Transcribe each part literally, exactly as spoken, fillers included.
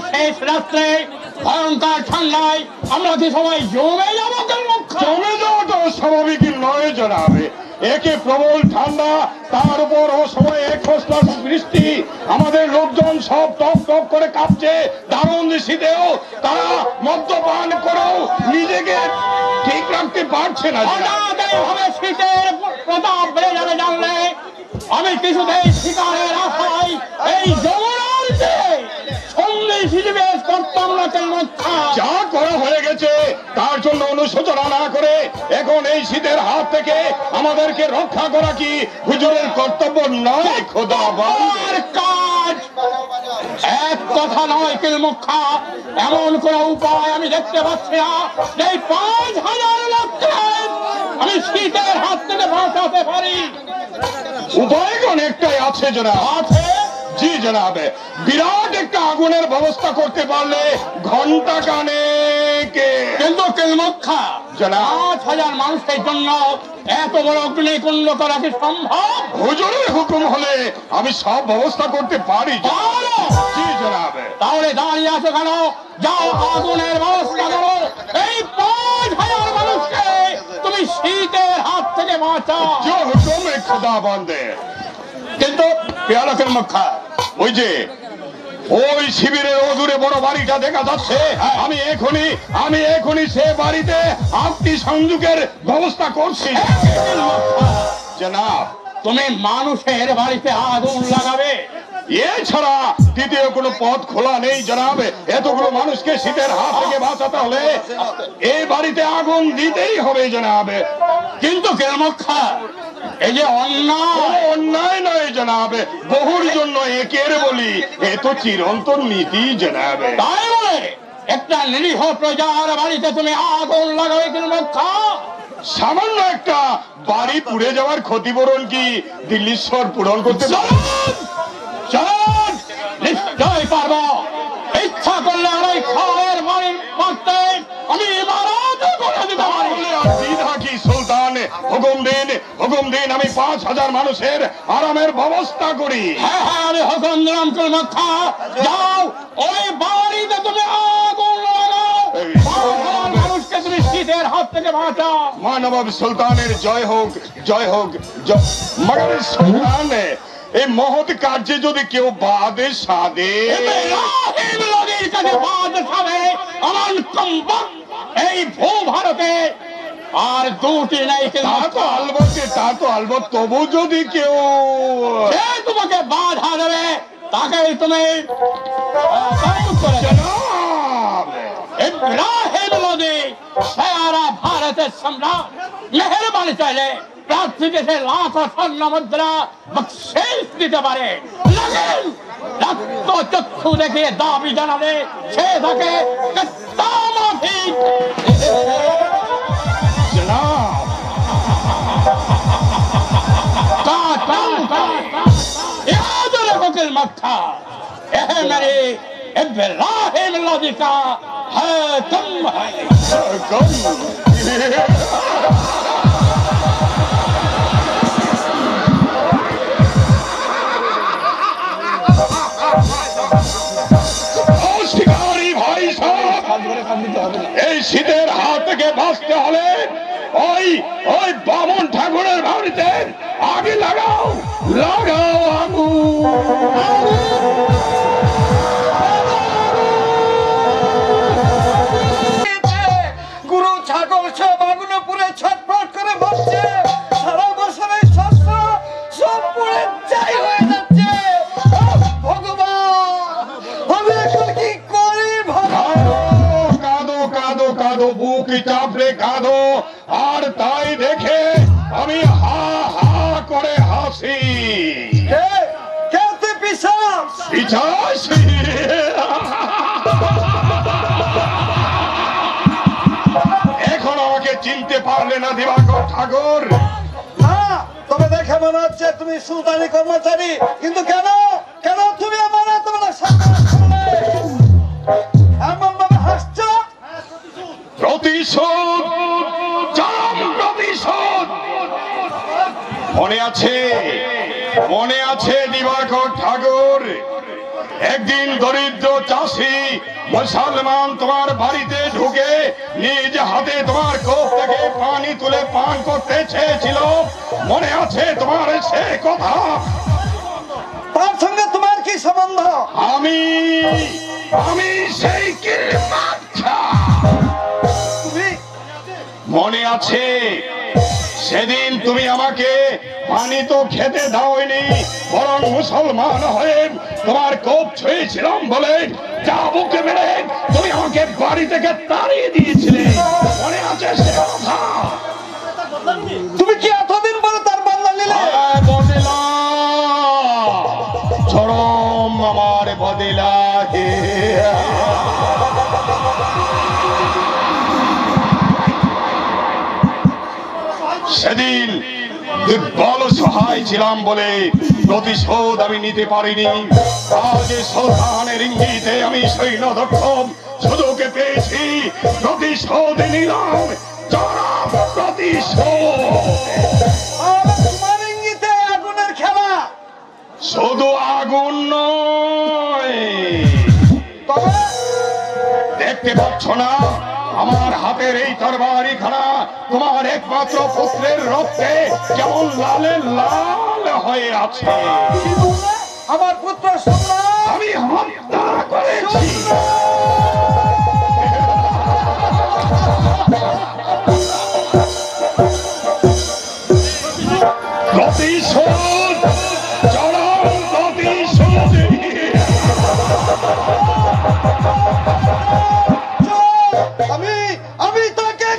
শেষ রাত্রে ভয়ঙ্কর ঠান্ডায় আমরা কি সবাই জমে যাবো? জমে যাওয়াটা স্বাভাবিক নয় জনাবে। একে প্রবল ঠান্ডা, তার উপর অসময়ে এক খোসলা বৃষ্টি, আমাদের লোকজন সব টপ টপ করে কাঁপছে। দারুণ শীতেও তারা মদ্যপান করেও নিজেকে ঠিক রাখতে পারছে না। শীতের প্রতাপ বেড়ে যাবে জানলে আমি কিছুতেই শিকারের আশায় এই যমুনার সঙ্গী হিসেবে করতাম না। যা করা হয়ে গেছে তার জন্য অনুশোচনা না করে এখন এই শীতের হাত থেকে আমাদেরকে রক্ষা করা কি হুজুরের কর্তব্য নয়? খোদা কাজ এক কথা নয় কিলমুখা, এমন কোন উপায় আমি দেখতে পাচ্ছি না এই পাঁচ হাজার লোককে আমি শীতের হাত থেকে বাঁচাতে পারি। উপায় অনেকটাই আছে জনাব। আছে? জি জনাবে, বিরাট একটা আগুনের ব্যবস্থা করতে পারলে ঘন্টা কানেক। কিন্তু কিলমুখা, পাঁচ হাজার মানুষের জন্য এত বড় অগ্নিকুণ্ড করা কি সম্ভব? হুজুরের হুকুম হলে আমি সব ব্যবস্থা করতে পারি। জি জনাবে। তাহলে দাঁড়িয়ে আছো কেন? যাও আগুনের ব্যবস্থা করো, এই পাঁচ হাজার মানুষকে তুমি শীতের হাত থেকে বাঁচাও। হুকুম খোদা বন্দে। কিন্তু পেয়ালকের মুখা, ওই যে ওই শিবিরের অদূরে বড় বাড়িটা দেখা যাচ্ছে, আমি এখনই আমি এখনই সে বাড়িতে আত্মী সংযোগের ব্যবস্থা করছি। জনাব, তুমি মানুষের বাড়িতে আগুন লাগাবে? এছাড়া তৃতীয় কোনো পথ খোলা নেই জনাব। এতগুলো মানুষকে শীতের হাত থেকে বাঁচাতে হলে এই বাড়িতে আগুন দিতেই হবে জনাব। কিন্তু কেলমুখা, এই যে অন্যায় অন্যায় নয় জনাব, বহুর জন্য একের বলি, এ তো চিরন্তন নীতি জনাব। তাই বলে একটা নিরীহ প্রজার বাড়িতে তুমি আগুন লাগাবে কেলমুখা? সামান্য একটা বাড়ি পুড়ে যাওয়ার ক্ষতিপূরণ কি দিল্লীশ্বর পূরণ করতে পারে? চলুন, নিশ্চয় পারবো। ইচ্ছা করলে আর ওই খাওয়ার বাড়ির মধ্যে আমি ইমারত করে দিতে পারি। দ্বিধা কি সুলতান? হুকুম দিন, হুকুম দিন, আমি পাঁচ হাজার মানুষের আরামের ব্যবস্থা করি। হ্যাঁ হ্যাঁ, আমি হুকুম দিলাম কেলমুখা, যাও ওই বাড়িতে তুমি আগুন লাগাও, মানুষকে তুমি শীতের হাত থেকে বাঁচাও। মহানবাব সুলতানের জয় হোক, জয় হোক। মগর সুলতান, এই মহৎ কার্যে যদি কেউ বাদে সাদে এই ভূ ভারতে আর দুটি নাই। তা তো আলবত, তা তো আলবত, তবু যদি কেউ তোমাকে বাধা দেবে তাকে তুমি ইব্রাহিম লোদি সারা ভারতের সম্রাট মেহেরবানি চাইলে প্রার্থী দেশে লাখো স্বর্ণ মুদ্রা বকশিশ দিতে পারে। রক্ত চক্ষু দেখিয়ে দাবি জানালে সে তাকে मक्खा यह मेरे इब्राहिम लोदी का है तुम है শিকারী ভাই সাহেব, এই শীতের হাত থেকে বাঁচতে হলে ওই ওই বামন ঠাকুরের বাড়িতে আগে লাগাও, লাগাও আগুন। গুরু ছাগল সব আগুনে পুড়ে ছটফট করে ভাবছে, সারা বছরের শস্য সব পুড়ে ছাই হয়ে যাচ্ছে। ভগবান, আমি এখন কি করি? কাঁদো কাঁদো কাঁদো, বুক চাপড়ে কাঁদো, আর তাই দেখে আমি হা হা করে হাসি। এখন আমাকে চিনতে পারলে না দিবাকর ঠাকুর? না, তবে দেখে মনে হচ্ছে তুমি সুলতানি কর্মচারী। কিন্তু কেন কেন তুমি আমার এত বড় এমন ভাবে হাসছ? প্রতিশোধ, চরম প্রতিশোধ। মনে আছে, মনে আছে দিবাকর ঠাকুর, একদিন দরিদ্র চাষি মুসলমান তোমার বাড়িতে ঢুকে নিজ হাতে তোমার কোপ থেকে পানি তুলে পান করতে চেয়েছিল, মনে আছে তোমার সে কথা? তার সঙ্গে তোমার কি সম্বন্ধ? আমি আমি সেই কিরমাচ্ছা, তুমি মনে আছে সেদিন তুমি আমাকে পানি তো খেতে দাওনি, বরং মুসলমান হয়ে তোমার কোপ ছুঁয়েছিলাম বলে যা বুকে মেরে তুমি আমাকে বাড়ি থেকে তাড়িয়ে দিয়েছিলে, মনে আছে সে কথা? তুমি কি এতদিন পরে তার বদলা নিলে? হ্যাঁ, বদলা, চরম আমার বদলা। হে সেদিন দুর্বল সহায় ছিলাম বলে প্রতিশোধ আমি নিতে পারিনি। আজ সুলতানের ইঙ্গিতে আমি সৈন্য দক্ষ সুযোগে পেয়েছি, প্রতিশোধ নিলাম, চরম প্রতিশোধ। তোমার ইঙ্গিতে আগুনের খেলা। শুধু আগুন নয়, তবে দেখতে পাচ্ছ না আমার হাতের এই তরবারি খানা তোমার একমাত্র পুত্রের রক্তে কেমন লালে লাল হয়ে আছে? কি বললে? আমার পুত্র সম্রাট আমি হত্যা করেছি। প্রতিশোধ, চরম প্রতিশোধ। আমি আমি তাকে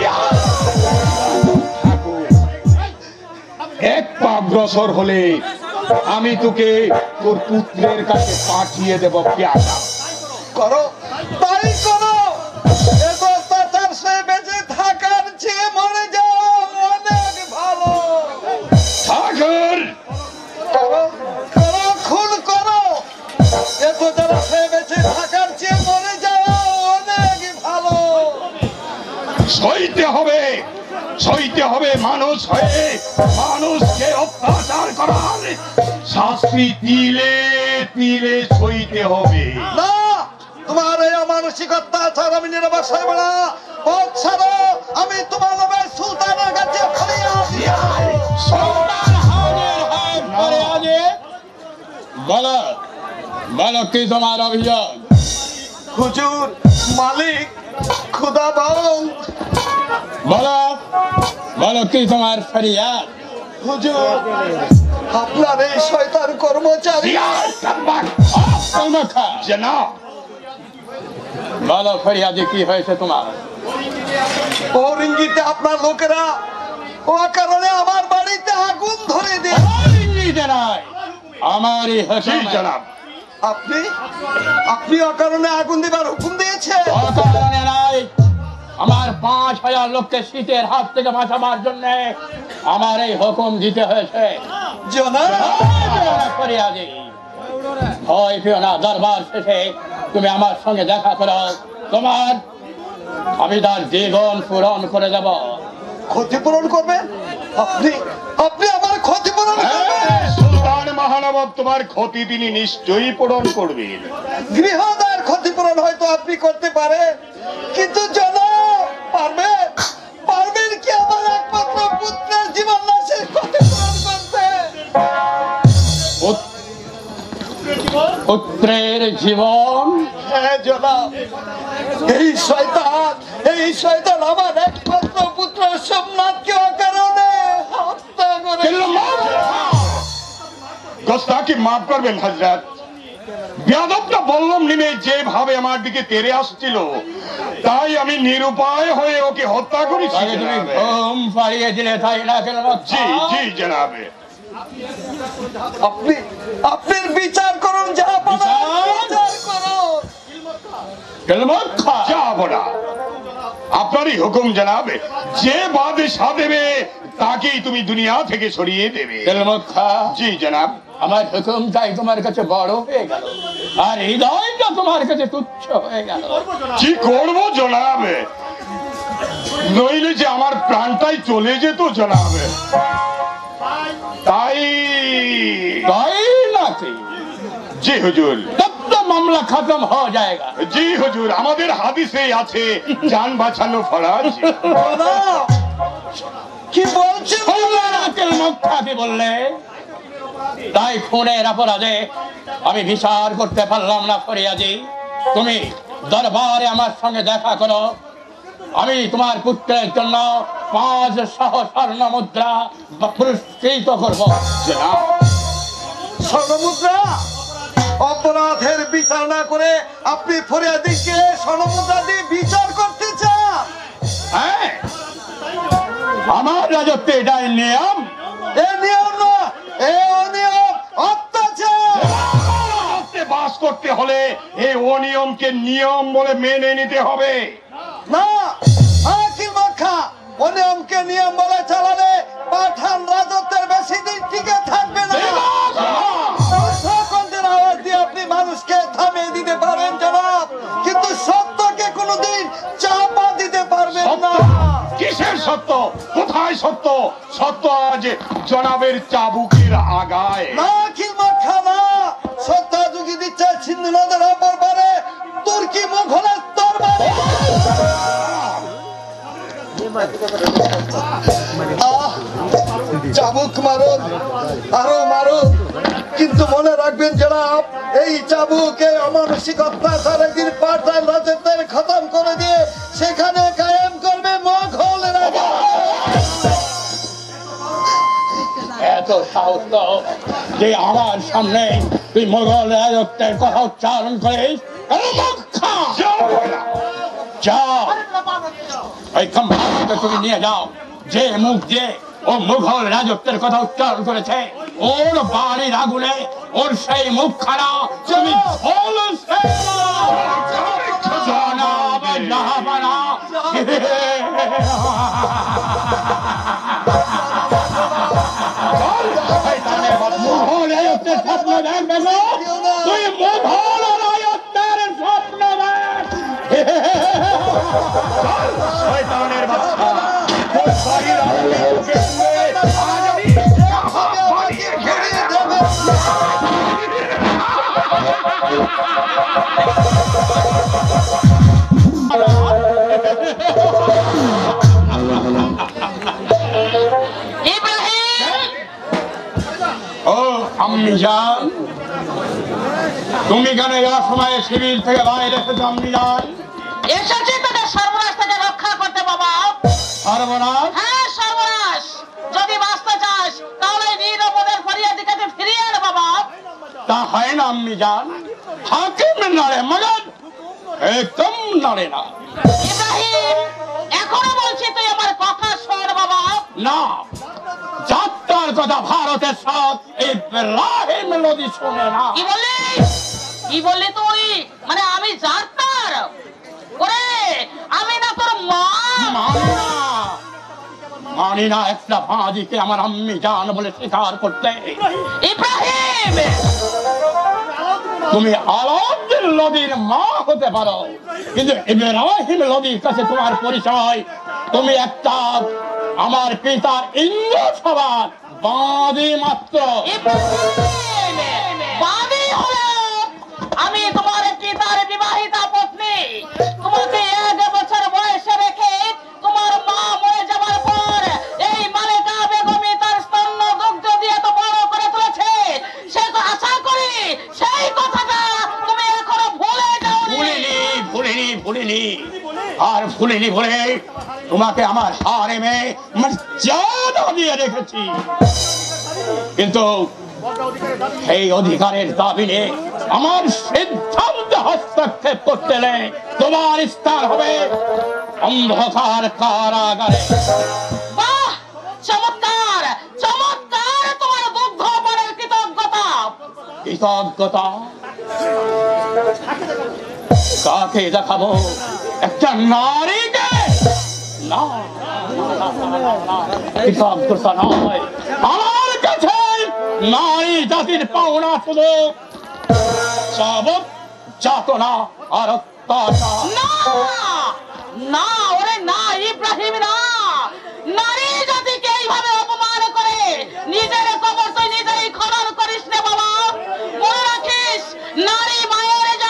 এক পা অগ্রসর হলে আমি তোকে তোর পুত্রের কাছে পাঠিয়ে দেব। পেয়াদা করো, তাই করো। এত অত্যাচার সে বেঁচে থাকার চেয়ে মরে যাওয়া অনেক ভালো। সাগর করো, করো, খুন করো। এত যারা সে বেঁচে থাকার চেয়ে মরে যাওয়া অনেক ভালো। সইতে হবে, সইতে হবে, মানুষ হয়ে মানুষকে অত্যাচার করার শাস্তি তিলে তিলে সইতে হবে। না, তোমার এই অমানসিকতা ছাড়া আমি নিরবসায় বলা পথ ছাড়ো। আমি তোমার নামে সুলতানের কাছে ফরিয়াদ দিয়াই। সুলতান হাজির হয় ফরিয়াদে। বলো বলো কি তোমার অভিযোগ? হুজুর, মালিক, খুদা বাউ। বলো বলো কি তোমার ফরিয়াদ? হুজুর, আপনার এই শয়তান কর্মচারী ইয়ার কাম্বাক কলমখা, জনাব, বলো ফরিয়াদে কি হয়েছে তোমার? ওর ইঙ্গিতে আপনার লোকেরা ও কারণে আমার বাড়িতে আগুন ধরে দিয়ে। আমারই জি হুকুম। জনাব। আপনি আপনি অকারণে আগুন দিবার হুকুম দিয়েছে? অকারণে নাই, আমার পাঁচ হাজার লোককে শীতের হাত থেকে বাঁচাবার জন্য আমার এই হুকুম দিতে হয়েছে। জনাব, ফরিয়াদি, ভয় পেও না, দরবার শেষে তুমি আমার সঙ্গে দেখা করো, তোমার আমি তার দ্বিগুণ পূরণ করে দেব। ক্ষতিপূরণ করবেন? আপনি আপনি আমার ক্ষতিপূরণ করবেন? হ্যাঁ, সুলতান মহানবব তোমার ক্ষতি তিনি নিশ্চয়ই পূরণ করবেন। গৃহদার ক্ষতিপূরণ হয়তো আপনি করতে পারেন, কিন্তু জনাব পারবেন পারবেন কি আমার একমাত্র পুত্রের জীবন নাশের ক্ষতিপূরণ করতে? পুত- পুত্রের জীবন? হ্যাঁ জনাব, এই শয়তান এই শয়তান আমার একমাত্র পুত্র সোমনাথকে অকারণে হত্যা করে। গোস্তাকি মাফ করবেন হযরত, বেয়াদবটা বললাম নিমে যেভাবে আমার দিকে তেরে আসছিল, তাই আমি নিরুপায় হয়ে ওকে হত্যা করেছি। তাকে তুমি জনাবে। ঘুম পাড়িয়ে দিলে, তাই না? কেন জি জি জনাবে। আপনি আপনার বিচার করুন, যা পারেন বিচার? বিচার করুন। কেলমখা, যাব না, আপনারই হুকুম জনাবে। যে বাদশা দেবে তাকেই তুমি দুনিয়া থেকে সরিয়ে দেবে। কেলমখা, জি জনাব। আমার হুকুম তাই তোমার কাছে বড় হয়ে গেল, আর হৃদয়টা তোমার কাছে তুচ্ছ হয়ে গেল। কি করবো জনাবে, নইলে যে আমার প্রাণটাই চলে যেত জনাবে। তাই তাই নাকি? জি হুজুর। তব তো मामला खत्म हो जाएगा। জি হুজুর, আমাদের হাদিসে আছে জান বাঁচানো ফরজ। কি বলছেন? কি বললে? তাই খুনের অপরাধে আমি বিচার করতে পারলাম না ফরিয়াদি। তুমি দরবারে আমার সঙ্গে দেখা করো, আমি তোমার পুত্রের জন্য পাঁচ সহ স্বর্ণ মুদ্রা পুরস্কৃত করবো। স্বর্ণমুদ্রা? অপরাধের বিচার না করে আপনি ফরিয়াদিকে স্বর্ণমুদ্রা দিয়ে বিচার করতে চান? হ্যাঁ, আমার রাজত্বে এটাই নিয়ম। এ নিয়ম না, এ অনিয়ম, অত্যাচার। বাস করতে হলে এই অনিয়মকে নিয়ম বলে মেনে নিতে হবে। না, আকিল মাখা, অনিয়মকে নিয়ম বলে চালালে পাঠান রাজত্বের বেশি দিন টিকে থাকবে না। কণ্ঠের আওয়াজ দিয়ে আপনি মানুষকে থামিয়ে দিতে পারেন জনাব, কিন্তু সত্যকে কোনোদিন চাপা দিতে পারবেন না। কিসের সত্য? কোথায় সত্য? সত্য আজ জনাবের চাবুকের আগায়। না আকিল মাখা, না, সত্য যুগি দিচ্ছে সিন্ধু নদের অপর পারে তুর্কি মুঘলের দরবারে। চাবুক মারুন, আরো মারুন, কিন্তু মনে রাখবেন জনাব, এই চাবুক এই অমানসিক অত্যাচার একদিন পাঠান রাজত্বের খতম করে দিয়ে সেখানে কায়েম করবে মুঘল রাজা। এত সাহস যে আমার সামনে তুই মোগল রাজত্বের কথা উচ্চারণ করিস? যাও, ওই কামরাকে তুমি নিয়ে যাও, যে মুখ দিয়ে ও মুঘল রাজত্বের কথা উচ্চারণ করেছে, ওর বাড়ির আগুনে ওর সেই মুখ খানা তুমি ঝলসে দাও। জনাব জাহাপানা, মুঘল রাজত্বের স্বপ্ন দেখবে গো, তুই মুঘল রাজত্বের স্বপ্ন দেখ। শয়তানের বাচ্চা, তোর বাড়ির আগুনে ওকে ছুঁয়ে আজ আমি জাহাজ বানিয়ে খেয়ে দেব। ও আম্মি জান, তুমি কেন এই সময় শিবির থেকে বাইরে এসেছো আম্মি জান? এসেছি তোদের সর্বনাশ থেকে রক্ষা করতে বাবা। সর্বনাশ? হ্যাঁ সর্বনাশ। যদি বাঁচতে চাস তাহলে নিরপদের ফরিয়াদিকে ফিরিয়ে আন বাবা। তা হয় না আম্মি জান, হাকিম নাড়ে মগন একদম নাড়ে না। ইব্রাহিম, এখনো বলছি তুই আমার কথা শোন বাবা। না, যাত্রার কথা ভারতের সাথ ইব্রাহিম লোদি শোনে না। কি বললি? কি বললি তুই? মানে আমি যাত্রার? ওরে, আমি না তোর মা। মানি না, মানি না একটা ভাঁজিকে আমার আম্মি জান বলে স্বীকার করতে। ইব্রাহিম, তুমি আলাউদ্দিন লোদির মা হতে পারো, কিন্তু ইব্রাহিম লোদির কাছে তোমার পরিচয় তুমি একটা আমার পিতার ইন্দ্র সভার বাঁধি মাত্র। ইব্রাহিম, বাদী হলো আমি তোমার পিতার বিবাহিতা পত্নী। তোমাকে এক বছর বয়সে রেখে তোমার মা মরে যাবার পর এই মালিকা বেগমই তার স্তন্য দুগ্ধ দিয়ে তো বড় করে তুলেছে। সে আশা করি সেই কথাটা তুমি এখনো ভুলে যাওনি। ভুলিনি ভুলিনি ভুলিনি আর ভুলিনি বলে তোমাকে আমার হারেমে মর্যাদা দিয়ে রেখেছি, কিন্তু সেই অধিকারের দাবি নিয়ে আমার সিদ্ধান্ত হস্তক্ষেপ করতে এলে তোমার স্থান হবে অন্ধকার কারাগারে। বাহ, চমৎকার চমৎকার তোমার দুগ্ধ পরের কৃতজ্ঞতা। কৃতজ্ঞতা কাকে দেখাবো? একটা নারীকে? না, কৃতজ্ঞতা নয়, আমার কাছে নারী জাতির পাওনা শুধু চাবক যাতনা আর অত্যাচার। না না, ওরে না ইব্রাহিম, না, নারী জাতিকে এইভাবে অপমান করে নিজের কবর তুই নিজেই খনন করিস না বাবা। মনে রাখিস, নারী মায়ের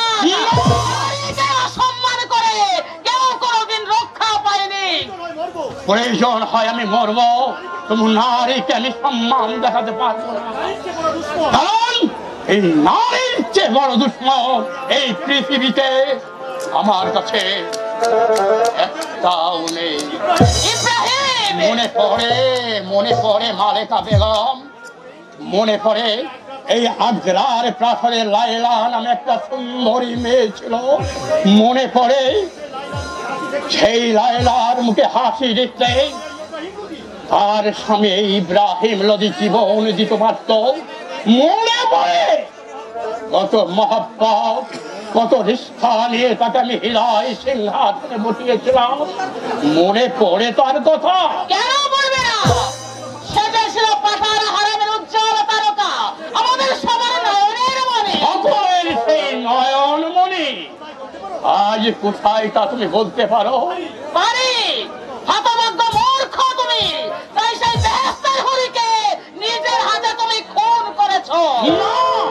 প্রয়োজন হয় আমি মরব, তুমি নারীকে আমি সম্মান দেখাতে পারবো না। কারণ এই নারীর চেয়ে বড় দুশ্মন এই পৃথিবীতে আমার কাছে একটাও নেই। ইব্রাহিম মনে পড়ে মনে পড়ে মালেকা বেগম, মনে পড়ে এই আগ্রার প্রাসাদে লায়লা নামে একটা সুন্দরী মেয়ে ছিল। মনে পড়ে সেই লায়লার মুখে হাসি দিতে তার স্বামী ইব্রাহিম লোদি জীবন দিতে পারত। মনে পড়ে কত মহব্বত, কত নিষ্ঠা নিয়ে তাকে আমি হৃদয় সিংহাসনে বসিয়েছিলাম। মনে পড়ে তার কথা? কেন বলবে না? সেটা ছিল পাতার হারামের উজ্জ্বল তারকা, আমাদের সবার নয়নের মণি। সকলের সেই নয়ন মণি আজ কোথায় তা তুমি বলতে পারো? পারি। হতভাগ্য মূর্খ তুমি, তাই সেই বেহেশতের হুরিকে নিজের হাতে তুমি খুন করেছো। না!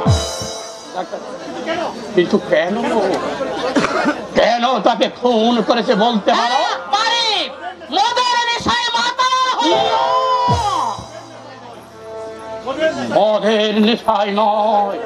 কিন্তু কেন কেন তাকে খুন করেছে বলতে পারো? হ্যাঁ, পারি। মদের নেশায় মাতাল হয়ে মদের নেশায় নয়,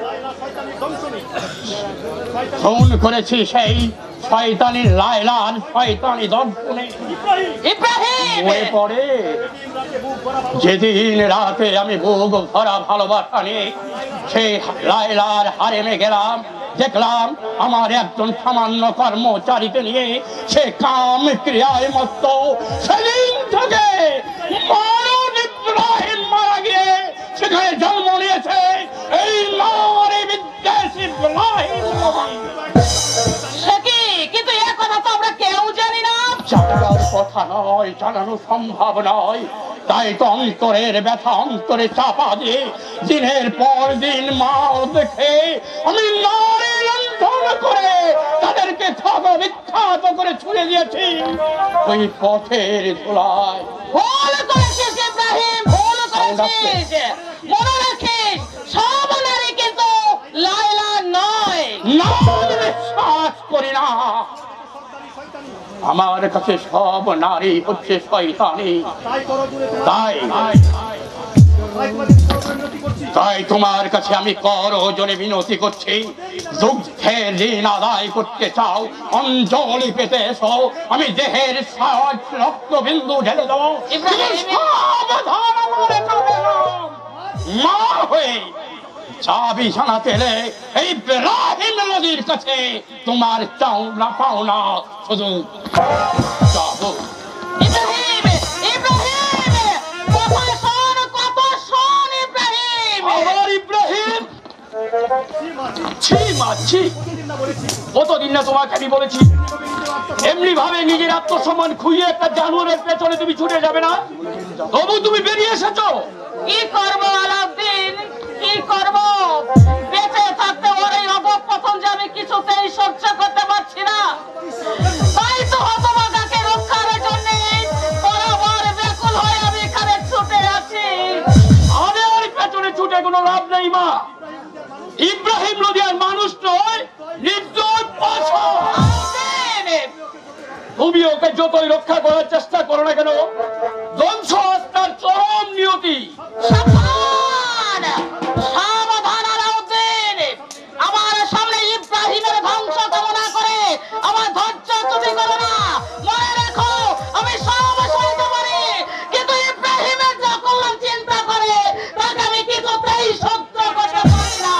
খুন করেছি সেই শয়তানি লায়লার শয়তানি দর্শনে। ইব্রাহিম মনে পড়ে যেদিন রাতে আমি বুক ভরা ভালোবাসা নিয়ে সেই লায়লার হারেমে গেলাম, দেখলাম আমার একজন সামান্য কর্মচারীকে নিয়ে সে কাম ক্রিয়ায় মত্ত। সেদিন থেকে মরণ ইব্রাহিম মারা গিয়ে সেখানে জন্ম নিয়েছে এই নারী বিদ্বেষ ইব্রাহিম। সে কি? কিন্তু এ কথা তো আমরা কেউ জানি না। জানার কথা নয়, জানানো সম্ভব নয়, তাই তো অন্তরের ব্যথা অন্তরে চাপা দিয়ে দিনের পর দিন মা দেখে আমি নারী লণ্ঠন করে তাদেরকে ক্ষত বিখ্যাত করে ছুড়ে দিয়েছি ওই পথের ধুলায়। ভুল করেছিস ইব্রাহিম, ভুল করেছিস। মনে রাখিস, সব নারী কিন্তু লায়লা নয়। না, আমি বিশ্বাস করি না। আমার কাছে সব নারী হচ্ছে শয়তানি। তাই তাই তোমার কাছে আমি করজোড়ে বিনতি করছি, দুগ্ধের ঋণ আদায় করতে চাও, অঞ্জলি পেতে এসো, আমি দেহের সাজ রক্ত বিন্দু ঢেলে দেবো। সাবধান আমার কাছে নাও। মা হয়ে চাবি জানাতে এলে এই ইব্রাহিম নদীর কাছে তোমার চাওনা পাওনা শুধু যাবো। ইব্রাহিম, ইব্রাহিম, কথা শোন, কথা শোন ইব্রাহিম। আমার ইব্রাহিম, ছি মা ছি, কতদিন না তোমাকে আমি বলেছি এমনি ভাবে নিজের আত্মসম্মান খুইয়ে একটা জানোয়ারের পেছনে তুমি ছুটে যাবে না, তবু তুমি বেরিয়ে এসেছো। কি করব আলাউদ্দিন, কি করব? বেঁচে থাকতে ওর এই অধঃপতন যে আমি কিছুতেই সহ্য করতে পারছি না। তাই তো হতভাগাকে রক্ষার জন্য বরাবর ব্যাকুল হয়ে আমি এখানে ছুটে আসি। আমার পেছনে ছুটে কোনো লাভ নেই মা। ইব্রাহিম নদী আর মানুষ নয়, নির্দয় পাষাণ। আলাউদ্দিন, তুমি ওকে যতই রক্ষা করার চেষ্টা করো না কেন, ধ্বংস তার চরম নিয়তি। সাবধান, সাবধান আলাউদ্দিন। আমার সামনে ইব্রাহিমের ধ্বংস কামনা করে আমার ধৈর্য তুমি করো না। মনে রাখো, আমি সব সইতে পারি, কিন্তু ইব্রাহিমের যা কল্যাণ চিন্তা করে তাকে আমি কিছুতেই সহ্য করতে পারি না।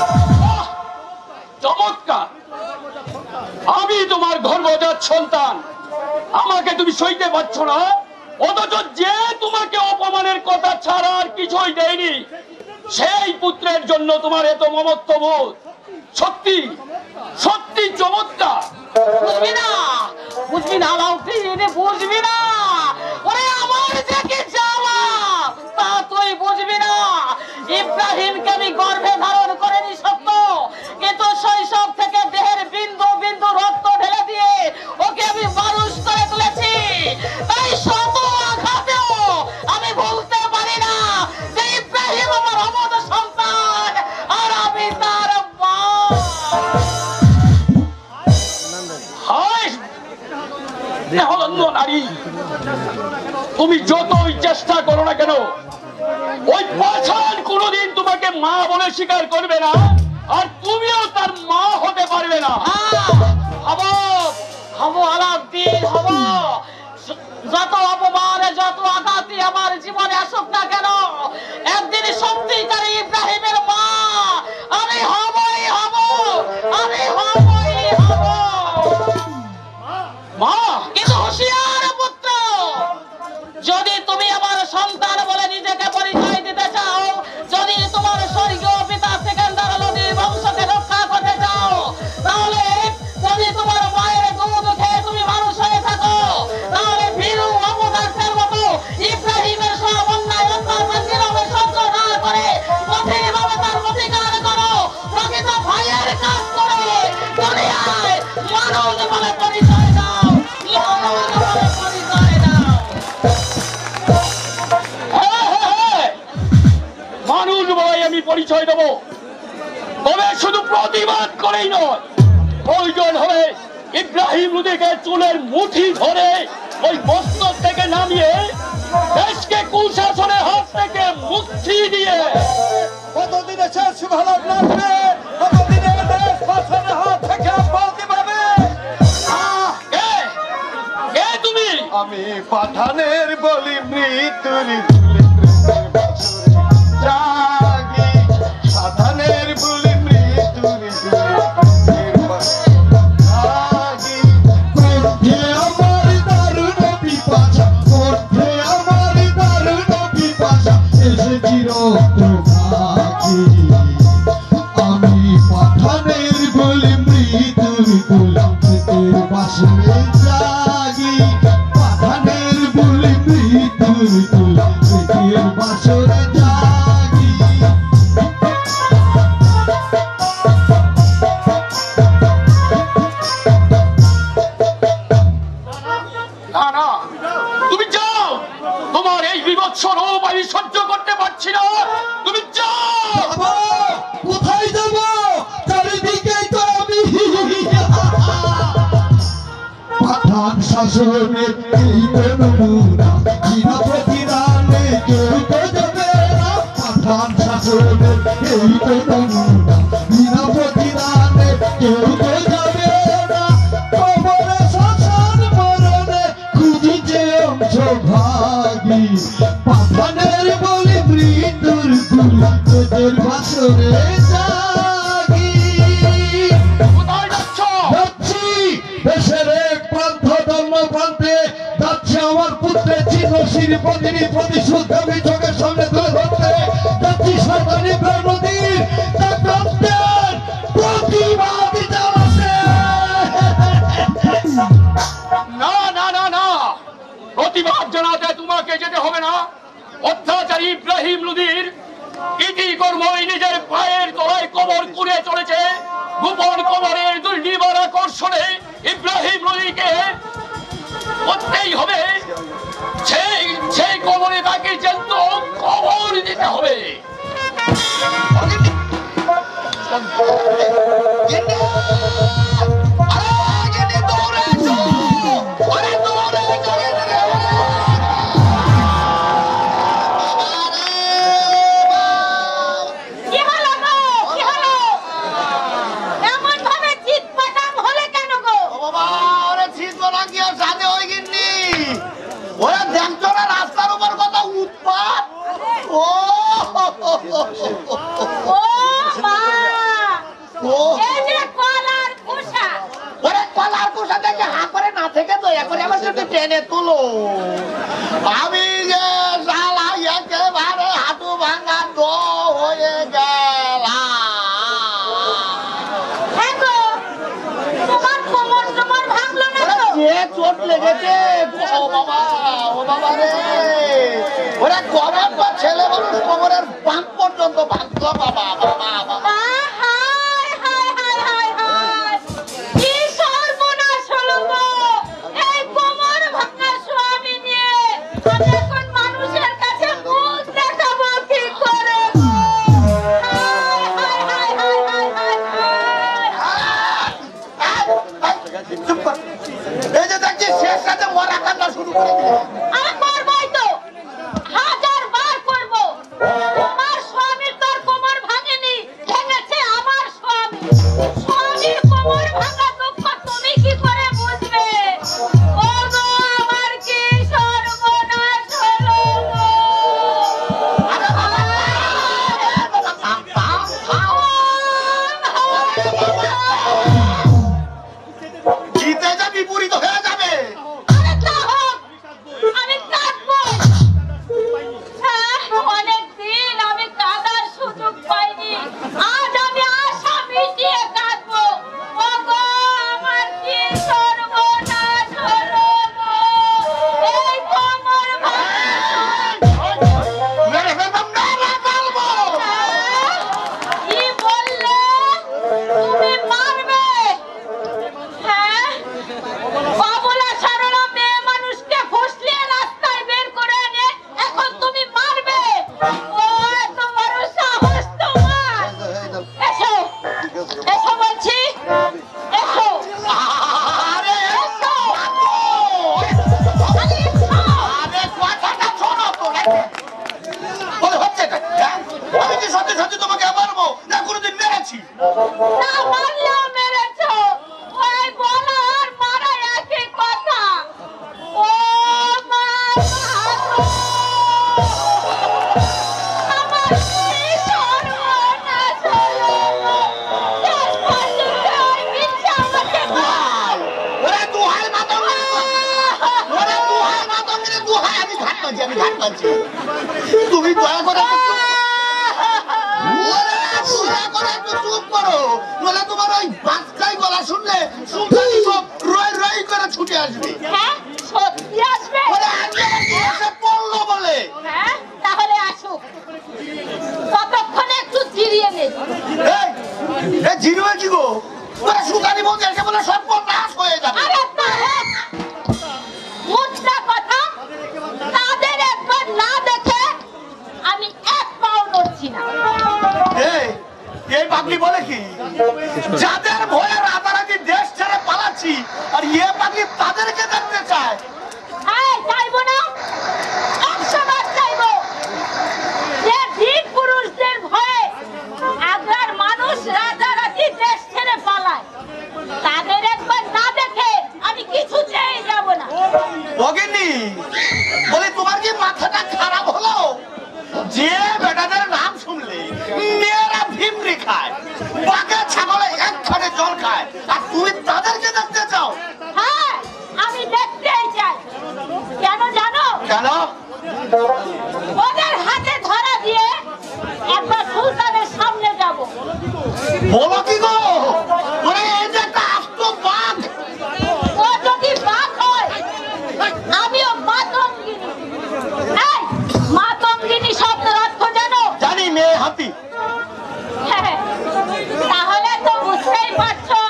চমৎকার, আমি তোমার গর্ভজাত সন্তান, আমাকে তুমি সইতে পারছো না, অথচ যে তোমাকে অপমানের কথা ছাড়া আর কিছুই দেয়নি সেই পুত্রের জন্য তোমার এত মমত্ববোধ। সত্যি সত্যি চমৎকার। বুঝবি না, বুঝবি না আলাউদ্দিন, বুঝবি না। ওরে আমার যে কি জ্বালা তা তুই বুঝবি না। ইব্রাহিমকে আমি গর্ভে ধারণ করিনি সত্য, কিন্তু শৈশব থেকে দেহের বিন্দু বিন্দু রক্ত ঢেলে দিয়ে ওকে আমি মানুষ করে তুলেছি। তাই শত আঘাতেও আমি ভুলতে পারি না যে ইব্রাহিম আমার অমর সন্তান আর আমি তার মা। হায়, নেহলন্য নারী, তুমি যতই চেষ্টা করো না কেন ওই পাষাণ কোনোদিন তোমাকে মা বলে স্বীকার করবে না, আর তুমিও তার মা হতে পারবে না। হব হব আলাউদ্দিন হব। যত অপমান যত আঘাতই আমার জীবনে আসুক না কেন, একদিন সত্যিকার ইব্রাহিমের মা আমি হবই হব, আমি হবই হব। মা কিন্তু হুঁশিয়ার পুত্র, যদি তুমি আমার সন্তান বলে নিজেকে পরিচয় দিতে চাও, যদি তোমার স্বর্গীয় পিতা সেকেন্দার লোদীর বংশকে রক্ষা করতে চাও, তাহলে যদি তোমার মায়ের দুধ খেয়ে তুমি মানুষ হয়ে থাকো, তাহলে ভীরু অপদার্থের মতো ইব্রাহিমের সব অন্যায় অত্যাচার নীরবে সহ্য না করে কঠিনভাবে তার প্রতিকার করো। প্রকৃত ভাইয়ের কাজ করে দুনিয়ায় মানুষ বলে পরিচয় দাও, মানুষ বলে পরিচয় দাও। হ্যাঁ, হ্যাঁ, হ্যাঁ, মানুষ বলে আমি পরিচয় দেবো, তবে শুধু প্রতিবাদ করেই নয়, প্রয়োজন হলে ইব্রাহিম লোদিকে চুলের মুঠি ধরে ওই বস্তর থেকে নামিয়ে দেশকে কুশাসনের হাত থেকে মুক্তি দিয়ে কতদিনে শেষ ভালো লাগবে, কতদিনে দেশ শাসনের হাত থেকে মুক্তি পাবে। আহ, কে কে তুমি? আমি পাঠানের বলি মৃত্যুর জাগি, পাঠানের বলি মৃত্যুর জাগি। মধ্যে আমার দারুণ পিপাসা, মধ্যে আমার দারুণ পিপাসা, এসেছি রক্তভাগী। আমি পাঠানের বলি মৃত্যুর গুলামের বাসরে জাগি, পাঠানের বলি মৃত্যুর গুলামের বাসরে জাগি। না না, তুমি যাও, তোমার এই বিভৎস রূপ আমি সহ্য করতে পারছি না, তুমি যাও। বাবা, কোথায় যাব? চারিদিকেই তো আমি। পাঠান শাসনের এই তো নমুনা, বিনা প্রতিদানে কেউ তো যাবে না। পাঠান শাসনের এই তো নমুনা, বিনা প্রতিদানে কেউ তো যাবে না। কবরে শাসন মরণে খুঁজিছে অংশ ভাগী, পাঠানের বলি মৃত্যুর গুলি তোদের বাসরে জাগি। কোথায় যাচ্ছ? যাচ্ছি দেশের এক প্রান্ত অন্য প্রান্তে, যাচ্ছে আমার পুত্রের চিহ্ন শ্রীপতির প্রতিশোধ আমি চোখের সামনে তুলে ধরতে। যাচ্ছি সরকারি নদীর চক্রান্তের প্রতিবাদ জানাতে। না না না না, প্রতিবাদ জানাতে তোমাকে যেতে হবে না। অত্যাচারী ইব্রাহিম লোদির ইতিকর্মই নিজের পায়ের তলায় কবর করে চলেছে। গোপন কবরের দুর্নিবার আকর্ষণে ইব্রাহিম লোদিকে করতেই হবে, সেই সেই কবরে তাকে জ্যান্ত কবর দিতে হবে। কি হলো গো? কি হলো? এমন ভাবে চিৎপাটাং হলে কেন গো? বাবা, ওরে ছিটবো না কি আর সাথে হয়ে গিন্নি? ওরা দেখছো না রাস্তার উপর কত উৎপাত? ও ও মা, ও এই যে কলার খোসা, ওরে কলার কোষা থেকে হা করে না থেকে দয়া করে আমার সাথে টেনে তুলো। আমি যে শালা একেবারে হাঁটু ভাঙা দ হয়ে গেলাম। হ্যাঁ গো, তোমার কোমর তোমার ভাঙলো না ওরে তো? যে চোট লেগেছে, ও বাবা, ও বাবা রে, ওরে কবর বা ছেলে মানুষ কবরের বাঁক পর্যন্ত ভাঙলো বাবা, বাবা, বাবা। হায় হায় হায় হায় হায়, কি সর্বনাশ হলো গো! এই কোমর ভাঙা স্বামী নিয়ে আমি এখন মানুষের কাছে মুখ দেখাবো কি করে গো? হায় হায় হায় হায় হায় হায় হায়। চুপ কর। এই যে দেখছি শেষ রাতে মরা কান্না শুরু করে দিলে। আমি করবই তো, হাজার বার করব। তোমার স্বামীর তোর কোমর ভাঙেনি, ভেঙেছে আমার স্বামী। স্বামীর কোমর ভাঙা দুঃখ তুমি কি করে বুঝবে? ওগো আমার কি সর্বনাশ হলো গো। আরে বাবা, বাবা, থাম, থাম, থাম। জিতে যা বিপরীত হয়ে যাবে। আরে তা হোক, আমি কাঁদবো। হ্যাঁ, অনেকদিন আমি কাঁদার সুযোগ পাইনি, আজ আমি আশা মিটিয়ে কাঁদবো। ওগো আমার কি সর্বনাশ হলো গো। এই কোমর ভাঙা। মেরে ফেলতাম, মেরে ফেলবো। হ্যাঁ, কি বললে? তুমি মারবে? হ্যাঁ, অবলা সরলা মেয়ে মানুষকে ফুসলিয়ে রাস্তায় বের করে এনে এখন তুমি মারবে? ও এত বড় সাহস তোমার! এসো, এসো বলছি, এসো, আরে এসো, বাবু, আরে এসো। আরে কথাটা শোনো তো নাকি? বলে হচ্ছে এটা, হ্যাঁ? আমি কি সত্যি সত্যি তোমাকে মারবো না কোনোদিন মেরেছি? না মারলেও মেরেছো। ওই বলো আর মারা একই কথা। ও মা, মাগো। আমার কি সর্বনাশ হলো গো। শেষ পর্যন্ত ওই মিথ্যা আমাকে মার। ওরে দুহাই মাতঙ্গিনী, ওরে দুহাই মাতঙ্গিনী, দুহাই, আমি ঘাট মানছি, আমি ঘাট মানছি। তুমি দয়া করে একটু চুপ- ওরে দয়া করে একটু চুপ করো, নইলে তোমার ওই বাচ্চাই গলা শুনলে সুলতানি সব রই রই করে ছুটে আসবে। হ্যাঁ, সত্যি আসবে? ওরে আজকে আমার কি এসে পড়লো বলে। হ্যাঁ, তাহলে আসুক। ততক্ষণে একটু জিরিয়ে নে। এই, এই জিরুয়ে কি গো? ওরে সুলতানি বলতে এসে বলে সব নাশ হয়ে যাবে। আরে তা হোক। মুদ্রা কথা, তাদের একবার না দেখে আমি এক পাও নড়ছি না। এই, এই পাগলি বলে কি? যাদের ভয়ে রাতারাতি দেশ ছেড়ে পালাচ্ছি, আর ইয়ে পাগলি তাদেরকে দেখতে চায়। হ্যাঁ, চাইবো না, একশো বার চাইবো। যে বীর পুরুষদের ভয়ে আগ্রার মানুষ রাতারাতি দেশ ছেড়ে পালায়, তাদের একবার না দেখে আমি কিছুতেই যাব না। ভগিনী, বলি তোমার কি মাথাটা খারাপ হলো? যে বেটাদের নাম শুনলে মেয়েরা ভিমরি খায়, বাঘে ছাগলে একখানে জল খায়, আর তুমি তাদেরকে দেখতে চাও? হ্যাঁ, আমি দেখতেই চাই। কেন জানো? কেন? ওদের হাতে ধরা দিয়ে একবার সুলতানের সামনে যাব। বলো কি গো? ওরে এই যে একটা আস্ত বাঘ। ও যদি বাঘ হয়, আমিও মাতঙ্গিনী। এই, মাতঙ্গিনী শব্দের অর্থ জানো? জানি, মেয়ে হাতি। হ্যাঁ, তাহলে তো বুঝতেই পারছো।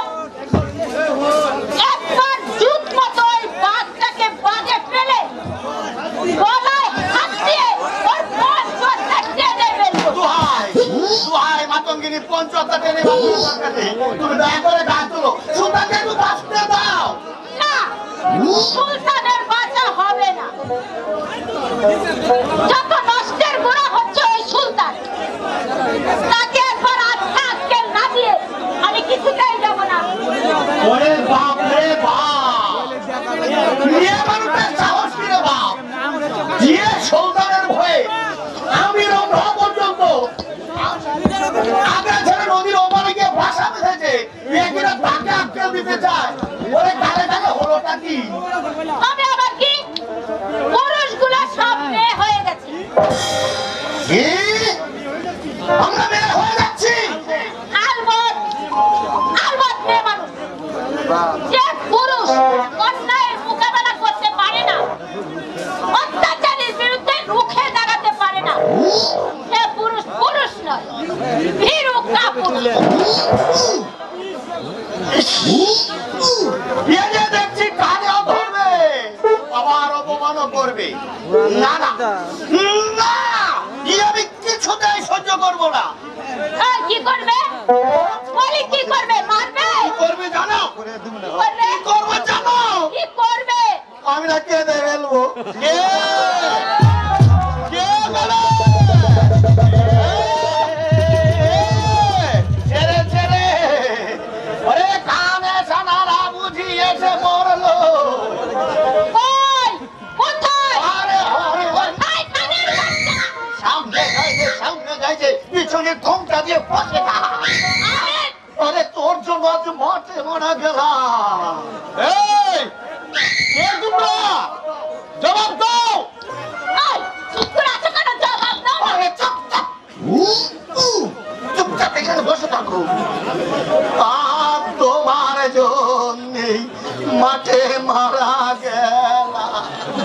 একবার জুত মতো ওই বাঘটাকে বাগে ফেলে গলায় হাত দিয়ে ওর পঞ্চটা টেনে ফেলবো। দুহাই, দুহাই মাতঙ্গিনী, পঞ্চটা টেনে বাঁচানোর দরকার নেই। তুমি দয়া করে গা তোলো, সুলতানকে একটু বাঁচতে দাও। না, সুলতানের বাঁচা হবে না। যত নষ্টের গোড়া হচ্ছে ওই সুলতান, তাকে একবার আটকা আটকে না দিয়ে আমি কিছুতেই যাব না। ওরে বাপ রে বাপ, মেয়ে মানুষের সাহস কি রে বাপ? যে সুলতানের ভয়ে আমির ওঠা পর্যন্ত আগ্রা ছেড়ে নদীর ওপারে গিয়ে ভাষা বেঁধেছে, মেয়েরা তাকে আটকে দিতে চায়। ওরে কালে কালে হলোটা কি? তবে আবার কি, পুরুষগুলো সব মেয়ে হয়ে গেছে। কি? আমরা মেয়ে হয়ে যাচ্ছি? আলবৎ, আলবৎ মেয়ে মানুষ। যে পুরুষ অন্যায়ের মোকাবেলা করতে পারে না, অত্যাচারের বিরুদ্ধে রুখে দাঁড়াতে পারে না, সে পুরুষ পুরুষ নয়, ভীরু কাপুরুষ। এ যে দেখছি কানেও ধরবে, আবার অপমানও করবে। না না না, ই আমি কিছুতেই সহ্য করবো না। আর কি করবে? বলি কি করবে? মারবে? কি করবে জানো? কি করবে? কি করবো জানো? কি করবে? এসে মরলো। কই কোথায় আরে আরে কোথায় কানের বাচ্চা? সামনে যাইছে সামনে যাইছে পিছনে ঘোমটা দিয়ে বসে না। আরে আরে তোর জন্য আজ মাঠে মারা গেলাম। এই কে তোমরা জবাব দাও এই চুপ করে আছো কেন? জবাব দাও না। আরে চুপ চুপ চুপচাপ এখানে বসে থাকো। আর তোমার জন্যেই মাঠে মারা গেলাম।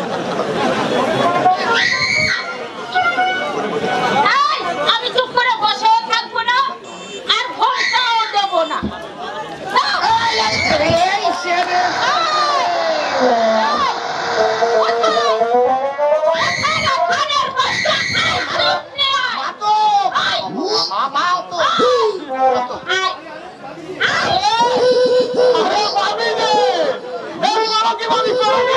এই, আমি চুপ করে বসে থাকবো না আর ভোটটাও দেবো না। দাও। এই, এই, এই, ছেড়ে দাও। মাতো, মা- মাতো। আরে ভাবি রে এই বড় কি ভাবি করবি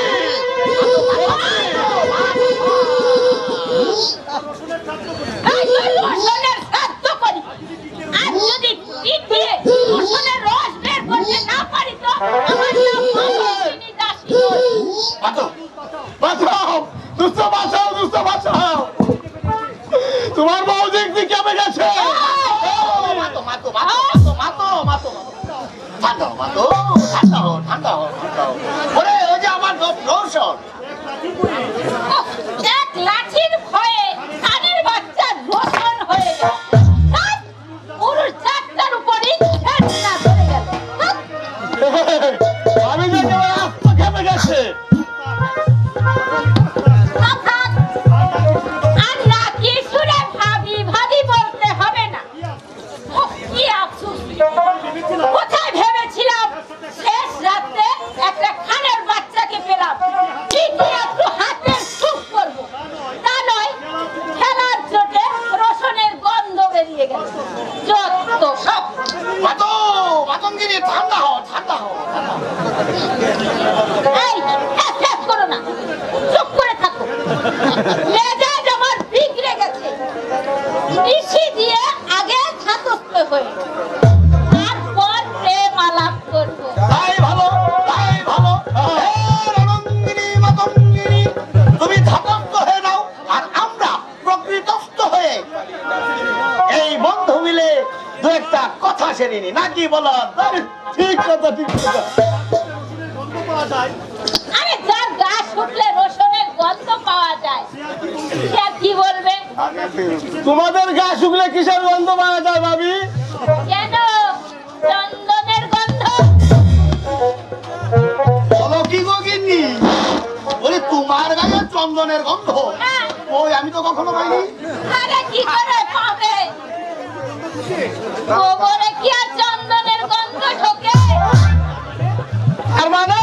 মাতো, বাঁচাও দুষ্ট বাঁচাও দুষ্ট বাঁচাও তোমার বউ দেখবি কেমন গেছে মাতো, মাতো, মাতো, মাতো, মাতো, মাতো। ঠান্ডা হও, মাতো, ঠান্ডা হও, ঠান্ডা হও, ঠান্ডা হও। ওরে, ওই যে আমার লোক রোশন। এক লাঠির ভয়ে কানের বাচ্চা রোশন হয়ে গেল। ধ্যাৎ, পুরুষ জাতটার উপরই ঝাঁঝনা ধরে গেল। ধ্যাৎ, আমি যে কেমন আত্মা কেমন গেছে কথা আর নাকি শুনে ভাবি ভাবি বলতে হবে না। উফ, কি আফসোস। কোথায় ভেবেছিলাম শেষ রাতে একটা খানের বাচ্চাকে পেলাম, ঠিকই একটু হাতের সুখ করবো। তা নয়, খেলার চোটে রসনের গন্ধ বেরিয়ে গেল। যত সব। মাতো, মাতঙ্গিনী, ঠান্ডা হও, ঠান্ডা হও, ঠান্ডা হও। এই, হ্যাঁ, হ্যাঁ করো না, চুপ করে থাকো। মেজাজ আমার বিগড়ে গেছে। নিশি দিয়ে আগে ছাতস্ত হয়ে তারপর প্রেম আলাপ করবো। তাই ভালো, তাই ভালো। হে রণঙ্গিনী, মাতঙ্গিনী, তুমি ধাতস্থ হয়ে নাও আর আমরা প্রকৃতস্থ হয়ে এই বন্ধু মিলে দু একটা কথা সেরে নি, নাকি বলো? ঠিক কথা ঠিক কথা আরে যার গা শুকলে রসনের গন্ধ পাওয়া যায় সে আর কি বলবে? তোমাদের গা শুকলে কিসের গন্ধ পাওয়া যায় ভাবি কেন চন্দনের গন্ধ? বলো কি গো গিন্নি? বলি তোমার গায়ে চন্দনের গন্ধ? হ্যাঁ। ওই আমি তো কখনো পাইনি। আরে কি করে পাবে? গোবরে কি আর চন্দনের গন্ধ ঢোকে? আর মানে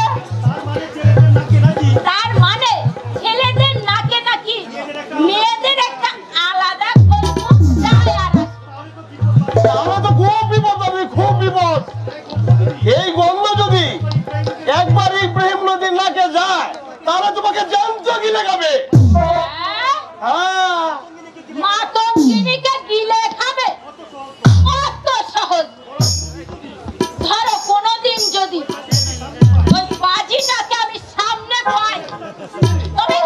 তার মানে ছেলেদের নাকে নাকি মেয়েদের একটা আলাদা গন্ধ যায় আর আসে। তাহলে তো খুব বিপদ হবে খুব বিপদ এই গন্ধ যদি একবার ইব্রাহিম নদীর নাকে যায় তাহলে তোমাকে জ্যান্ত গিলে খাবে হ্যাঁ? হ্যাঁ মাতঙ্গিনীকে গিলে খাবে? কত সহজ। ধরো কোনোদিন যদি ওই বাজিটাকে আমি সামনে পাই তবে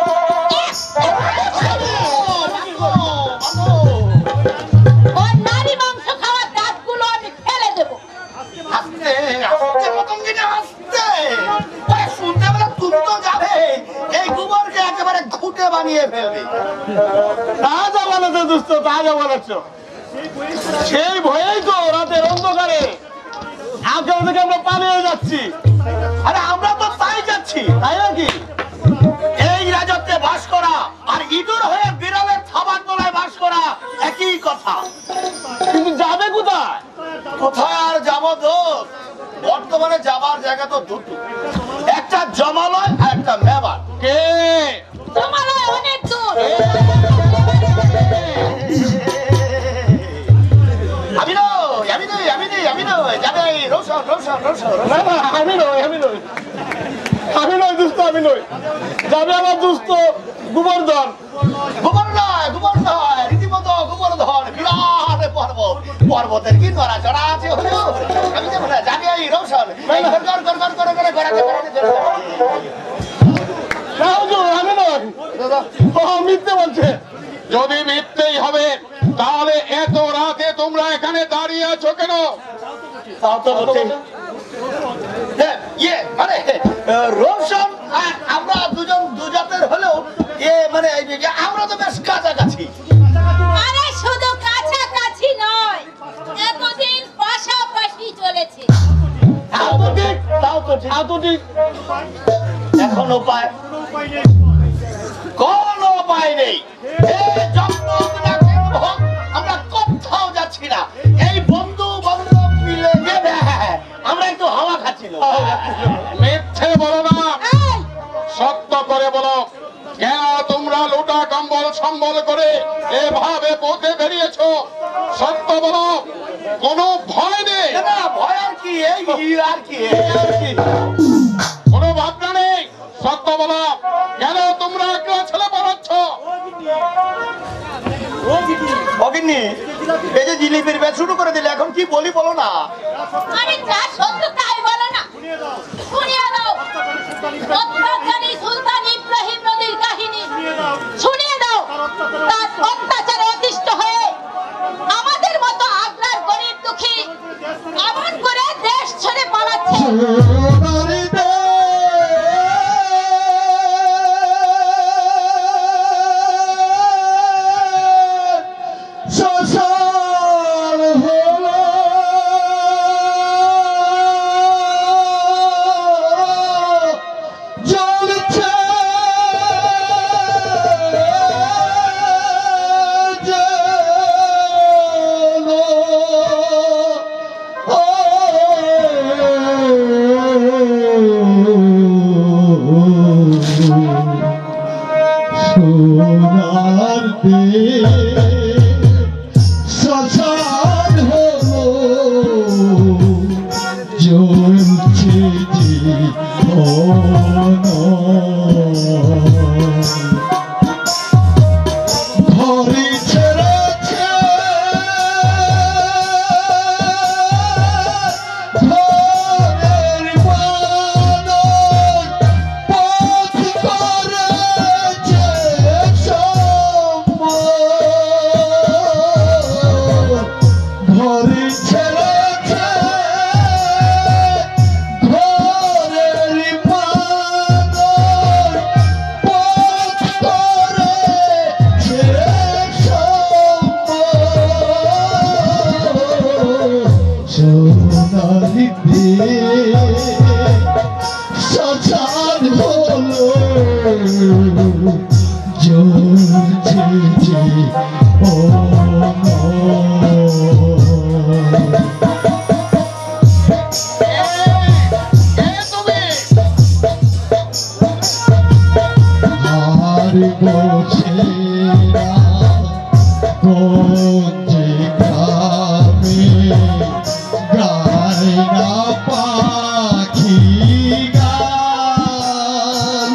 ওই নারী মাংস খাওয়ার দাঁতগুলো আমি ফেলে দেবো। আস্তে আস্তে পতঙ্গিনী, আস্তে। ওরে শুনতে পেলে তুমি তো যাবে এই গোবরকে একেবারে ঘুটে বানিয়ে ফেলবে। তাজা বলেছো দুস্থ তাজা বলেছো সেই ভয়েই তো রাতের অন্ধকারে আগে থেকে আমরা পালিয়ে যাচ্ছি আরে আমরা তো তাই যাচ্ছি। তাই নাকি এই রাজত্বে বাস করা আর ইঁদুর হয়ে বিড়ালের থাবার তলায় বাস করা একই কথা। কিন্তু যাবে কোথায় কোথায় আর যাবো দোষ? বর্তমানে যাবার জায়গা তো দুটো, একটা জমালয় আর একটা মেবার। কে তোমালয় অনেক দূর। আমি নই, আমি নই, আমি নই, আমি নই, যাবে এই রোশন, রোশন, রোশন, রোশন। না না আমি নই আমি নই আমি নই দুস্থ আমি নই যাবে আমার দুস্থ গোবর্ধন গোবর নয়, গোবর নয়, রীতিমতো গোবর্ধন, বিরাট পর্বত পর্বতের কি নড়াচড়া আছে হলো আমি যেমন জানি এই রোশন এই গর গর গর গর করে করে গড়াতে গড়াতে চলে যাবে হুজুর আমি নই ও মিথ্যে বলছে যদি মিথ্যেই হবে তাহলে এত রাতে তোমরা এখানে দাঁড়িয়ে আছো কেন? তাও তো বলছে হ্যাঁ, ইয়ে মানে রোশন আর আমরা দুজন দুজাতের হলেও এ মানে এই যে আমরা তো বেশ কাছাকাছি। আরে শুধু কাছাকাছি নয়, এতদিন পাশাপাশি চলেছে। তাও তো ঠিক তাও তো ঠিক তাও তো ঠিক এখন উপায় কোন উপায় নেই এই জগন্নাথ নাথের ভোগ আমরা কোথাও যাচ্ছি না এই বন্ধু বান্ধব মিলে গেলে আমরা একটু হাওয়া খাচ্ছিল মিথ্যে বলো না, এই, সত্য করে বলো। কেন তোমরা লোটা কম্বল সম্বল করে এভাবে পথে বেরিয়েছো? সত্য বলো, কোনো ভয় নেই, না, না ভয় আর কি এই আর কি এই আর কি কোনো ভাবনা নেই। সত্য বলো, কেন তোমরা একলা ছেলে পড়াচ্ছ? অগিন্নি এই যে জিলিপির ব্যাগ শুরু করে দিলে এখন কি বলি বলো না। আরে যা সত্য তাই বলো না, শুনিয়ে দাও অত্যাচারী সুলতান ইব্রাহিম নদীর কাহিনী শুনিয়ে দাও। তার অত্যাচারে অতিষ্ঠ হয়ে আমাদের মতো আগ্রার গরিব দুঃখী এমন করে দেশ ছেড়ে পালাচ্ছে। সোনারি দেশ শ্মশান হলো, জ্বলছে যেন। ও সোনার দেশ শ্মশান হলো, জ্বলছে জীবন। ঘরে ছেড়েছে ঘরের মানুষ, পথ করেছে সম্বল। ঘরে ছেড়েছে ঘরের মানুষ, পথ করেছে সম্বল। সোনালি দেশ শ্মশান হলো, জ্বলছে জীবন। কে তুমি? আর বসে না গঞ্জে গ্রামে, গায় না পাখি গান।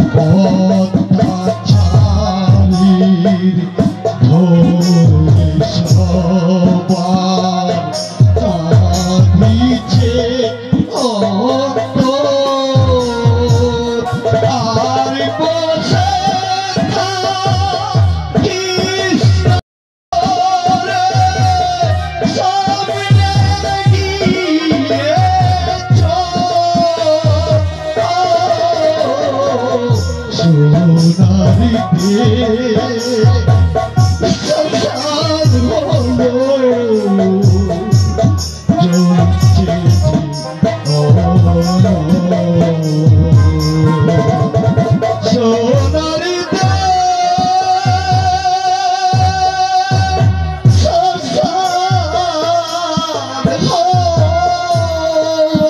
অত্যাচারীর ধরে সবার কাঁদিছে অন্তর। আর বসে থাকিস রে, সামনে গিয়ে চল। সোনারি দেশ শ্মশান হলো, জ্বলছে জীবন। সোনারি দেশ শ্মশান হলো।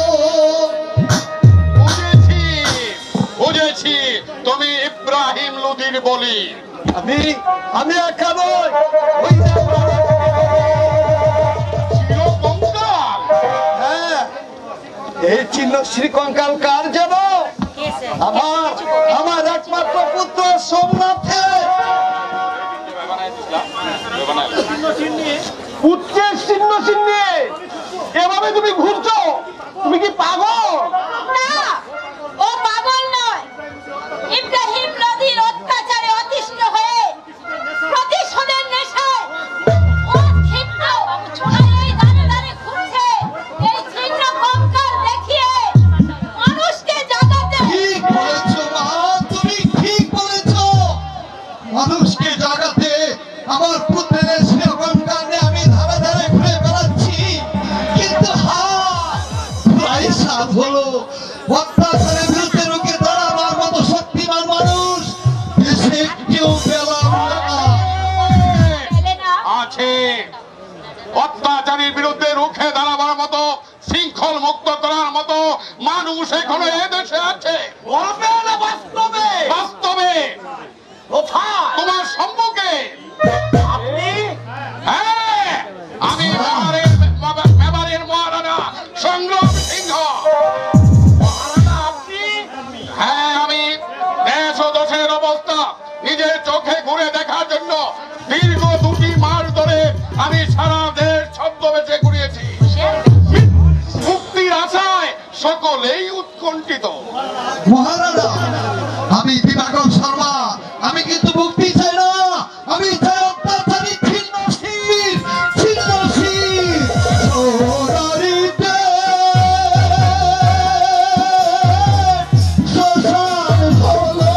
বুঝেছি বুঝেছি, তুমি ইব্রাহিম লোদির বলি। আমি আমি একা নই ওই যে ছিল কঙ্কাল। হ্যাঁ এই চিহ্ন শ্রী কঙ্কাল কার যেন আমার আমার একমাত্র পুত্র সোমনাথের। পুত্রের চিহ্ন চিহ্নে এভাবে তুমি ঘুরছো, তুমি কি পাগল? না, ও পাগল নয়। ইব্রাহিম নদীর অত্যাচারে অতিষ্ঠ হয়ে প্রতিশোধের নেশায় ও ছিন্ন এই দানে দানে ঘুরছে। এই ছিন্ন কঙ্কাল দেখিয়ে মানুষকে জাগাতে। ঠিক বলেছো মা, তুমি ঠিক বলেছো। মানুষকে জাগাতে আমার পুত্রের সেবন কারণে আমি ধারে ধারে ঘুরে বেড়াচ্ছি, কিন্তু হাই সাধ হলো অত্যাচারের বিরুদ্ধে রুখে দাঁড়াবার মতো শক্তিমান মানুষ দেশে কেউ পেলাম না। পেলে না? আছে অত্যাচারীর বিরুদ্ধে রুখে দাঁড়াবার মতো, শৃঙ্খল মুক্ত করার মতো মানুষ এখনো এদেশে আছে। বলবে না বাস্তবে? বাস্তবে কোথায়? তোমার সম্মুখে। আপনি? হ্যাঁ, আমি মেবারের মেবারের মহারানা সংগ্রাম সিংহ। মহারানা আপনি? হ্যাঁ, আমি দেশ ও দশের অবস্থা নিজের চোখে ঘুরে দেখার জন্য দীর্ঘ দুটি মাস ধরে আমি সারা দেশ ছদ্মবেশে ঘুরিয়েছি। মুক্তির আশায় সকলেই উৎকণ্ঠিত। মহারানা, আমি দিবাকর শর্মা, আমি কিন্তু মুক্তি চাই না, আমি চাই অত্যাচারী ছিন্ন শির, ছিন্ন শির সোনারিতে শ্মশান হলো।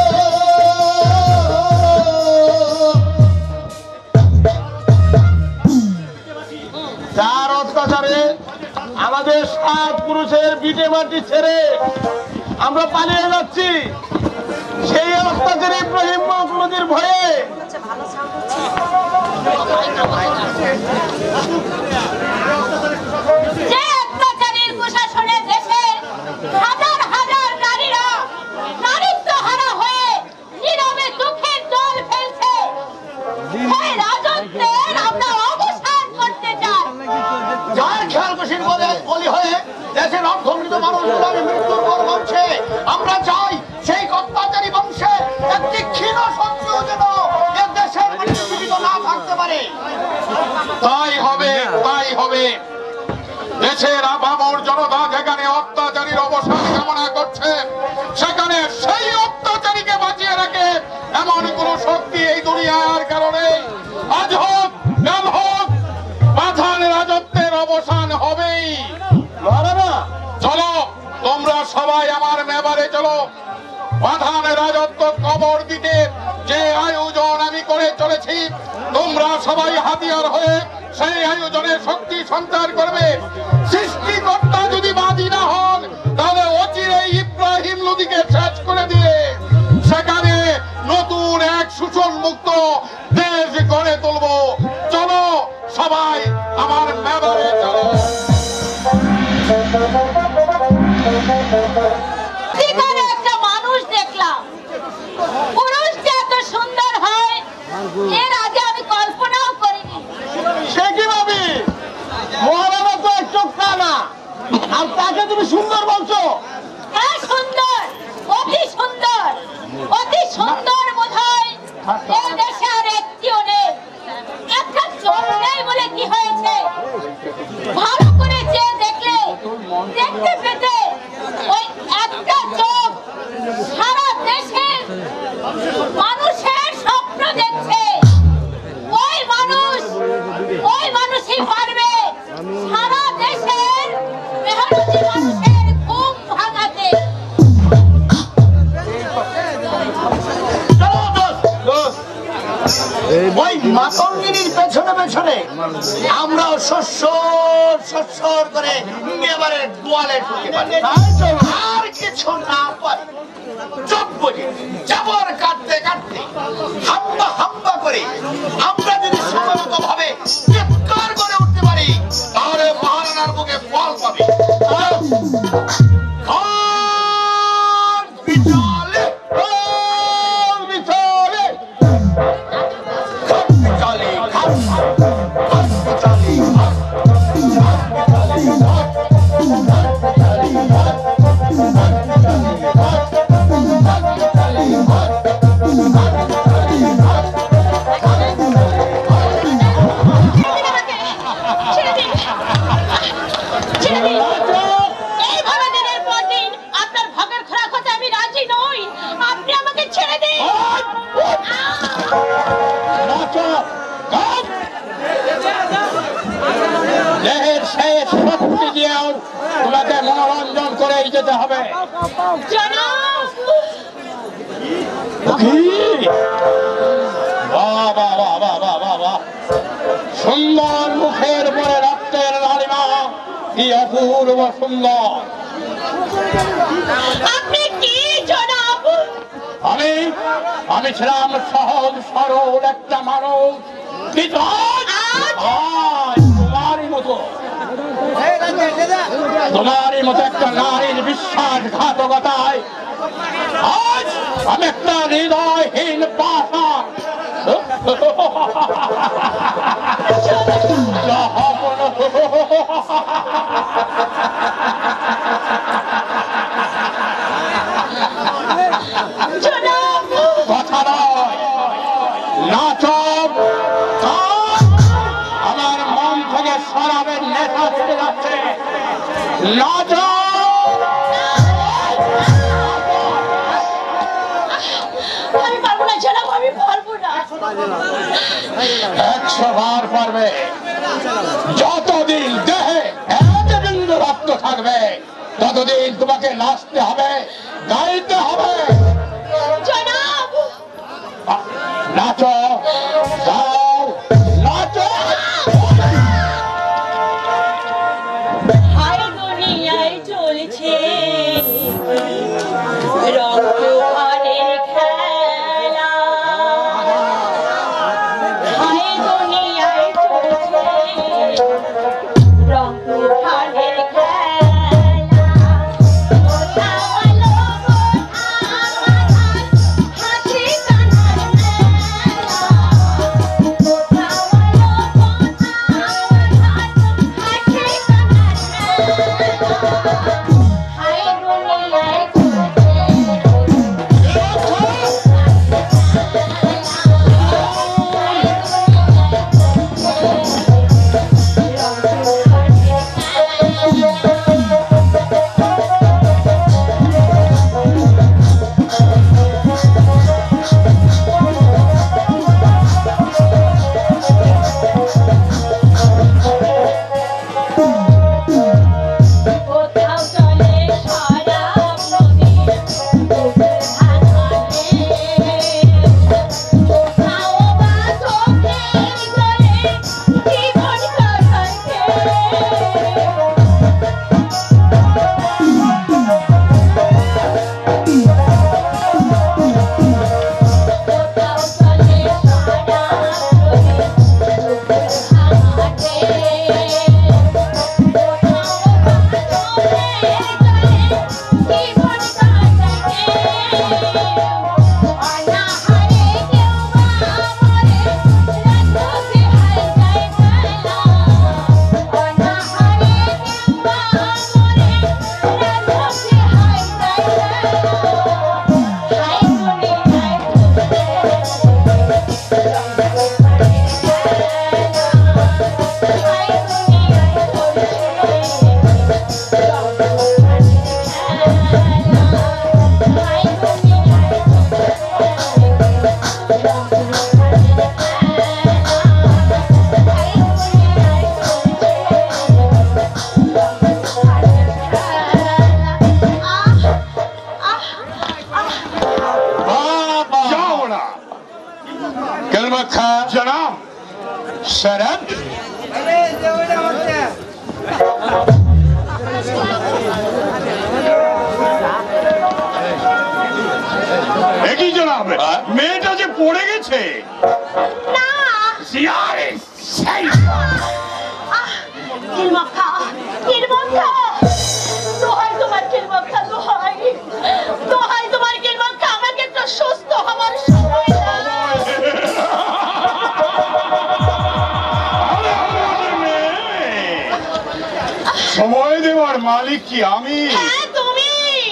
যার অত্যাচারে আমাদের সাত পুরুষের বিটে মাটি ছেড়ে আমরা পালিয়ে যাচ্ছি, সেই অত্যাচারে ইব্রাহিম নদীর ভয়ে যে অত্যাচারীর কুশাসনে দেশের হাজার হাজার নারীরা নারীত্বহারা হয়ে নীরবে দুঃখের জল ফেলছে, সেই রাজত্বের আমরা অবসান করতে চাই। যার খেয়াল খুশির বলে বলি হয়ে দেশের অর্থনীত মানুষগুলো মৃত্যুর পর বলছে, আমরা চাই সেই অত্যাচারী বংশে একটি ক্ষীণ সত্ত্বেও যেন এ দেশের মাটিতে জীবিত না থাকতে পারে। তাই হবে, তাই হবে। দেশের আপামর জনতা যেখানে অত্যাচারীর অবসান কামনা করছে, সেখানে সেই অত্যাচারীকে বাঁচিয়ে রাখে এমন কোন শক্তি এই দুনিয়ার কারণে আজ হোক কাল হোক পাঠান রাজত্বের অবসান হবেই। মহারানা, চলো তোমরা সবাই আমার মেবারে চলো। পাঠান রাজত্ব কবর দিতে যে আয়োজন আমি করে চলেছি, তোমরা সবাই হাতিয়ার হয়ে সেই আয়োজনে শক্তি সঞ্চার করবে। সৃষ্টিকর্তা যদি বাদী না হন, তাহলে অচিরে ইব্রাহিম নদীকে শেষ করে দিয়ে সেখানে নতুন এক শোষণ মুক্ত দেশ গড়ে তুলব। চলো সবাই আমার মেবারে চলো। সেখানে একটা মানুষ দেখলাম, পুরুষটা এত সুন্দর হয় এর আগে আমি কল্পনাও করিনি। সে কি ভাবি? মহারানা তো এক চোখ কানা, আর তাকে তুমি সুন্দর বলছো? হ্যাঁ, সুন্দর, অতি সুন্দর, অতি সুন্দর বোধ হয়। এই দেশে আর একটিও নেই। একটা চোখ নেই বলে কি হয়েছে? ভালো করে যে দেখলে দেখতে পেতে ওই একটা চোখ সারা দেশের মানুষের স্বপ্ন দেখছে। ওই মানুষ, ওই মানুষই পারবে সারা দেশের মেহনতি মানুষের ঘুম ভাঙাতে। চলো দোস্ত, ওই মাতঙ্গিনীর পেছনে পেছনে আমরাও শস্য শস্য করে এবারে গোয়ালে ঢুকে পারি। আর কিছু না পারি, চোখ বুঝে চাবর কাটতে কাটতে হাম্বা হাম্বা করে আমরা যদি সময়মতো ভাবে চিৎকার করে উঠতে পারি, তাহলে মহারানার বুকে ফল পাবে। আর বিচলে, আর বিচলে, চলে খাস চলে নাচো, গাও। দেহের শেষ শক্তি দিয়েও তোমাকে মনোরঞ্জন করেই যেতে হবে। জনাব কি? বাহ বাহ বাহ বাহ বাহ বাহ বাহ। সুন্দর মুখের পরে রক্তের লালিমা, কি অপূর্ব সুন্দর। আপনি কি জনাব? আমি আমি ছিলাম সহজ সরল একটা মানুষ, কিন্তু আজ আজ তোমারই মতো তোমারই মতো একটা নারীর বিশ্বাসঘাতকতায় আজ আমি একটা হৃদয়হীন পাষাণ। জনাব কথা নয়, নাচক আমার মন থেকে সরাবের নেশা ছুটে যাচ্ছে। নাচক আমি পারবো না জনাব, আমি পারবো না। একশো বার পারবে। যতদিন দেহে এক বিন্দু রক্ত থাকবে ততদিন তোমাকে নাচতে হবে, গাইতে হবে। জনাব নাচো, গাও, নাচো। হাই দুনিয়ায় চলছে রক্তপাতের খেলা। হাই দুনিয়ায় চলছে রক্তপাতের খেলা। কোথাও আলো, কোথাও আঁধার, হাসি কান্নার মেলা। কোথাও আলো, কোথাও আঁধার, হাসি কান্নার মেলা। হাই দুনিয়ায় চলছে কোথাও চলে শরাব নদী, কোথাও কোথাও বা চোখের জলে জীবন কাটাচ্ছে। কোথাও চলে শরাব নদী, কোথাও হাটে। যাও না كلمة خا জনাব। شرب একই জনাব, মেয়েটা যে পড়ে গেছে। না زيارة سيف কিলমক্কা, কিলমক্কা, দোহাই তোমার কিলমক্কা, দোহাই দোহাই তোমার কিলমক্কা, আমাকে একটু সুস্থ হবার সময় দাও। আরে আমাদের মেয়ে। সময় দেওয়ার মালিক কি আমি? হ্যাঁ তুমি।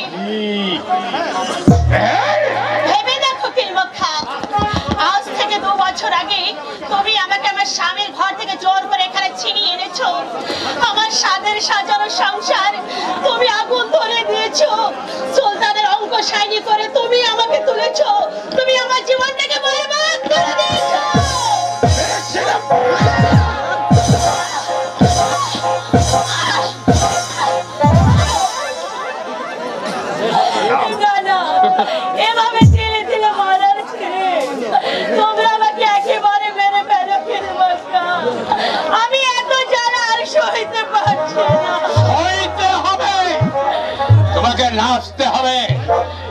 ভেবে দেখো কিলমক্কা, আজ থেকে দু বছর আগে তুমি আমাকে আমার স্বামীর ঘর থেকে জোর করে এখানে ছিনিয়ে এনেছো। আমার সাদের সাজানো সংসার তুমি আগুন ধরে দিয়েছো। সুলতানের অঙ্ক শাইনি করে তুমি আমাকে তুলেছো। তুমি আমার জীবনটাকে বরবাদ করে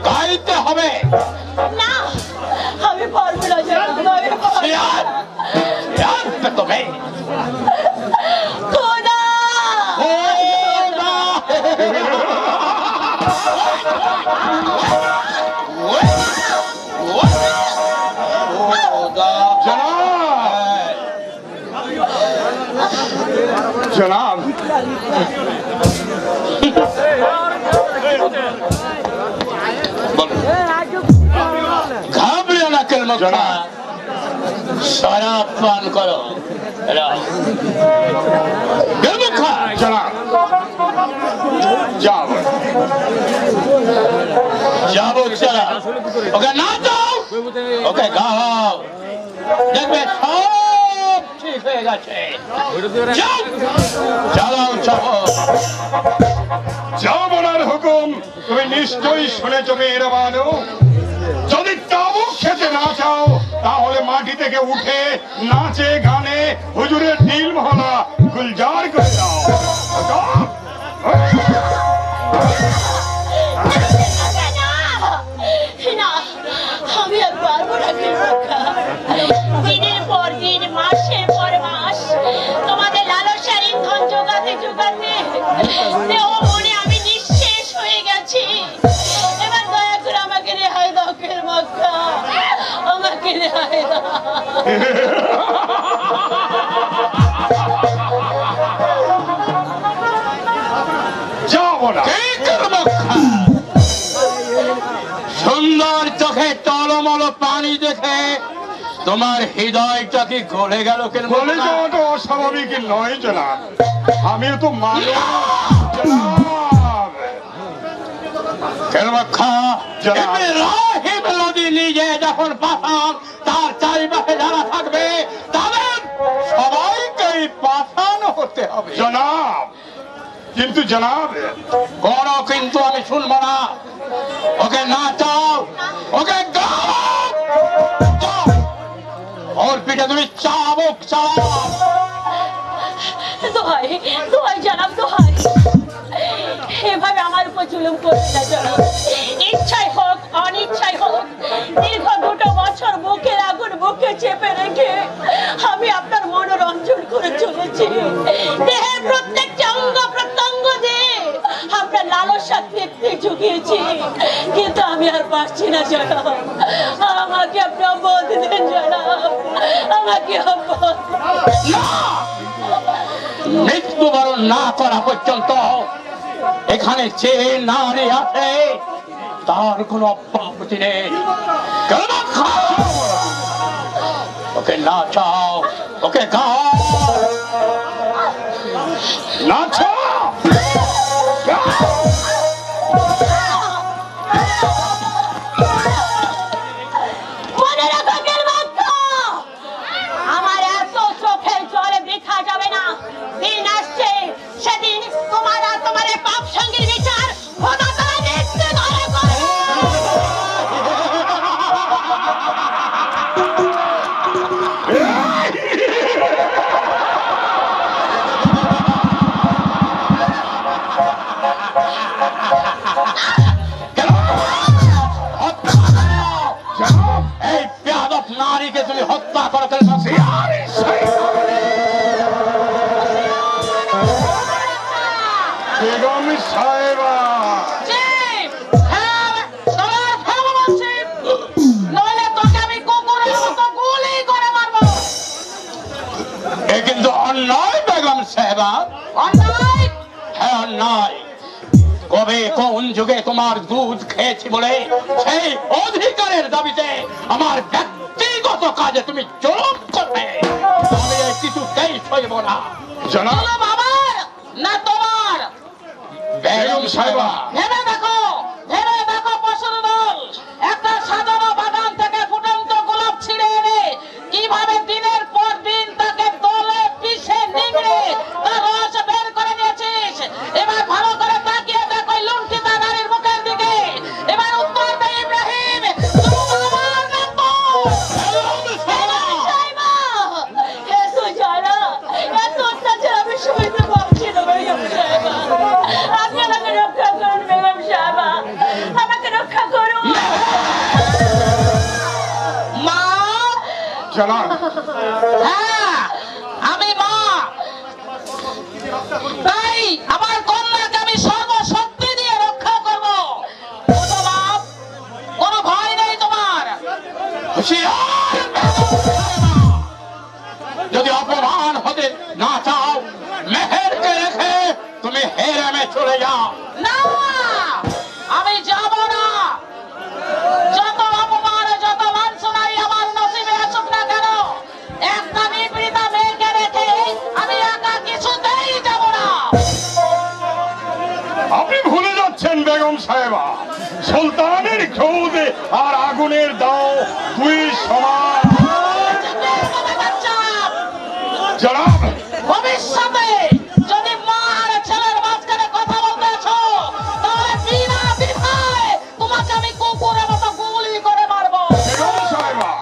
গাইতে হবে। না আমি পারবো না জনাব, আমি পারবো না। শিয়ার শিয়ার पे तुम्हें খোদা খোদা जनाब घाबड़ो ना कलमा खा, शराब पान करो। कलमा खा जनाब जाओ যাবো চলা, ওকে না যাও ওকে গাও, দেখবে সব ঠিক হয়ে গেছে। যাও চালাও চাও। জামানার হুকুম তুমি নিশ্চয়ই শুনেছ মেহরবানো। যদি তাবুক খেতে না চাও তাহলে মাটি থেকে উঠে নাচে গানে হুজুরের দিল মহলা গুলজার করে দাও। যাও। না আমি আর পারবো না কৃপা। দিনের পর দিন মাসের পর মাস তোমাদের লালসার ইন্ধন জোগাতে জোগাতে দেহ মনে আমি নিঃশেষ হয়ে গেছি। এবার দয়া করে আমাকে রেহাই দাও কৃপা, আমাকে রেহাই দাও। যাবো না। সুন্দর চোখে টলমল পানি দেখে তোমার হৃদয়টা কি গলে গেল? কেন বলে যাওয়াটা অস্বাভাবিক নয় জনাব, আমিও তো মানুষ জনাব। রাহিব নদী নিজে যখন পাঠান তার চারিপাশে যারা থাকবে তাদের সবাইকেই পাঠান হতে হবে জনাব। কিন্তু জনাব কোন কিন্তু আমি শুনবো না। ওকে নাচাও, ওকে গাও, যাও। ওর পিঠে তুমি চাবুক চালাও। দোহাই দোহাই জনাব, দোহাই এভাবে আমার উপর জুলুম করবে না জনাব। ইচ্ছাই হোক অনিচ্ছাই হোক দীর্ঘ দুটো বছর বুকের আগুন বুকে চেপে রেখে আমি আপনার মনোরঞ্জন করে চলেছি। দেহের প্রত্যেকটা অঙ্গ প্রত্যঙ্গ দিয়ে আপনার লালসা দেখতে জুগিয়েছি, কিন্তু আমি আর পারছি না জনাব। আমাকে আপনি অব্যাহত দেন জনাব, আমাকে অব্যাহত। মৃত্যুবরণ না করা পর্যন্ত এখানে যে নারী আছে তার কোনো অব্যাহতি নেই। কালেমা খাও, ওকে নাচাও, ওকে গাও, নাচো। মনে রাখো কেলমাক্কা, আমার এত চোখের জলে বৃথা যাবে না। দিন আসছে সেদিন তোমার আর তোমার এই পাপ সঙ্গীর বিচার খোদা তাআলা দেখতে ধরে করবে। এই বেয়াদব নারীকে তুমি হত্যা করো। কালেমা বেগম সাহেবা চিফ, হ্যাঁ, তোমার ফেলো বলছি, নইলে তোকে আমি কুকুরের মতো গুলি করে মারবো। এ কিন্তু অন্যায় বেগম সাহেবা। অন্যায়? হ্যাঁ অন্যায়। কবে কোন যুগে তোমার দুধ খেয়েছি বলে সেই অধিকারের দাবিতে আমার ব্যক্তিগত কাজে তুমি জুলুম করবে, আমি এই কিছুতেই সইব না। জনাব জুলুম আমার না তোমার? বেগম সাহেবা ভেবে দেখো, ভেবে দেখো পশুর দল, একটা সাজানো বাগান থেকে ফুটন্ত গোলাপ ছিঁড়ে এনে কিভাবে দিনের পর দিন তাকে দলে পিষে নিংড়ে তার রস বের করে নিয়েছিস। এবার ভালো করে তাকিয়ে দেখো ওই লুণ্ঠিতা নারীর মুখের দিকে। এবার উত্তর দে ইব্রাহিম, তুমি আমার না তোর? সাইবা, এত জ্বালা, এত অত্যাচার আমি সইতে পারছি না বেগম সাহেবা। আপনি আমাকে রক্ষা করুন বেগম সাহেবা। জনাব হ্যাঁ আমি মা, তাই আমার কন্যাকে আমি সর্বশক্তি দিয়ে রক্ষা করব। ও বাপ, কোনো ভয় নেই তোমার। হুঁশিয়ার! যদি অপমান হতে না চাও, মেহেরকে রেখে তুমি হেরেমে চলে যাও। না, আমি যাব না। যত অপমান, যত লাঞ্ছনাই আমার নসিবে আসুক না কেন, একটা নিপীড়িতা মেয়েকে রেখে আমি একা কিছুতেই যাব না। আপনি ভুলে যাচ্ছেন বেগম সাহেবা, সুলতানের ক্রোধ আর আগুনের দাও দুই সমান। জনাব ভবিষ্যতে যদি মা আর ছেলের মাঝখানে কথা বলতে আছো, তাহলে বিনা দ্বিধায় তোমাকে আমি কুকুরের মতো গুলি করে মারবো। বেগম সাহেবা,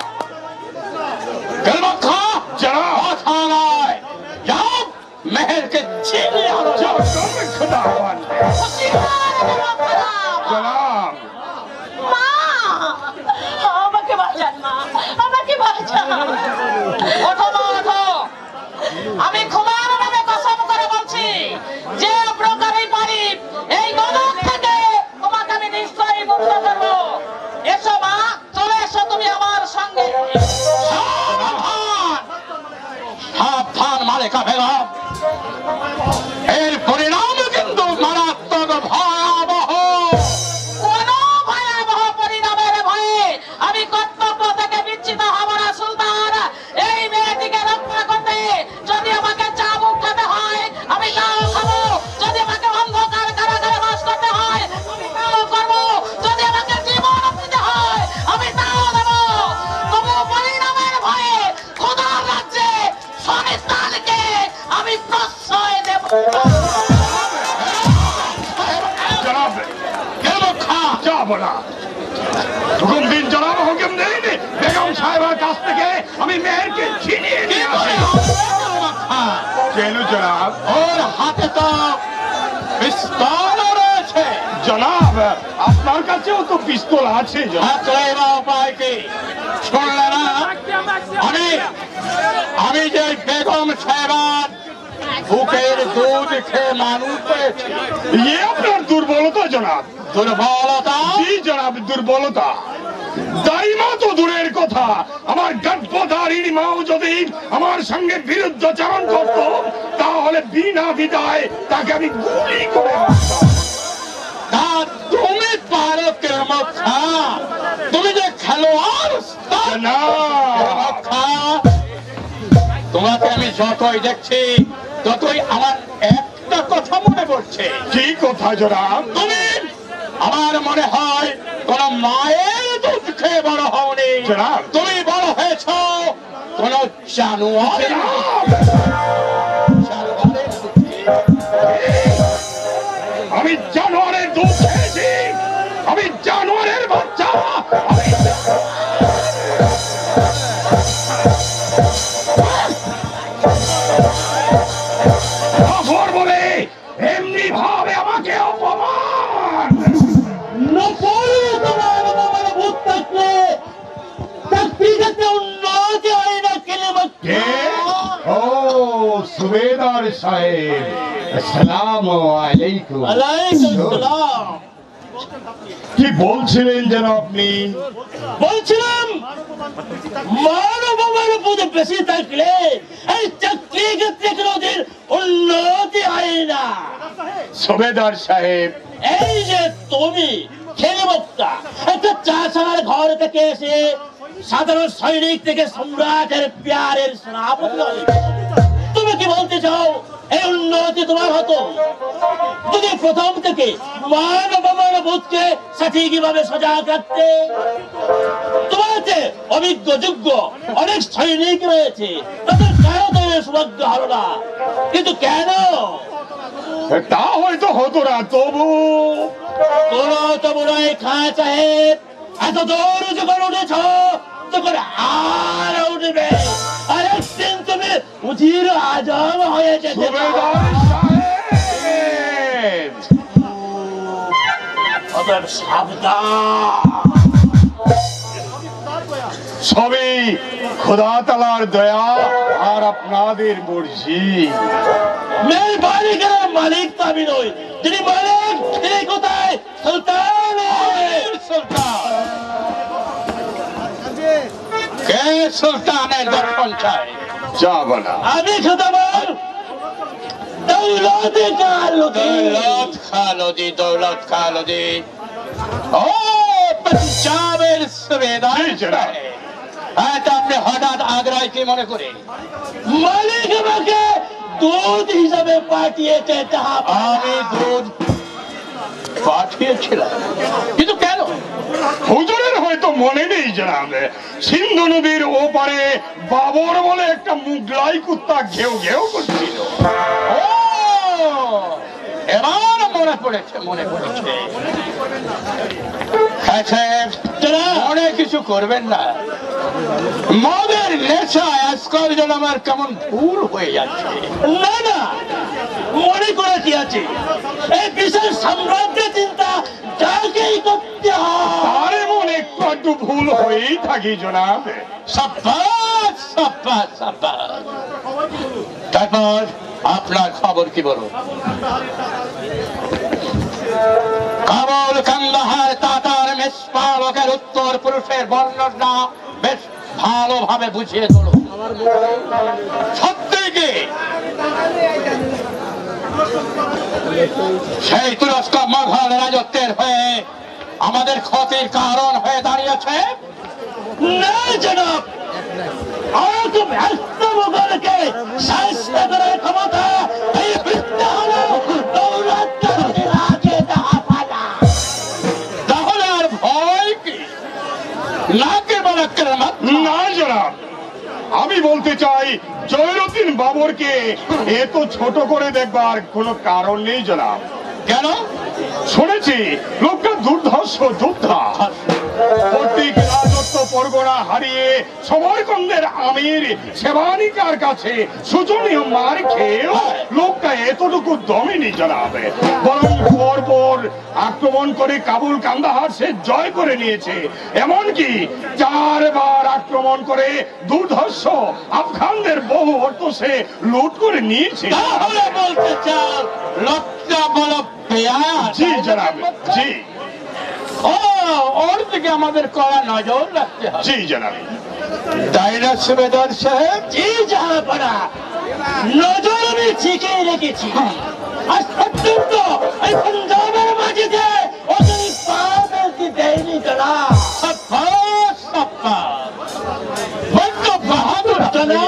গলমখা জনাব কথা নয়, যাও মেহেরকে ছিনিয়ে আনো। যাও, তবে খোদা আহ্বান। হুঁশিয়ার এবং খারাপ। জনাব মা, আমাকে বাঁচান মা, আমাকে বাঁচান। ওঠো মা, ওঠো। আমি খোদার নামে কসম করে বলছি, যে প্রকারেই পারি এই গলক থেকে তোমাকে আমি নিশ্চয়ই মুক্ত করবো। এসো মা, চলে এসো তুমি আমার সঙ্গে। সাবধান! সাবধান মালিকা বেগম, এর পরিণাম কিন্তু মারাত্মক ভয়াবহ। কোনো ভয়াবহ পরিণামের ভয়ে আমি কর্তব্য থেকে বিচ্ছিন্ন হব না সুলতান। এই মেয়েটিকে রক্ষা করতে যদি আমাকে চাবুক খেতে হয় আমি তাও খাবো, যদি আমাকে অন্ধকার কারাগারে বাস করতে হয় আমি তাও করবো, যদি আমাকে জীবন দিতে হয় আমি তাও দেবো। তবু পরিণামের ভয়ে খোদার রাজ্যে শয়তানকে আমি প্রশ্রয় দেব। জনাব গলমখা যাব না। হুকুম দিন জনাব, হুকুম দিন বেগম সাহেবের কাছ থেকে আমি মেহেরকে ছিনিয়ে নিয়ে আসি। গলমখা, কেন জনাব? ওর হাতে তো পিস্তল রয়েছে। জনাব আপনার কাছেও তো পিস্তল আছে জনাব। থাকলে বা উপায় কি? শুনলে না, আমি আমি যে বেগম সাহেবার বুকের দুধ খেয়ে মানুষ হয়েছি। ইয়ে আপনার দুর্বলতা জনাব। দুর্বলতা? জি জনাব, দুর্বলতা। দাইমা তো দূরের কথা, আমার গর্ভধারিণী মাও যদি আমার সঙ্গে বিরুদ্ধাচরণ করত, তাহলে বিনা বিদায় তাকে আমি গুলি করে মারতাম। তা তুমি পারো গলমখা? তুমি যে খেলোয়াড় উস্তাদ। জনাব গলমখা, তোমাকে আমি যতই দেখছি ততই আমার একটা কথা মনে পড়ছে। কি কথা জনাব? তুমি, আমার মনে হয় কোন মায়ের দুধ খেয়ে বড় হওনি। জনাব। তুমি বড় হয়েছ কোন জানোয়ার। জনাব আমি জানোয়ারের দুধ খেয়েছি, আমি জানোয়ারের বাচ্চা। আমি কাফর বলে এমনি ভাবে আমাকে অপমান। কে? ও সুবেদার সাহেব, আসসালামু আলাইকুম। কি বলছিলেন যেন আপনি? বলছিলাম মানব আমার পদে বেশি থাকলে এই চাকরি ক্ষেত্রে কোনোদিন উন্নতি হয় না। সুবেদার সাহেব, এই যে তুমি খেলে বক্তা একটা চাষার ঘর থেকে এসে সাধারণ সৈনিক থেকে সম্রাটের প্যারের সেনাপতি হলে তুমি কি বলতে চাও এই উন্নতি তোমার হতো যদি প্রথম থেকে মানব আমার বোধকে সঠিকভাবে সজাগ রাখতে? তোমার যে অভিজ্ঞ যোগ্য অনেক সৈনিক রয়েছে, তাদের কেন তুমি সৌভাগ্য হলো না? কিন্তু কেন? তা হয়তো হতো না, তবু কোন তবু নয় খাঁ সাহেব, এত দূর যখন উঠেছ তখন আর উঠবে, আর একদিন তুমি উজির আজম হয়ে যেতে সুবেদার সাহেব, অতএব সাবধান। সবই খোদা তাআলার দয়া আর আপনাদের মর্জি। মেহরবানি করে মালিক তো আমি নই, যিনি মালিক তিনি কোথায়? সুলতান। সুলতান কে সুলতানের দর্শন চাই? যাব না। আমি খোদাবার দৌলত কালুদি। দৌলত খালদি, দৌলত খালদি। ও পঞ্জাবের সুবেদার জি, জনাব। এটা আপনি হঠাৎ আগ্রায় কি মনে করে? মালিক আমাকে দুধ হিসাবে পাঠিয়েছে। তাহা আমি দুধ পাঠিয়েছিলাম, কিন্তু কেন? হুজুরের হয়তো মনে নেই জনাব, সিন্ধু নদীর ওপারে বাবর বলে একটা মুগলাই কুত্তা ঘেউ ঘেউ করছিল। ও এবার মনে পড়েছে, মনে পড়েছে। আচ্ছা, মনে কিছু করবেন না, মদের নেশায় আজকাল যেন আমার কেমন ভুল হয়ে যাচ্ছে। না না, মনে করে কি আছে? এই বিশেষ সাম্রাজ্য চিন্তা যাকেই করতে হয়। তার এমন একটু একটু ভুল হয়েই থাকি জনাব। সাব্বাস, সাব্বাস, সাব্বাস। তারপর আপনার খবর কি বলুন? কাবুল, কান্দাহার, তাতার, মেষপালকের উত্তর পুরুষের বর্ণনা বেশ ভালোভাবে বুঝিয়ে দিল। সত্যি কি সেই তুরস্ক মোঘল রাজত্বের হয়ে আমাদের ক্ষতির কারণ হয়ে দাঁড়িয়েছে? না জনাব, আজ ব্যস্ত মোগলকে শাসন করার ক্ষমতা এই বৃত্ত হলো দৌলত কালুদির হাতে। তাহা পালা। তাহলে আর ভয় কি? নাকে বালাক্কের মাত্রা। না জনাব, আমি বলতে চাই জয়রুদ্দিন বাবরকে এত ছোট করে দেখবার কোনো কারণ নেই জনাব। কেন? শুনেছি লোকটা দুর্ধর্ষ যোদ্ধা, প্রত্যেক রাজত্ব পরগনা হারিয়ে সমরকন্দের আমির সেবানিকার কাছে শোচনীয় মার খেয়েও লোকটা এতটুকু দমেনি জনাবে, বরং পর পর আক্রমণ করে কাবুল কান্দাহার সে জয় করে নিয়েছে। এমনকি চারবার আক্রমণ করে দুর্ধর্ষ আফগানদের বহু অর্থ সে লুট করে নিয়েছে। তাহলে বলতে চাও লোকটা বলো বেয়ায়া? জি জনাব, জি ও, ওর দিকে আমাদের কড়া নজর রাখতে হবে। জি জনাব। তাই না সুবেদার সাহেব? জি জাহাপানা, নজর আমি ঠিকই রেখেছি। আর পর্যন্ত এই পাঞ্জাবের মাটিতে ওদের পা ফেলতে দেয়নি জনাব। সাব্বাস, সাব্বাস। বড্ড বাহাদুর আপনি।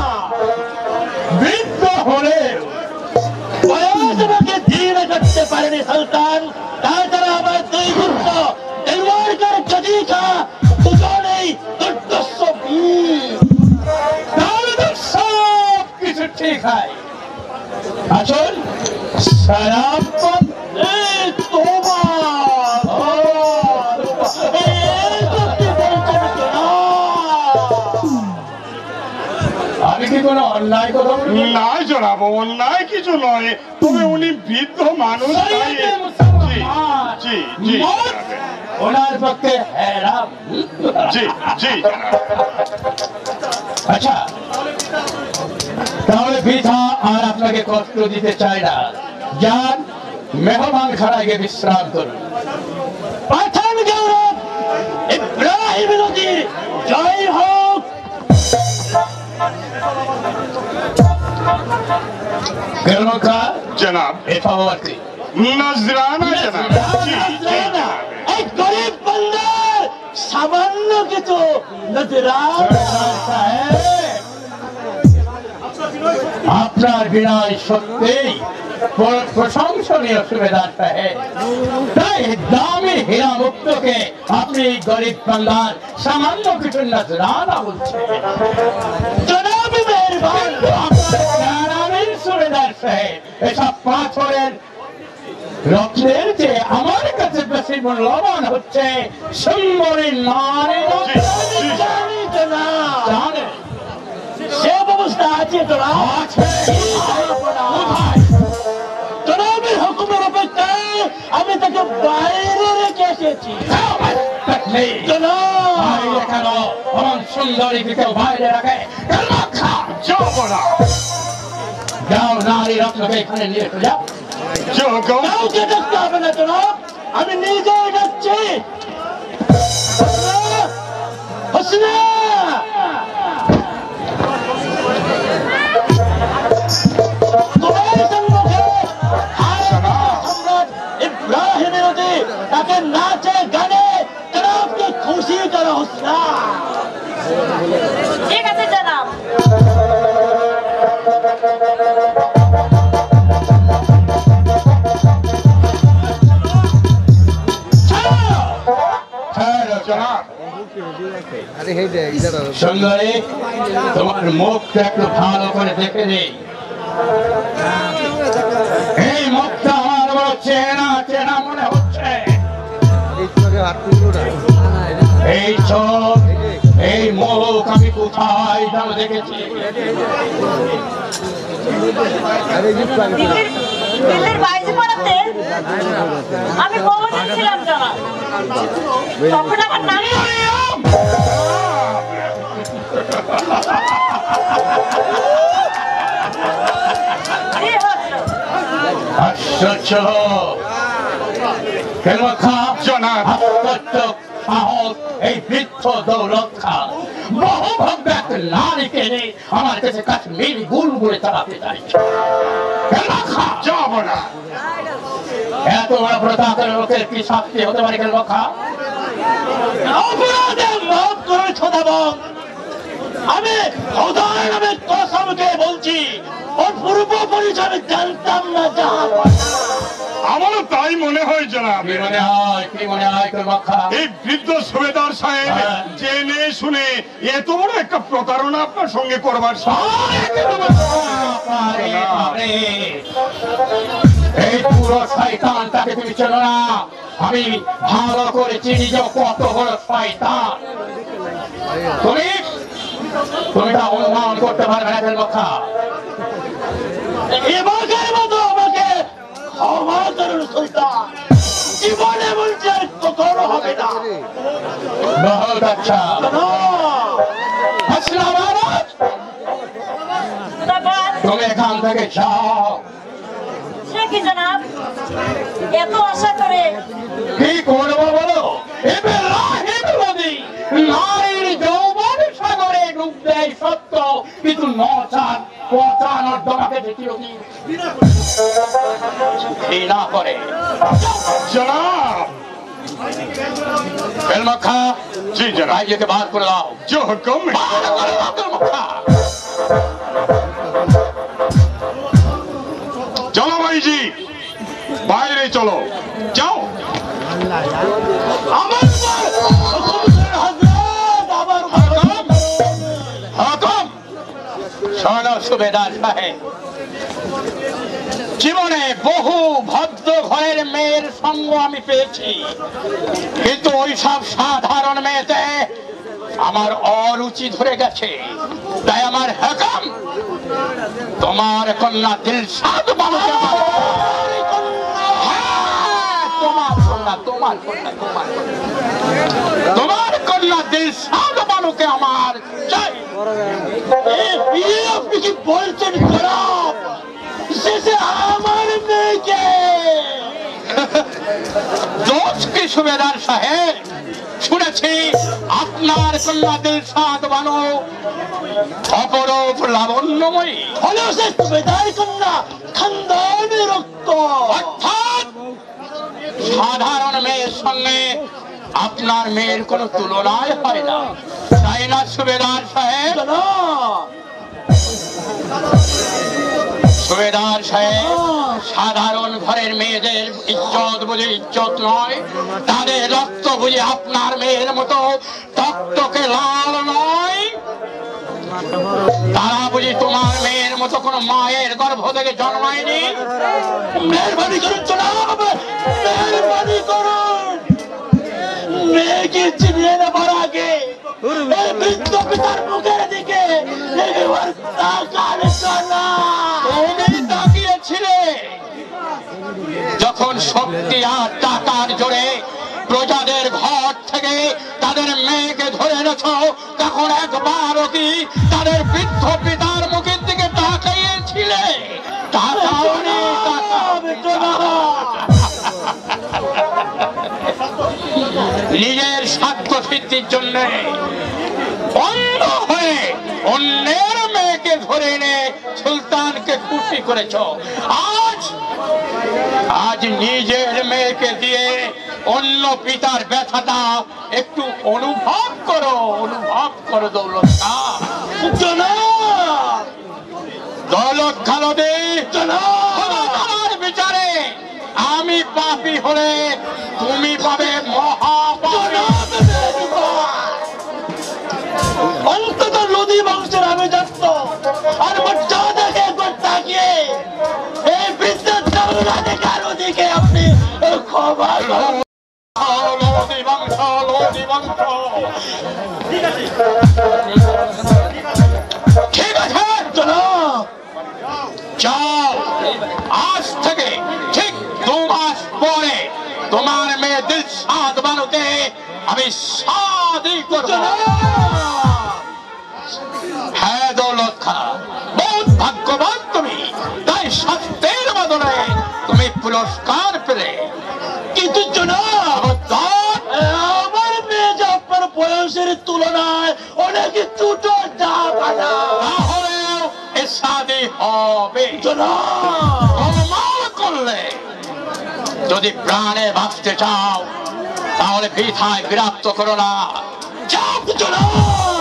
বৃদ্ধ হলেও বয়স আমাকে ধীর করতে পারেনি সুলতান। তাছাড়া আমার দুই পুত্র দেলওয়ারকার গদিকা দুজনেই দুর্দর্শ বীর। তাহলে তো সব কিছু ঠিক হয়। আসুন সালাম পথ। এই তোমার এই সত্যি বলছেন জনাব। আমি কি কোনো অন্যায় কথা বলি? না জনাব, অন্যায় কিছু নয়, তবে উনি বৃদ্ধ মানুষ তাই। শরীয়তে জি মুসলমান। জি জি মত জনাবে। ওনার পক্ষে হেরাম। জি জি জনাব। আচ্ছা, তাহলে বৃথা আর আপনাকে কষ্ট দিতে চাই না। যান মেহমান খানায় গিয়ে বিশ্রাম করুন। পাঠান গৌরব ইব্রাহিম নদীর জয় হোক। কর্মকার জনাব, এ খবর কি? নজরানা জনাব। জি জি জনাব। এই গরিব বন্দার সামান্য কিছু নজরানা। আপনার বিনয় সত্যিই প্র- প্রশংসনীয় সুবেদার সাহেব। তাই দামি হীরা মুক্তকে আপনি গরিব বান্দার সামান্য কিছু নজরানা বলছেন। জনাব মেহরবান। আপনার নারায়ণ সুবেদার সাহেব, এসব পাথরের রত্নের যে আমার কাছে বেশি মূল্যবান হচ্ছে সুন্দরী নারী রত্ন। জি, জি। জানি জনাব, জানেন? সে ব্যবস্থা আছে জনাব। আছে। কোথায়? জনাবের হুকুমের অপেক্ষায় আমি তাকে বাইরে রেখে এসেছি। নেই। জনাব বাইরে কেন আমার সুন্দরীকে কেউ বাইরে রাখে? যাব না। যাও নারী রত্নকে এখানে নিয়ে এসে যাও। কাউকে ডাকতে হবে না জনাব, আমি নিজেই ডাকছি। হোসনা, ইব্রাহিম নদী তাকে নাচে গানে জনাবকে খুশি করা হোসনা। ঠিক আছে জনাব। সুন্দরী, তোমার মুখটা একটু ভালো করে দেখে নেই। এই মুখটা আমার বড় চেনা চেনা মনে হচ্ছে। এই চোখ, এই মুখ আমি কোথায় যেন দেখেছি। দিল্লির দিল্লির বাইজি পড়াতে আমি বহুদিন ছিলাম জনাব। তখন আমার নাম আশ্চর্য কেন খা জনাব। আশ্চর্য সাহস এই বৃদ্ধ দৌলত খা বহু ভব্য এক নারীকে নিয়ে আমার কাছে কাশ্মীরি গুল বলে চালাতে চাইছে। কেন খা যাব না। এত বড় প্রতাপের লোকের কি শাস্তি হতে পারে? কেন খা অপরাধে মাফ করে ছোটাবো। আমি খোদার নামে কসমকে বলছি, ওর পূর্ব পরিচয় আমি জানতাম না। যা আমারও তাই মনে হয় জনাব। কি মনে হয়? কি মনে হয়? কেন খা এই বৃদ্ধ সুবেদার সাহেব হ্যাঁ। জেনে শুনে এত বড় একটা প্রতারণা আপনার সঙ্গে করবার এই পুরো শয়তানটাকে তুমি চেনো না? আমি ভালো করে চিনি যে কত বড় শয়তান। তুমি তুমি তা অনুমান করতে পারবে না। কেন খা এবারের মতো আমাকে ক্ষমা করুন সুলতান, জীবনে বলছে আর কখনো হবে না। বহুত আচ্ছা। আসসালামু আলাইকুম। খুদাবাদ। তুমি এখান থেকে যাও। সে কি জনাব, এত আশা করে কি করবো বলো? ইব্রাহিম নদী নারীর যৌবন সাগরে ডুব দেয় সত্য, কিন্তু নচার পচানোর দমাকে দেখিল কি ঘৃণা করে। জনাব। বেলমখা, জি জনাব। ভাইকে বার করে দাও। जो हुक्म है। বার করে দাও বেলমখা। चलो भाई जी, বাইরে চলো, যাও। আমার হুকুম শোনো সুবেদার সাহেব, জীবনে বহু ভদ্র ঘরের মেয়ের সঙ্গ আমি পেয়েছি, কিন্তু ওই সব সাধারণ মেয়েতে আমার অরুচি ধরে গেছে। তাই আমার হুকুম, তোমার কন্যা দিলশাদ বানুকে আমার হ্যাঁ, তোমার কন্যা তোমার কন্যা তোমার কন্যা তোমার কন্যা দিলশাদ বানুকে আমার চাই। বিয়ে আপনি কি বলছেন খারাপ? শেষে আমার মেয়েকে দোষ কি সুবেদার সাহেব? শুনেছি আপনার কন্যা দিলশাদ বানু অপরূপ লাবণ্যময়ী। হলেও সে সুবেদার কন্যা খানদানি রক্ত, অর্থাৎ সাধারণ মেয়ের সঙ্গে আপনার মেয়ের কোনো তুলনায় হয় না, তাই না সুবেদার সাহেব? সুবেদার সাহেব, সাধারণ ঘরের মেয়েদের ইজ্জত বুঝে ইজ্জত নয়, তাদের রক্ত বুঝে আপনার মেয়ের মতো টকটকে লাল নয়। তারা বুঝি তোমার মেয়ের মতো কোন মায়ের গর্ভ থেকে জন্মায়নি। মেহরবানি করুন জনাব, মেহরবানি করুন। মেয়েকে চিনিয়ে নেবার আগে এই বৃদ্ধ পিতার মুখের দিকে একবার তাকান না। তুমি তাকিয়েছিলে যখন শক্তি আর টাকার জোরে প্রজাদের ঘর থেকে তাদের মেয়েকে ধরে এনেছ, তখন একবারও কি তাদের বৃদ্ধ পিতার মুখের দিকে তাকাইয়েছিলে? তাকাওনি, তাকাওনি। নিজের স্বার্থ সিদ্ধির জন্য অন্ধ হয়ে অন্যের মেয়েকে ধরে এনে সুলতানকে খুশি করেছ। আজ আজ নিজের মেয়েকে দিয়ে অন্য পিতার ব্যথাটা একটু অনুভব করো, অনুভব করো দৌলত শাহ। দৌলত খালদে, তোমার বিচারে আমি পাপী হলে তুমি পাবে মহাপাপ। অন্তত নদী বংশের আমি যাচ্ছ আর মর্যাদাকে একবার তাকিয়ে এই বৃদ্ধের দৌলাধিকার ওদিকে আপনি ক্ষমা করুন। লোধি বংশ, লোধি বংশ। ঠিক আছে জনাব, যাও, আজ থেকে ঠিক দু মাস পরে তোমার মেয়ে দিলশাদ বানুকে আমি শাদি করব। হ্যাঁ দৌলত খাঁ, বহুত ভাগ্যবান তুমি, তাই শাস্তির বদলে তুমি পুরস্কার পেলে। কিন্তু জনাব, আমার মেয়ে যে আপনার বয়সের তুলনায় অনেক ছোট যা বানা, তাহলেও এ শাদি হবে। জনাব অনুমান করলে যদি প্রাণে বাঁচতে চাও তাহলে বৃথায় বিরক্ত করো না। যাও জনাব।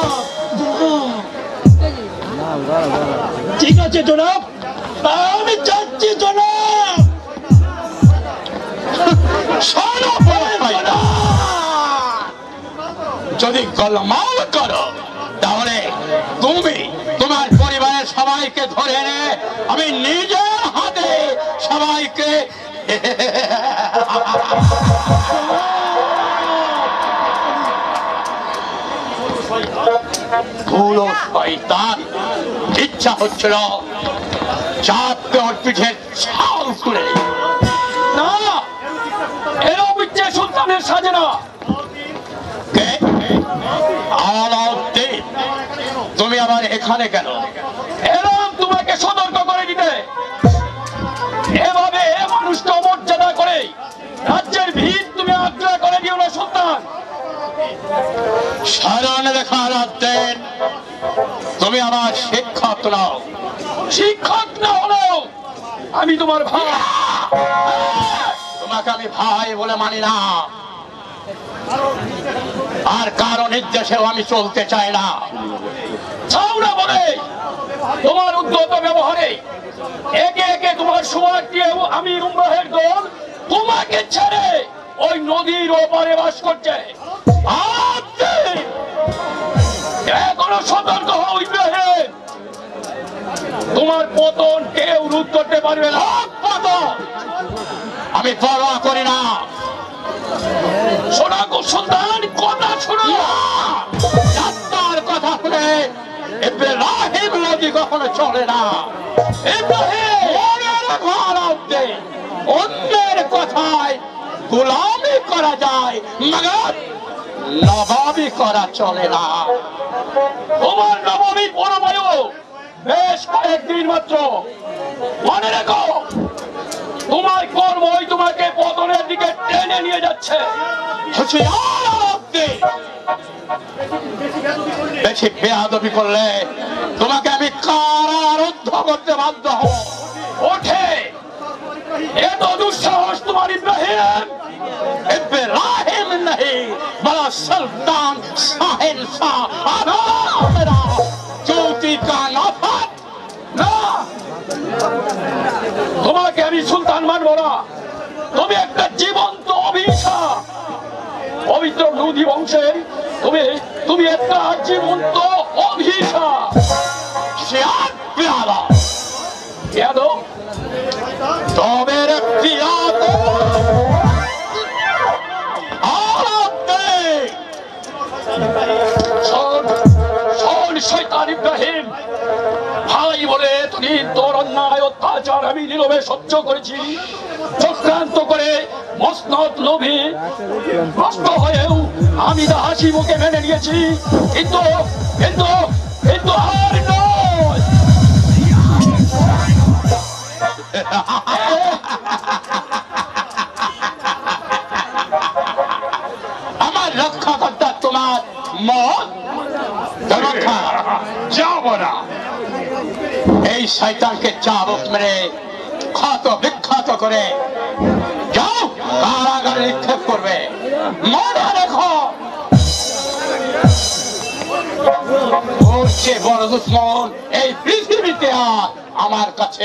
ঠিক আছে জনাব, আমি যাচ্ছি জনাব। শোনো ভাইরা, যদি গোলমাল করো তাহলে তুমি তোমার পরিবারের সবাইকে ধরে এনে আমি নিজের হাতে সবাইকে ভুলো শয়তান। ইচ্ছা হচ্ছিল চাপকে ওর পিঠের ছাল তুলে। না, এরকম ইচ্ছে সুলতানের সাজে না। কে? আলাউদ্দিন, তুমি আবার এখানে কেন? এরকম তোমাকে সতর্ক করে দিতে। এভাবে এ মানুষকে অমর্যাদা করে রাজ্যের ভিত তুমি আগ্রহ করে দিও না সুলতান। সাধারণ রেখা রাখতেন, তুমি আমার শিক্ষক নাও। শিক্ষক না হলেও আমি তোমার ভাই। তোমাকে আমি ভাই বলে মানি না, আর কারো নির্দেশেও আমি চলতে চাই না। ছাউনা বলে তোমার উদ্যত ব্যবহারে একে একে তোমার সময় দিয়ে আমি উমরাহের দল তোমাকে ছেড়ে ওই নদীর ওপারে বাস করছে। এখনো সতর্ক হও ইব্রাহিম, তোমার পতন কেউ রোধ করতে পারবে না। পতন আমি পরোয়া করি না। শোনা গো সুলতান, কথা শোনো। যাত্রার কথা শুনে ইব্রাহিম নদী কখনো চলে না। ইব্রাহিম অন্যের কথায় গোলামি করা যায়, মগর নবাবি করা চলে না। তোমার নবাবি পরমায়ু বেশ কয়েকদিন মাত্র। মনে রেখো, তোমার কর্মই তোমাকে পতনের দিকে টেনে নিয়ে যাচ্ছে। বেশি বেয়াদবি করলে তোমাকে আমি কারারুদ্ধ করতে বাধ্য হব। ওঠে, এত দুঃসাহস তোমার ইব্রাহিম? ইব্রাহিম नहीं बड़ा सुल्तान शाहनशाह मेरा ज्योति का नफत ना। তোমাকে আমি সুলতান মানবো না। তুমি একটা জীবন্ত অভিশাপ। পবিত্র নদী বংশে তুমি তুমি একটা জীবন্ত অভিশাপ। শিয়াদ পেয়ালা यादव तो मेरे पियादो শোন শয়তান ইব্রাহিম, ভাই বলে তুমি এতদিন তোর অন্যায় অত্যাচার আমি নীরবে সহ্য করেছি, চক্রান্ত করে মসনদ লোভে নষ্ট হয়েও আমি তা হাসি মুখে মেনে নিয়েছি, কিন্তু কিন্তু কিন্তু আর নয়। আমার রক্ষা করতে তোমার মত যাব না। এই শয়তানকে চাবুক মেরে ক্ষত বিক্ষত করে যাও কারাগারে নিক্ষেপ করবে। মনে রেখো ওর চেয়ে বড় দুশ্মন এই পৃথিবীতে আর আমার কাছে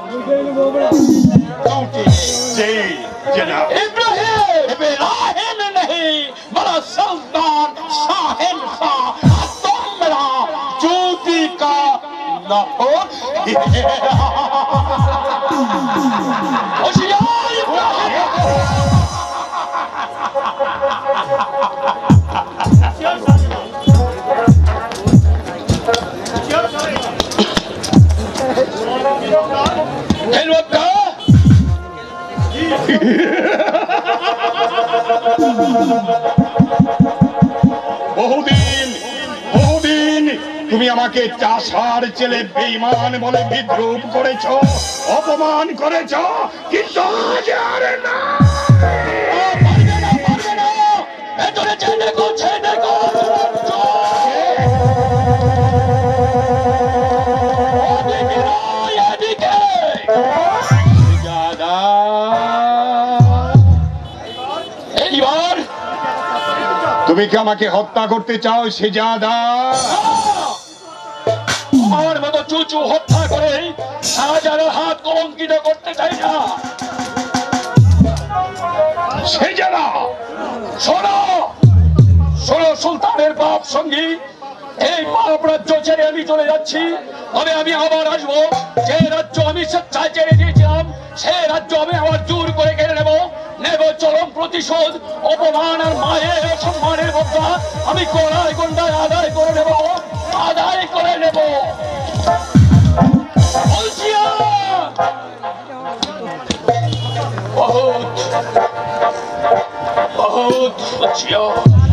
इब्राहिम इब्राहिम नहीं बड़ा सुल्तान शहंशाह, तुम मेरा जूती का नफर। होशियार इब्राहिम। বহুদিন বহুদিন তুমি আমাকে চাষার ছেলে বেঈমান বলে বিদ্রুপ করেছ, অপমান করেছ, কিন্তু আজ আর না। পারবে না, পারবে না। ভেতরে ছেড়ে গো, ছেড়ে গো। এদিকে নয়, এদিকে। দাদা এইবার তুমি কি আমাকে হত্যা করতে চাও শেজাদা? আমার মতো চুচু হত্যা করে শাহজাহানের হাত কলঙ্কিত করতে চাই না। শেজাদা শোনো শোনো, সুলতানের বাপ সঙ্গী এই পাপ রাজ্য ছেড়ে আমি চলে যাচ্ছি, তবে আমি আবার আসবো। যে রাজ্য আমি স্বেচ্ছায় ছেড়ে দিয়েছিলাম সে রাজ্য আমি আবার জোর করে কেড়ে নেব নেব চরম প্রতিশোধ। অপমান আর মায়ের সম্মানের বদলা আমি কোড়ায় গন্ডায় আদায় করে নেব, আদায় করে নেব। बहुत बहुत होशियार,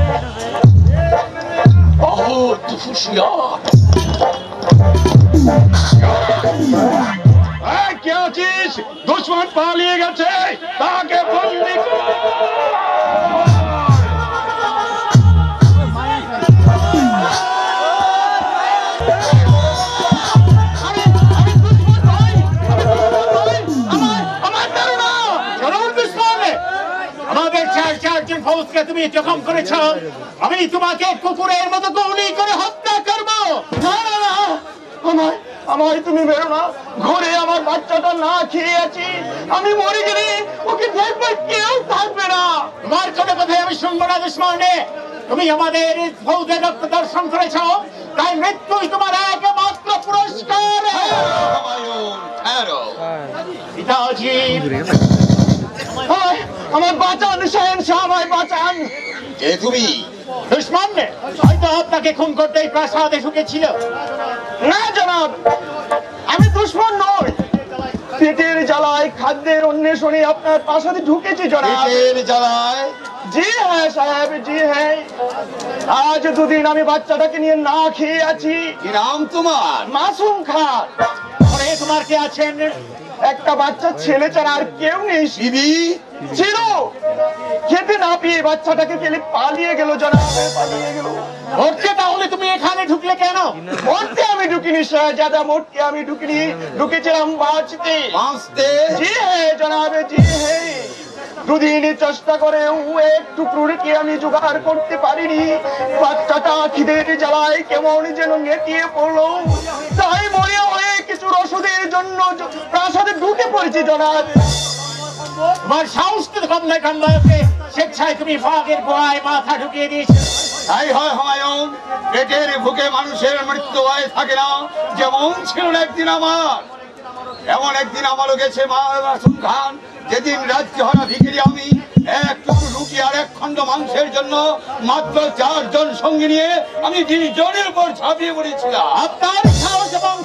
बहुत होशियार। क्या चीज दुश्मन पालिए गए ताके बंदी ফৌজকে তুমি জখম করেছ, আমি তোমাকে কুকুরের মতো গুলি করে হত্যা করব। না না না, আমায় আমায় তুমি বেরো না। ঘরে আমার বাচ্চাটা না খেয়ে আছি, আমি মরে গেলে ওকে দেখবার কেউ থাকবে না। তোমার কোনো কথাই আমি শুনবো না দুশ্মনে। তুমি আমাদের ফৌজের রক্ত দর্শন করেছ, তাই মৃত্যুই তোমার একমাত্র পুরস্কার। পিতাজি আমার বাঁচান, শাহেনশাহ আমায় বাঁচান। কে তুমি? দুশ্মন হয়তো আপনাকে খুন করতে এই প্রাসাদে ঢুকেছিল। না জনাব, আমি দুশ্মন নই। পেটের জ্বালায় খাদ্যের অন্বেষণে আপনার প্রাসাদে ঢুকেছি জনাব। পেটের জ্বালায়? জি হ্যাঁ সাহেব, জি হ্যাঁ। আজ দুদিন আমি বাচ্চাটাকে নিয়ে না খেয়ে আছি। কি নাম তোমার? মাসুম খান। ঘরে তোমার কে আছেন? একটা বাচ্চা ছেলে ছাড়া আর কেউ নেই। বিবি ছিল, খেতে না পেয়ে বাচ্চাটাকে ফেলে পালিয়ে গেল জনাব, পালিয়ে গেল। মরতে তাহলে তুমি এখানে ঢুকলে কেন? মরতে আমি ঢুকিনি শাহজাদা, মরতে আমি ঢুকিনি, ঢুকেছিলাম বাঁচতে। বাঁচতে? জি হ্যাঁ জনাব, জি হ্যাঁ। দুদিন চেষ্টা করে একটু ক্রুড়িকে আমি জোগাড় করতে পারিনি। বাচ্চাটা খিদের জ্বালায় কেমন যেন নেতিয়ে পড়লো, তাই মনে হয়ে কিছু রসদের জন্য প্রাসাদে ঢুকে পড়েছি জনাব। তোমার সাহস তো কম নয়, কম বয়সে স্বেচ্ছায় তুমি বাঘের গোয়ায় মাথা ঢুকিয়ে দিয়েছো। তাই হয় হুমায়ুন, পেটের ভুকে মানুষের মৃত্যু হয়ে থাকে না। যেমন ছিল একদিন আমার, এমন একদিন আমারও গেছে মাসুম খান, যেদিন রাজ্য হারা ভিখিরি আমি এক টুকরো রুটি আর এক খন্ড মাংসের জন্য মাত্র চারজন সঙ্গী নিয়ে আমি নির্জনের উপর ঝাঁপিয়ে পড়েছিলাম। আপনার সাহস এবং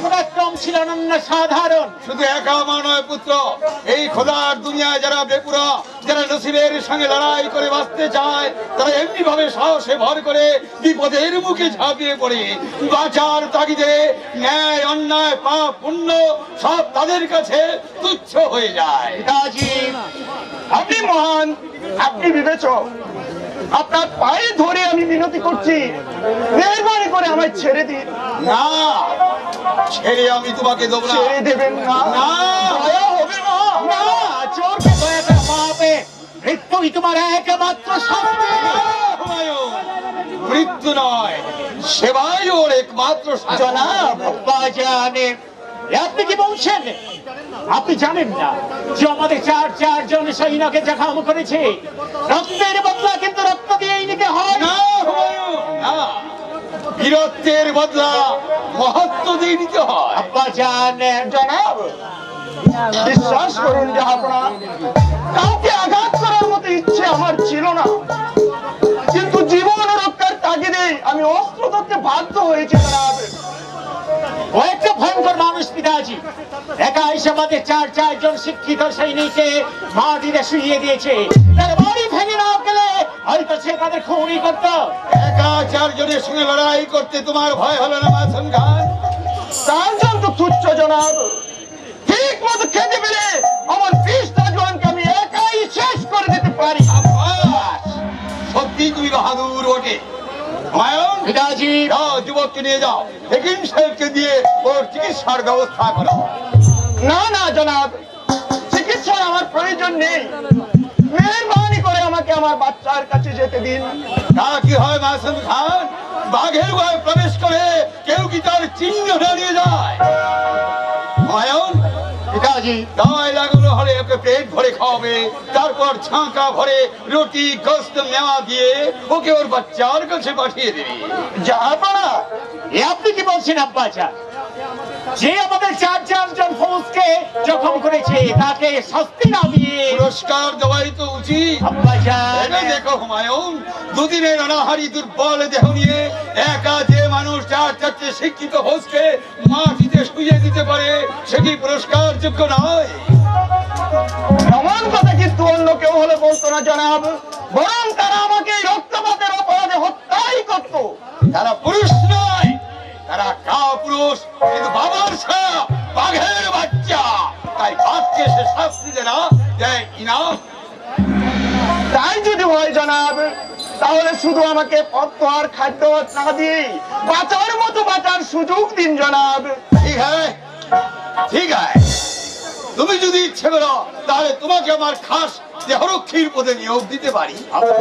পরাক্রম ছিল অনন্য সাধারণ। শুধু একা আমার নয় পুত্র, এই খোদার দুনিয়ায় যারা বেপুরা, যারা নসিবের সঙ্গে লড়াই করে বাঁচতে চায়, তারা এমনি ভাবে সাহসে ভর করে বিপদের মুখে ঝাঁপিয়ে পড়ে বাঁচার তাগিদে ন্যায় অন্যায় পাপ পুণ্য সব তাদের কাছে তুচ্ছ হয়ে যায়। পিতাজি, আপনি মহান, আপনি বিবেচক, আপনার পায়ে ধরে আমি মিনতি করছি, মেহরবানি করে আমায় ছেড়ে দিন। না, ছেড়ে আমি তোমাকে দেবো না। ছেড়ে দেবেন না? না, দয়া হবে না। না, চোরকে দয়া করে পাবে, মৃত্যুই তোমার একমাত্র শাস্তি। হুমায়ুন, মৃত্যু নয়, সেবাই ওর একমাত্র শাস্তি। জনাব আব্বাজানে, আপনি কি বলছেন? আপনি জানেন না যে আমাদের চার চারজন সৈন্যকে জখম করেছে? রক্তের বদলা কিন্তু রক্ত দিয়েই নিতে হয়। না হুমায়ুন, না, বীরত্বের বদলা মহত্ব দিয়ে নিতে হয়। আব্বাজান, জনাব বিশ্বাস করুন জাহাপনা, কাউকে আঘাত করার মতো ইচ্ছে আমার ছিল না, কিন্তু জীবন রক্ষার তাগিদে আমি অস্ত্র ধরতে বাধ্য হয়েছি। জনাব, ও একটা ভয়ঙ্কর মানুষ পিতাজি, একা এসে আমাদের চার চারজন শিক্ষিত সৈনিককে মাটিতে শুইয়ে দিয়েছে। তার বাড়ি ভেঙে না গেলে হয়তো সে তাদের খুনই করত। একা চারজনের সঙ্গে লড়াই করতে তোমার ভয় হলো না মাসুম খান? চারজন তো তুচ্ছ জনাব, ঠিক মতো খেতে পেরে আমার বিশটা জনকে আমি একাই শেষ করে দিতে পারি। আব্বাস, সত্যি তুমি বাহাদুর ওঠে। হুমায়ুন, পিতাজি, যাও যুবককে নিয়ে যাও, হেকিম সাহেবকে দিয়ে ওর চিকিৎসার ব্যবস্থা করো। না না জনাব, চিকিৎসার আমার প্রয়োজন নেই, মেহরবানি করে আমাকে আমার বাচ্চার কাছে যেতে দিন। তা কি হয় মাসুম খান? বাঘের ভয়ে প্রবেশ করে কেউ কি তার চিহ্ন নিয়ে যায়? হুমায়ুন, পিতাজি, দাওয়ায় লাগানো হলে ওকে পেট ভরে খাওয়াবে, তারপর ছাঁকা ভরে রুটি গোস্ত মেওয়া দিয়ে ওকে ওর বাচ্চার কাছে পাঠিয়ে দেবে। জাহাপনা, এ আপনি কি বলছেন আব্বাচা? যে আমাদের চার চারজন ফৌজকে জখম করেছে তাকে শাস্তি না দিয়ে পুরস্কার দেওয়াই তো উচিত। আব্বাচা, এটা দেখো হুমায়ুন, দুদিনের অনাহারি দুর্বল দেহ নিয়ে একা যে মানুষ চার চারটে শিক্ষিত ফৌজকে মাটিতে শুয়ে দিতে পারে, সে কি পুরস্কার যোগ্য নয়? এমন কথা কিন্তু অন্য কেউ হলে বলতো না জনাব, বরং তারা আমাকে এই রক্তপাতের অপরাধে হত্যাই করত। তারা পুরুষ নয়, তারা কাপুরুষ, কিন্তু বাবার ছায়া, বাঘের বাচ্চা। তাই বাঘকে সে শাস্তি দেয় না, দেয় ইনাম। তাই যদি হয় জনাব, তাহলে শুধু আমাকে পথ আর খাদ্য না দিয়ে বাঁচার মতো বাঁচার সুযোগ দিন জনাব। ঠিক আছে, ঠিক আছে, তুমি যদি ইচ্ছে করো তাহলে তোমাকে আমার খাস দেহরক্ষীর পদে নিয়োগ দিতে পারি।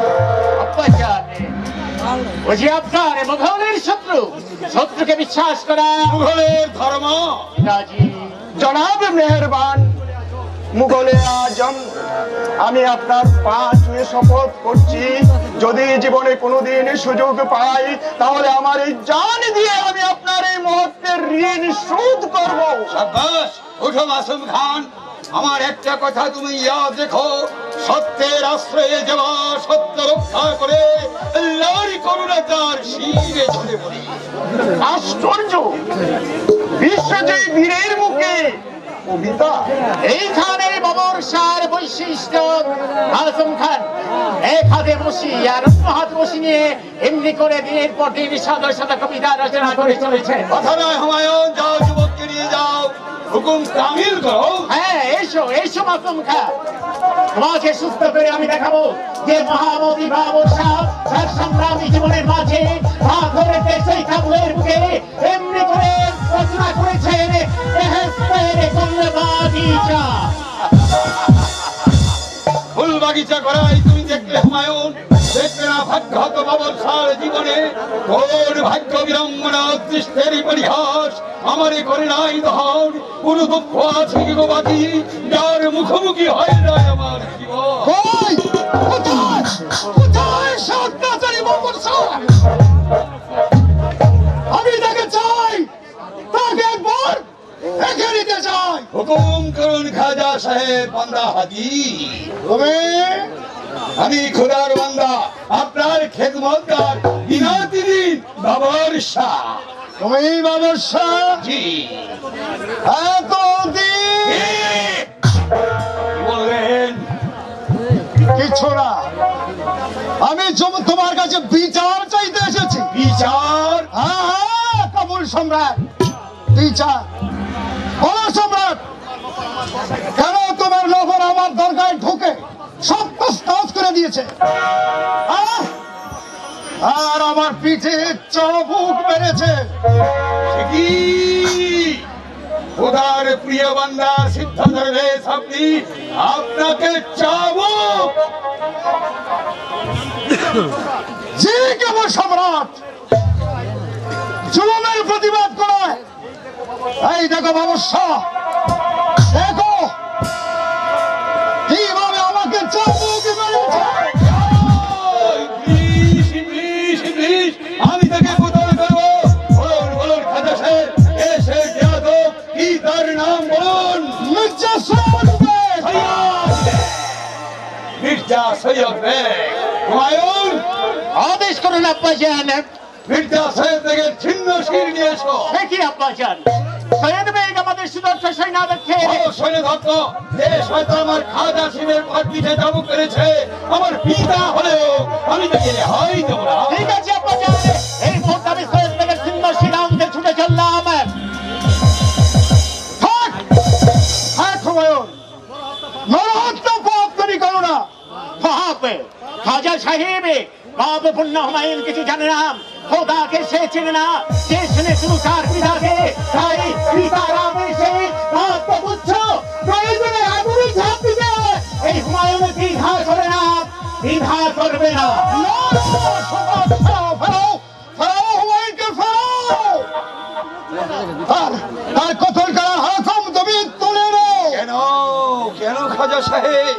বুঝি আপনার মুঘলের শত্রু, শত্রুকে বিশ্বাস করা মুঘলের ধর্ম। জনাব মেহেরবান মুঘলে আজম, আমি আপনার পা ছুঁয়ে শপথ করছি, যদি জীবনে কোনোদিন সুযোগ পাই তাহলে আমার এই জান দিয়ে আমি আপনার এই মুহূর্তের ঋণ শোধ করব। সাব্বাস, ওঠো মাসুম খান, আমার একটা কথা তুমি ইয়াদ রেখো, সত্যের আশ্রয়ে যাওয়া, সত্য রক্ষা করে আল্লাহর করুণা তার শিরে ঝরে পড়ে। আশ্চর্য, বিশ্বজয়ী বীরের মুখে কবিতা! এইখানে বাবর শাহর বৈশিষ্ট্য মাসুম খান এক হাতে বসি আর অন্য হাত বসি নিয়ে এমনি করে দিনের পর দিন সাদা সাদা কবিতা রচনা করে চলেছে। কথা নয় হুমায়ুন, যাও যুবককে নিয়ে যাও, হুকুম তামিল করো। হ্যাঁ, এসো এসো মাসুম খান, তোমাকে সুস্থ করে আমি দেখাবো যে মহামতি বাবর শাহ তার সংগ্রামী জীবনের মাঝে পাথরেতে সেই কাবুলের বুকে এমনি করে রচনা করেছেন বেহেশতের ফুলবাগিচা। ফুল বাগিচা করাই তুমি দেখলে হুমায়ুন, দেখলে না ভাগ্যহত বাবর শাহর জীবনে কোন ভাগ্য বিড়ম্বনা দৃষ্টের পরিহাস আমারে করে নাই দহন। কোন দুঃখ আছে কি গো বাকি যার মুখোমুখি হয় না আমার জীবন? কই কোথায় কোথায় সত্যাচারী বাবর শাহ? আমি তাকে চাই, তাকে একবার দেখে নিতে চাই। হুকুম করুন খাজা সাহেব বান্দা হাজির। তুমি আমি খোদার বান্দা, আপনার খেদমতগার বিনাতি দিন বাবর শাহ। তুমি বাবর শাহ জি এতদিন কি বললেন? কিছু না, আমি জম- তোমার কাছে বিচার চাইতে এসেছি। বিচার? হ্যাঁ হ্যাঁ কাবুল সম্রাট, বিচার। বলো সম্রাট, কেন তোমার নগর আমার দরগায় ঢুকে সব কাজ করে দিয়েছে, আহ? আর আমার পিঠে চাবুক মেরেছে? সে কি? খোদার প্রিয় বান্দা সিদ্ধার্থ রেস, আপনি আপনাকে চাবুক? জি কেবল সম্রাট, জুলুমের প্রতিবাদ করে। এই দেখো বাবুসা, দেখো কিভাবে আমাকে চাবুক মেরেছে। ইবলিশ, ইবলিশ, ইবলিশ, আমি তাকে কোথায় করবো? বলুন বলুন খাজা সাহেব, এসে যাদব কি তার নাম বলুন? মির্জা সৈয়দ বেগ। মির্জা সৈয়দ বেগ। হুমায়ুন, আদেশ করুন আব্বাজান। মির্জা সৈয়দ বেগের ছিন্ন শির নিয়ে এসো। সে কি আব্বাজান? সৈয়দ বেগ আমাদের সুদর্শন সৈন্যদেরকে সৈন্যদত্ত, দেশ হয়তো আমার খাজা শিবের পাট পিঠে চাবুক করেছে, আমার পিতা হলেও আমি তাকে রেহাই দেবো না। ঠিক আছে আব্বাজান, এই মুহূর্তে আমি সৈয়দ বেগের ছিন্ন শির আনতে ছুটে চললাম। থাক, থাক হুমায়ুন, নরহত্যা পাপ তুমি করো না। বাপ, খাজা সাহেব বাপ পুণ্য হুমায়ুন কিছু জানে না, খোদাকে সে চিনে না, সে শুনে শুধু তার পিতাকে। তাই পিতার আদেশে বাপকে বুঝছো, প্রয়োজনে আগুনে ঝাঁপ দিবে। এই হুমায়ুন দ্বিধা করে না, দ্বিধা করবে না। না, না, সম্রাট, ফেরাও, ফেরাও, ফেরাও হুমায়ুনকে ফেরাও। আর তার কতল করা হাকম তুমি তুলে নাও। কেন কেন খাজা সাহেব?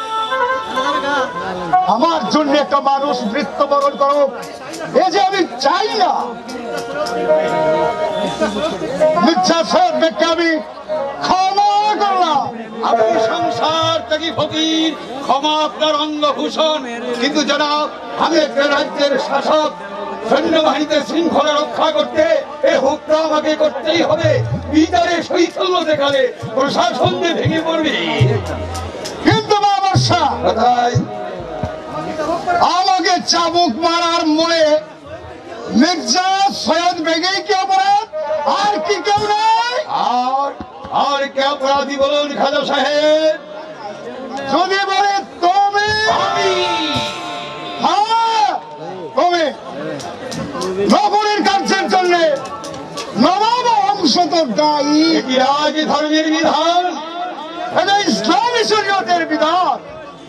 আমার জন্য একটা মানুষ মৃত্যুবরণ করো, এ যে আমি চাই না। মির্জা সৈয়দ বেগকে আমি ক্ষমা করলাম। আপনি সংসার ত্যাগী ফকির, ক্ষমা আপনার অঙ্গভূষণ, কিন্তু জনাব আমি একটা রাজ্যের শাসক, সৈন্যবাহিনীতে শৃঙ্খলা রক্ষা করতে এ হুকটা আমাকে করতেই হবে। বিচারে শৈথল্য দেখালে প্রশাসন যে ভেঙে পড়বে। কিন্তু বাবার শাহ, কোথায়? আমাকে চাবুক মারার মনে মির্জা সৈয়দ বেগেই কি অপরাধ? আর কি কেউ নেই? আর আর কে অপরাধী বলুন খাজা সাহেব? যদি বলে তুমি, আমি। হ্যাঁ তুমি নগরের কার্যের জন্য নবাব অংশ তো দায়ী। এটি রাজ ধর্মের বিধান, এটা ইসলামী শরীয়তের বিধান।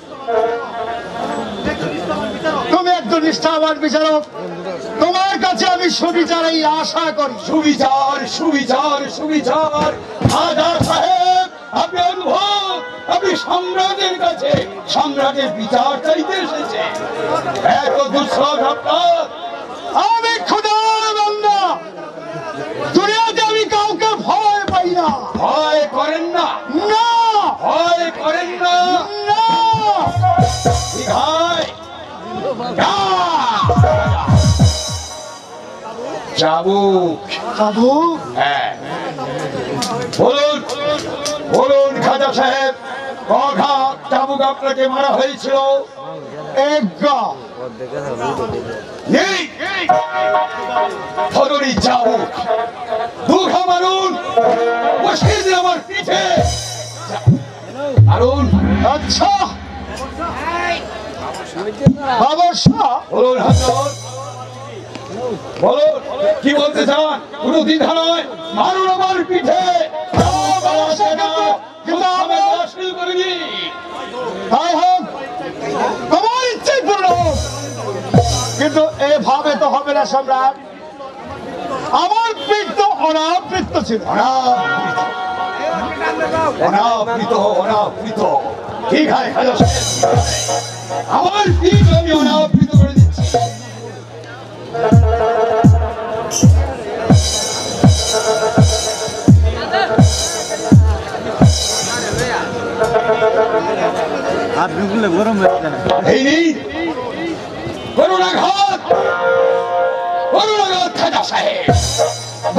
তুমি একজন নিষ্ঠাবান বিচারক, তোমার কাছে আমি সুবিচারেই আশা করি। সুবিচার সুবিচার সুবিচার। খাজা সাহেব, আপনি অনুভব, আপনি সম্রাটের কাছে সম্রাটের বিচার চাইতে এসেছে। এত দুঃসাহস আপনার? আমি খোদার বান্দা, দুনিয়াতে আমি কাউকে ভয় পাই না। ভয় করেন না? না ভয় করেন না? না, ঠিক হয়। চাবুক। চাবুক? হ্যাঁ, বলুন বলুন খাজা সাহেব, কঘা চাবুক আপনাকে মারা হয়েছিল? এগা নেই। ধরুন চাবুক, দুঘা মারুন, বসিয়ে দিন আমার পিঠে। মারুন। আচ্ছা বাবার শাহ, বলুন হাজর, বলুন কি বলতে চান? কোনো দ্বিধা নয়, মারুন আমার পিঠে। তাই হোক, তোমার ইচ্ছাই পূর্ণ হোক, কিন্তু এভাবে তো হবে না সম্রাট। আমার পিঠ তো অনাবৃত ছিল। অনাবৃত অনাবৃত ঠিক হয় খাজা সাহেব, আমার পিঠ আমি অনাবৃত করে দিচ্ছি। এই নিন, করুণাঘাত করুণাঘাত খাজা সাহেব।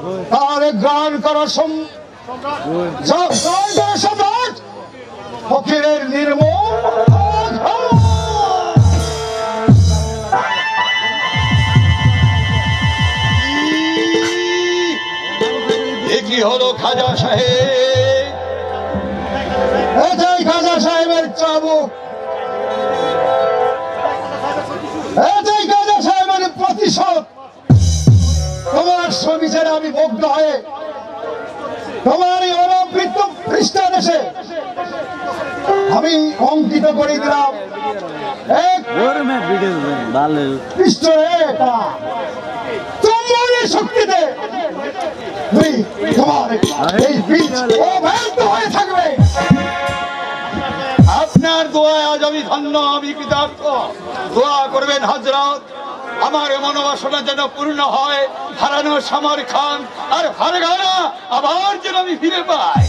তার গ্রহণ করো সম- গ্রহণ করো সম্রাট ফকিরের নির্মূল কি হলো খাজা সাহেব? এটাই খাজা সাহেবের চাবুক, এটাই খাজা সাহেবের প্রতিশোধ। তোমার সবিচারে আমি মুগ্ধ হয়ে তোমার এই অনাবৃত পৃষ্ঠাদেশে আমি অঙ্কিত করে দিলাম এক পৃষ্ঠ এটা তোমার শক্তিতে তুমি তোমার এই বীজ অব্যাহত হয়ে থাকবে। আপনার দোয়ায় আজ আমি ধন্য, আমি কৃতার্থ। দোয়া করবেন হযরত, আমার মনোবাসনা যেন পূর্ণ হয়, হারানো সামর খান আর ফারগানা আবার যেন আমি ফিরে পাই।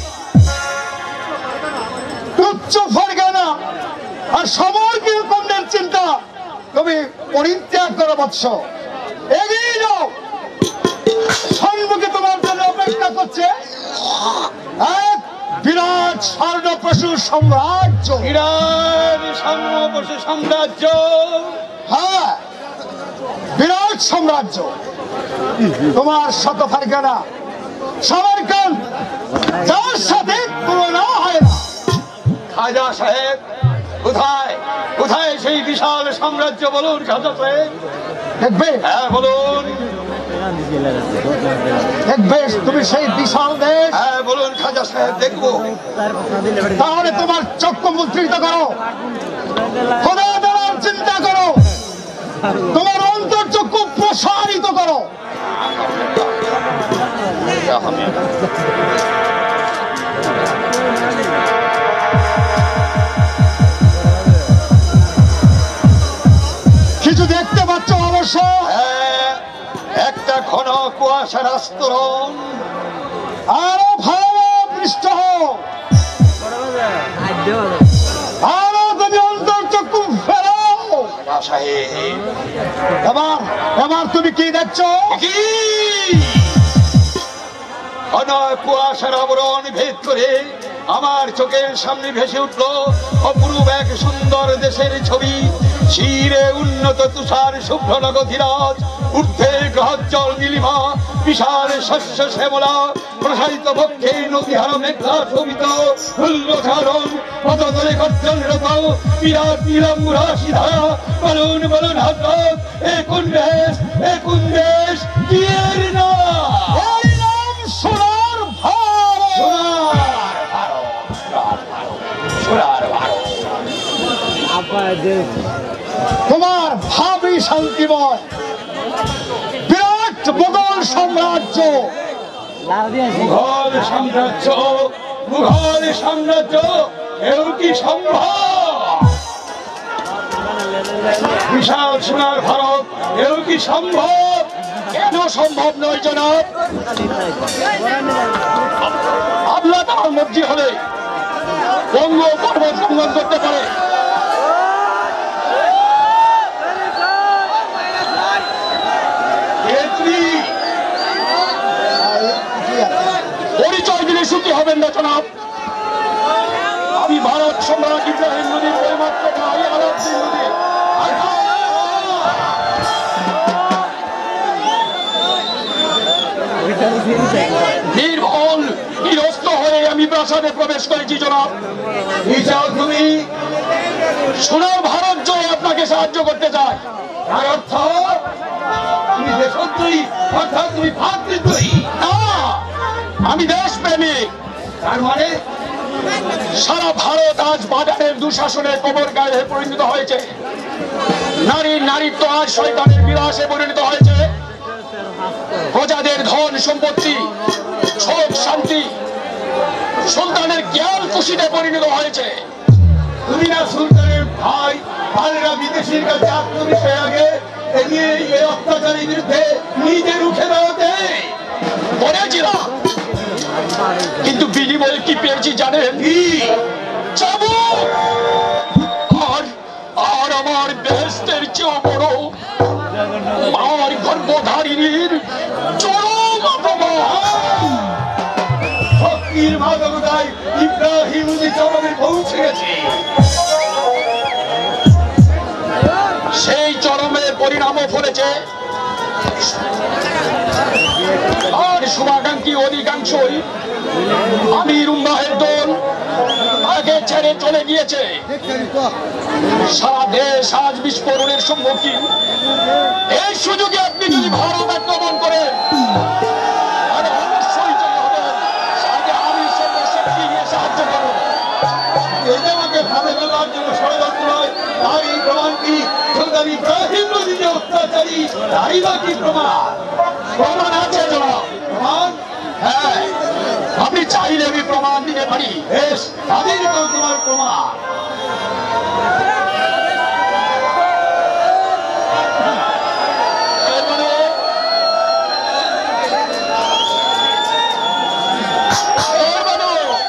তুচ্ছ ফারগানা আর সমর্গীয় কন্যার চিন্তা তুমি পরিত্যাগ করো বৎস, এগিয়ে যাও। সম্মুখে তোমার জন্য অপেক্ষা করছে এক বিরাট স্বর্ণপ্রসূ সাম্রাজ্য। বিরাট সাম্রাজ্য সাম্রাজ্য হ্যাঁ, বিরাট সাম্রাজ্য। তোমার শত ফারগানা সমরকান্ত যার সাথে তুলনা হয় না। খাজা সাহেব কোথায়, কোথায় সেই বিশাল সাম্রাজ্য বলুন খাজা সাহেব? দেখবে, হ্যাঁ বলুন। দেখবে তুমি সেই বিশাল দেশ? হ্যাঁ বলুন খাজা সাহেব, দেখবো। তাহলে তোমার চক্ষু মুদ্রিত করো, খোদা দেওয়ার চিন্তা করো, তোমার অন্তর চক্ষু প্রসারিত করো। কিছু দেখতে পাচ্ছ অবশ্য? হ্যাঁ, একটা ঘন কুয়াশার আস্তরণ। আরো ভালো পৃষ্ঠ হও, আরো তুমি অন্তর চক্ষু ফেরাও। খাজা সাহেব এবার এবার তুমি কি দেখছো? কি ঘন কুয়াশার আবরণ ভেদ করে আমার চোখের সামনে ভেসে উঠল অপরূপ এক সুন্দর দেশের ছবি। শিরে উন্নত তুষার শুভ্র নগধীরাজ, ঊর্ধ্বে গ্রহজ্জ্বল নীলিমা, বিশাল শস্য শ্যামলা, প্রসারিত পক্ষে নদীহার মেঘলা শোভিত, উল্লধারণ পদতলে গর্জনরত বিরাট নীলাম্বুরা সিধা। বলুন বলুন হযরত, এ কোন দেশ, এ কোন দেশ, কি এর নাম? এর নাম সোনার ভারত। সোনার ভারত, সোনার ভারত, সোনার ভারত। তোমার ভাবি শান্তিময় বিরাট মুঘল সাম্রাজ্য। মুঘল সাম্রাজ্য, মুঘল সাম্রাজ্য, এও কি সম্ভব? বিশাল সোনার ভারত, এও কি সম্ভব? কেন সম্ভব নয় জনাব? আল্লাহ তার মর্জি হলে বঙ্গ পর্বত লঙ্ঘন করতে পারে। পরিচয় দিলে সুখী হবেন না জনাব। আমি ভারত সম্রাট ইব্রাহিম নদীর একমাত্র ভাই আলাউদ্দিন নদী। নির্ভল নিরস্ত হয়ে আমি প্রাসাদে প্রবেশ করেছি জনাব। কি চাও তুমি? সোনার ভারত জয় আপনাকে সাহায্য করতে চাই। তার অর্থ তুমি দেশদ্রোহী, অর্থাৎ তুমি ভাতৃদ্রোহী। না, আমি দেশপ্রেমিক। তার মানে সারা ভারত আজ বাজারের দুঃশাসনের কবর গায়ে পরিণত হয়েছে। নারীর নারীত্ব আজ শয়তানের বিলাসে পরিণত হয়েছে। প্রজাদের ধন সম্পত্তি, সুখ শান্তি সুলতানের জ্ঞান খুশিতে পরিণত হয়েছে। তুমি না সুলতানের ভাই, ভাইরা বিদেশির কাছে আত্মবিশ্বাস আগে এগিয়ে এই অত্যাচারের বিরুদ্ধে নিজে রুখে দাঁড়াতে বলেছিলাম, কিন্তু বিনিময়ে কি পেয়েছি জানেন? কি? চাবুক আর আর আমার বেহেশতের চেয়েও বড় আমার গর্ভধারিণীর চরম অপমান। নদীর মাদকতায় ইব্রাহিম নদী চরমে পৌঁছে গেছে। সেই চরমের পরিণামও ফলেছে আর শুভাকাঙ্ক্ষী অধিকাংশই আমির উম্মাহের দল আগে ছেড়ে চলে গিয়েছে। সারা দেশ আজ বিস্ফোরণের সম্মুখীন। এই সুযোগে আপনি যদি ভারত আক্রমণ করেন তাহলে অবশ্যই চলে হবে সাথে আমির শক্তি নিয়ে সাহায্য করুন। এটা আমাকে ভাবে ফেলার জন্য ষড়যন্ত্র নয়, তার এই প্রমাণটি সুলতান ইব্রাহিম নদী যে অত্যাচারী তাই বা কি প্রমাণ? প্রমাণ আছে জনাব। প্রমাণ? হ্যাঁ, আপনি চাইলে আমি প্রমাণ দিতে পারি। বেশ, তাদের তোমার প্রমাণ। এর মানে এর মানে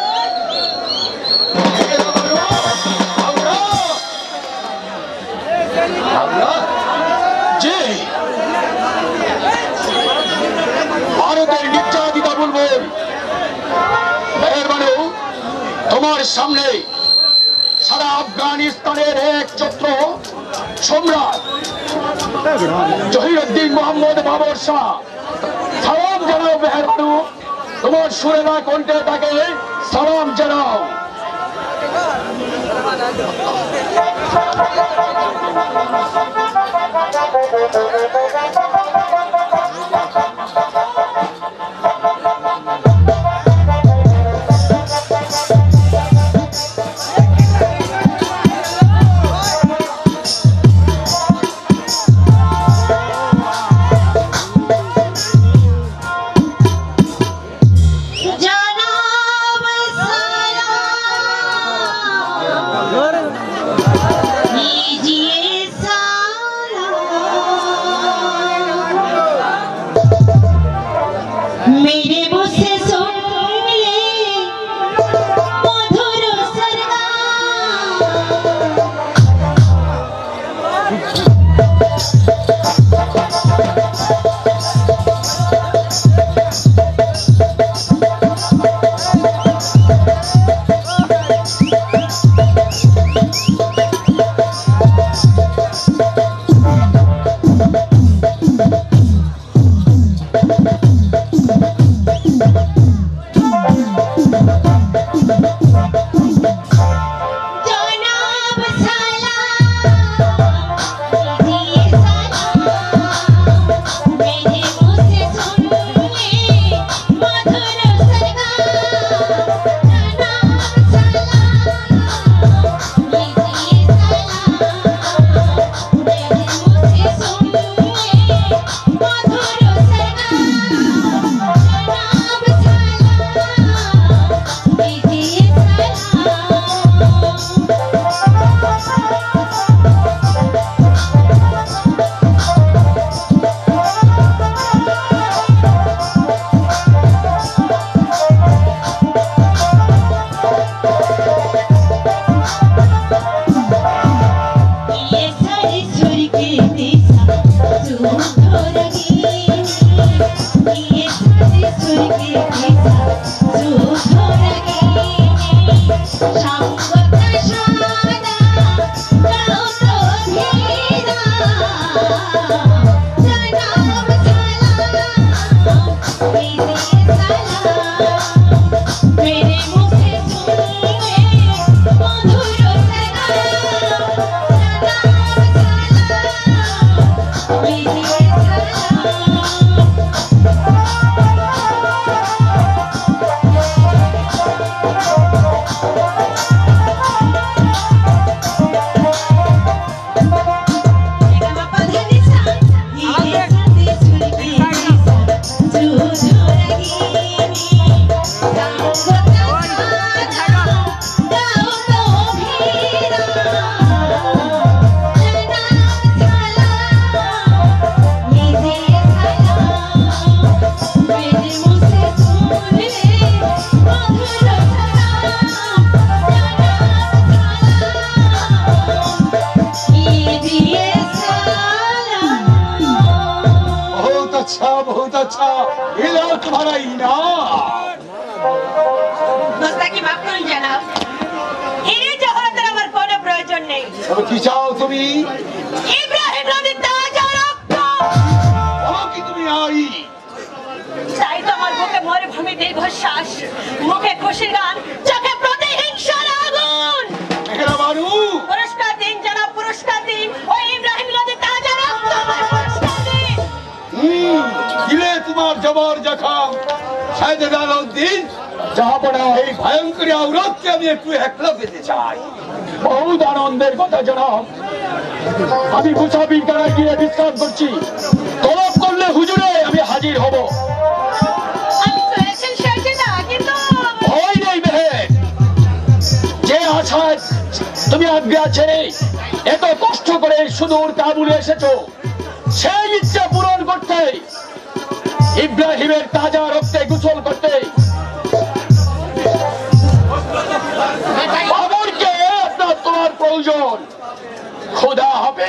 জি, ভারতের নির্যাতিতা বলবেন এর মানে তোমার সামনে সারা আফগানিস্তানের এক চত্র সম্রাট জহিরুদ্দিন মোহাম্মদ বাবর শাহ সালাম জানাও মেহরবানু। তোমার সুরেলা কণ্ঠে তাকে সালাম জানাও। अच्छा, बहुत अच्छा, ये लो तुम्हारा इनाम। মোস্তাকি মাফ করুন জনাব, হিরে জহরতের আমার কোনো প্রয়োজন নেই। তবে কি চাও তুমি? ইব্রাহিম নদীর তাজা রক্ত। বলো কি তুমি নারী? তাই তো আমার বুকে মরুভূমি দীর্ঘশ্বাস, মুখে খুশির গান, চোখে প্রতিহিংসার আগুন। মেহরাবানু, পুরস্কার দিন জনাব, পুরস্কার দিন। ওই ইব্রাহিম নদীর তাজা রক্ত আমার পুরস্কার দিন। হুম, দিলে তোমার জবর জখম। সাইদে জালাউদ্দিন, জাহাপনা, এই ভয়ঙ্করী আওরতকে আমি একটু একলা পেতে চাই। বহুত আনন্দের কথা জনাব। আমি মুসাফির খানায় গিয়ে বিশ্রাম করছি, তলব করলে হুজুরে আমি হাজির হব। আমি তো এসেন শাহজাদা, কিন্তু ভয় নেই মেহের, যে আশায় তুমি আজ্ঞা ছেড়ে এত কষ্ট করে সুদূর কাবুলে এসেছো, সেই ইচ্ছা পূরণ করতে, ইব্রাহিমের তাজা রক্তে গোসল করতে বাবরকে আপনার তোমার প্রয়োজন। খোদা হবে।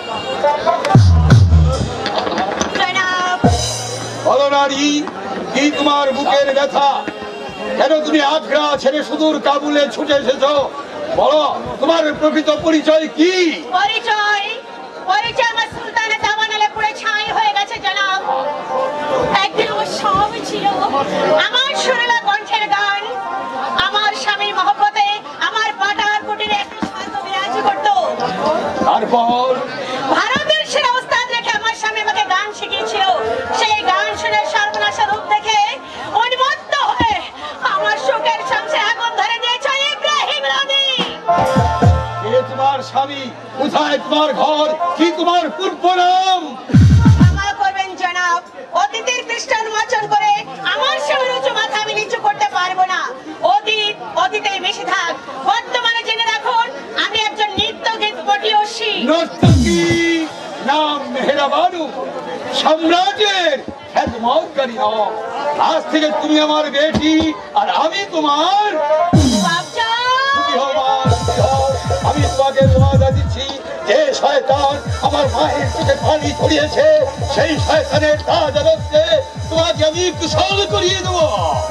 জনাব বলো নারী, কি তোমার বুকের ব্যথা? কেন তুমি আগ্রা ছেড়ে সুদূর কাবুলে ছুটে এসেছো? বলো, তোমার প্রকৃত পরিচয় কি? পরিচয় পরিচয় আমার সুলতানের দাবানলে পুড়ে ছাই হয়ে গেছে জনাব। একদিন আমার সব ছিল, আমার সুরেলা কণ্ঠের গান, আমার স্বামীর মহব্বতে আমার পাটার কুটিরে একটু শান্ত বিরাজ করত। তারপর ভারতের সেরা ওস্তাদ রেখে আমার স্বামী আমাকে গান শিখিয়েছিল। সেই গান শুনে সর্বনাশা রূপ দেখে উন্মত্ত হয়ে আমার সুখের সংসারে আগুন ধরে দিয়েছে ইব্রাহিম নদী। এ তোমার স্বামী? কোথায় তোমার ঘর? কি তোমার পূর্ব নাম? ক্ষমা করবেন জনাব, অতীতের পৃষ্ঠা উন্মোচন করে আমার স্বামীর উঁচু মাথা আমি নিচু করতে পারবো না। অতীত অতীতে মিশে থাক, বর্তমানে জেনে রাখুন আমি একজন নৃত্য গীত পটিয়সী। নর্তকী, নাম মেহরাবানু, সম্রাটের খেদমতকারী নাম। আজ থেকে তুমি আমার বেটি আর আমি তোমার। বাপজা, সুখী হও মা, সুখী হও। আমি তোমাকে ওয়াদা দিচ্ছি, যে শয়তান আমার মায়ের চোখে পানি ছড়িয়েছে, সেই শয়তানের তাজা রক্তে তোমাকে আমি কুশল করিয়ে দেবো।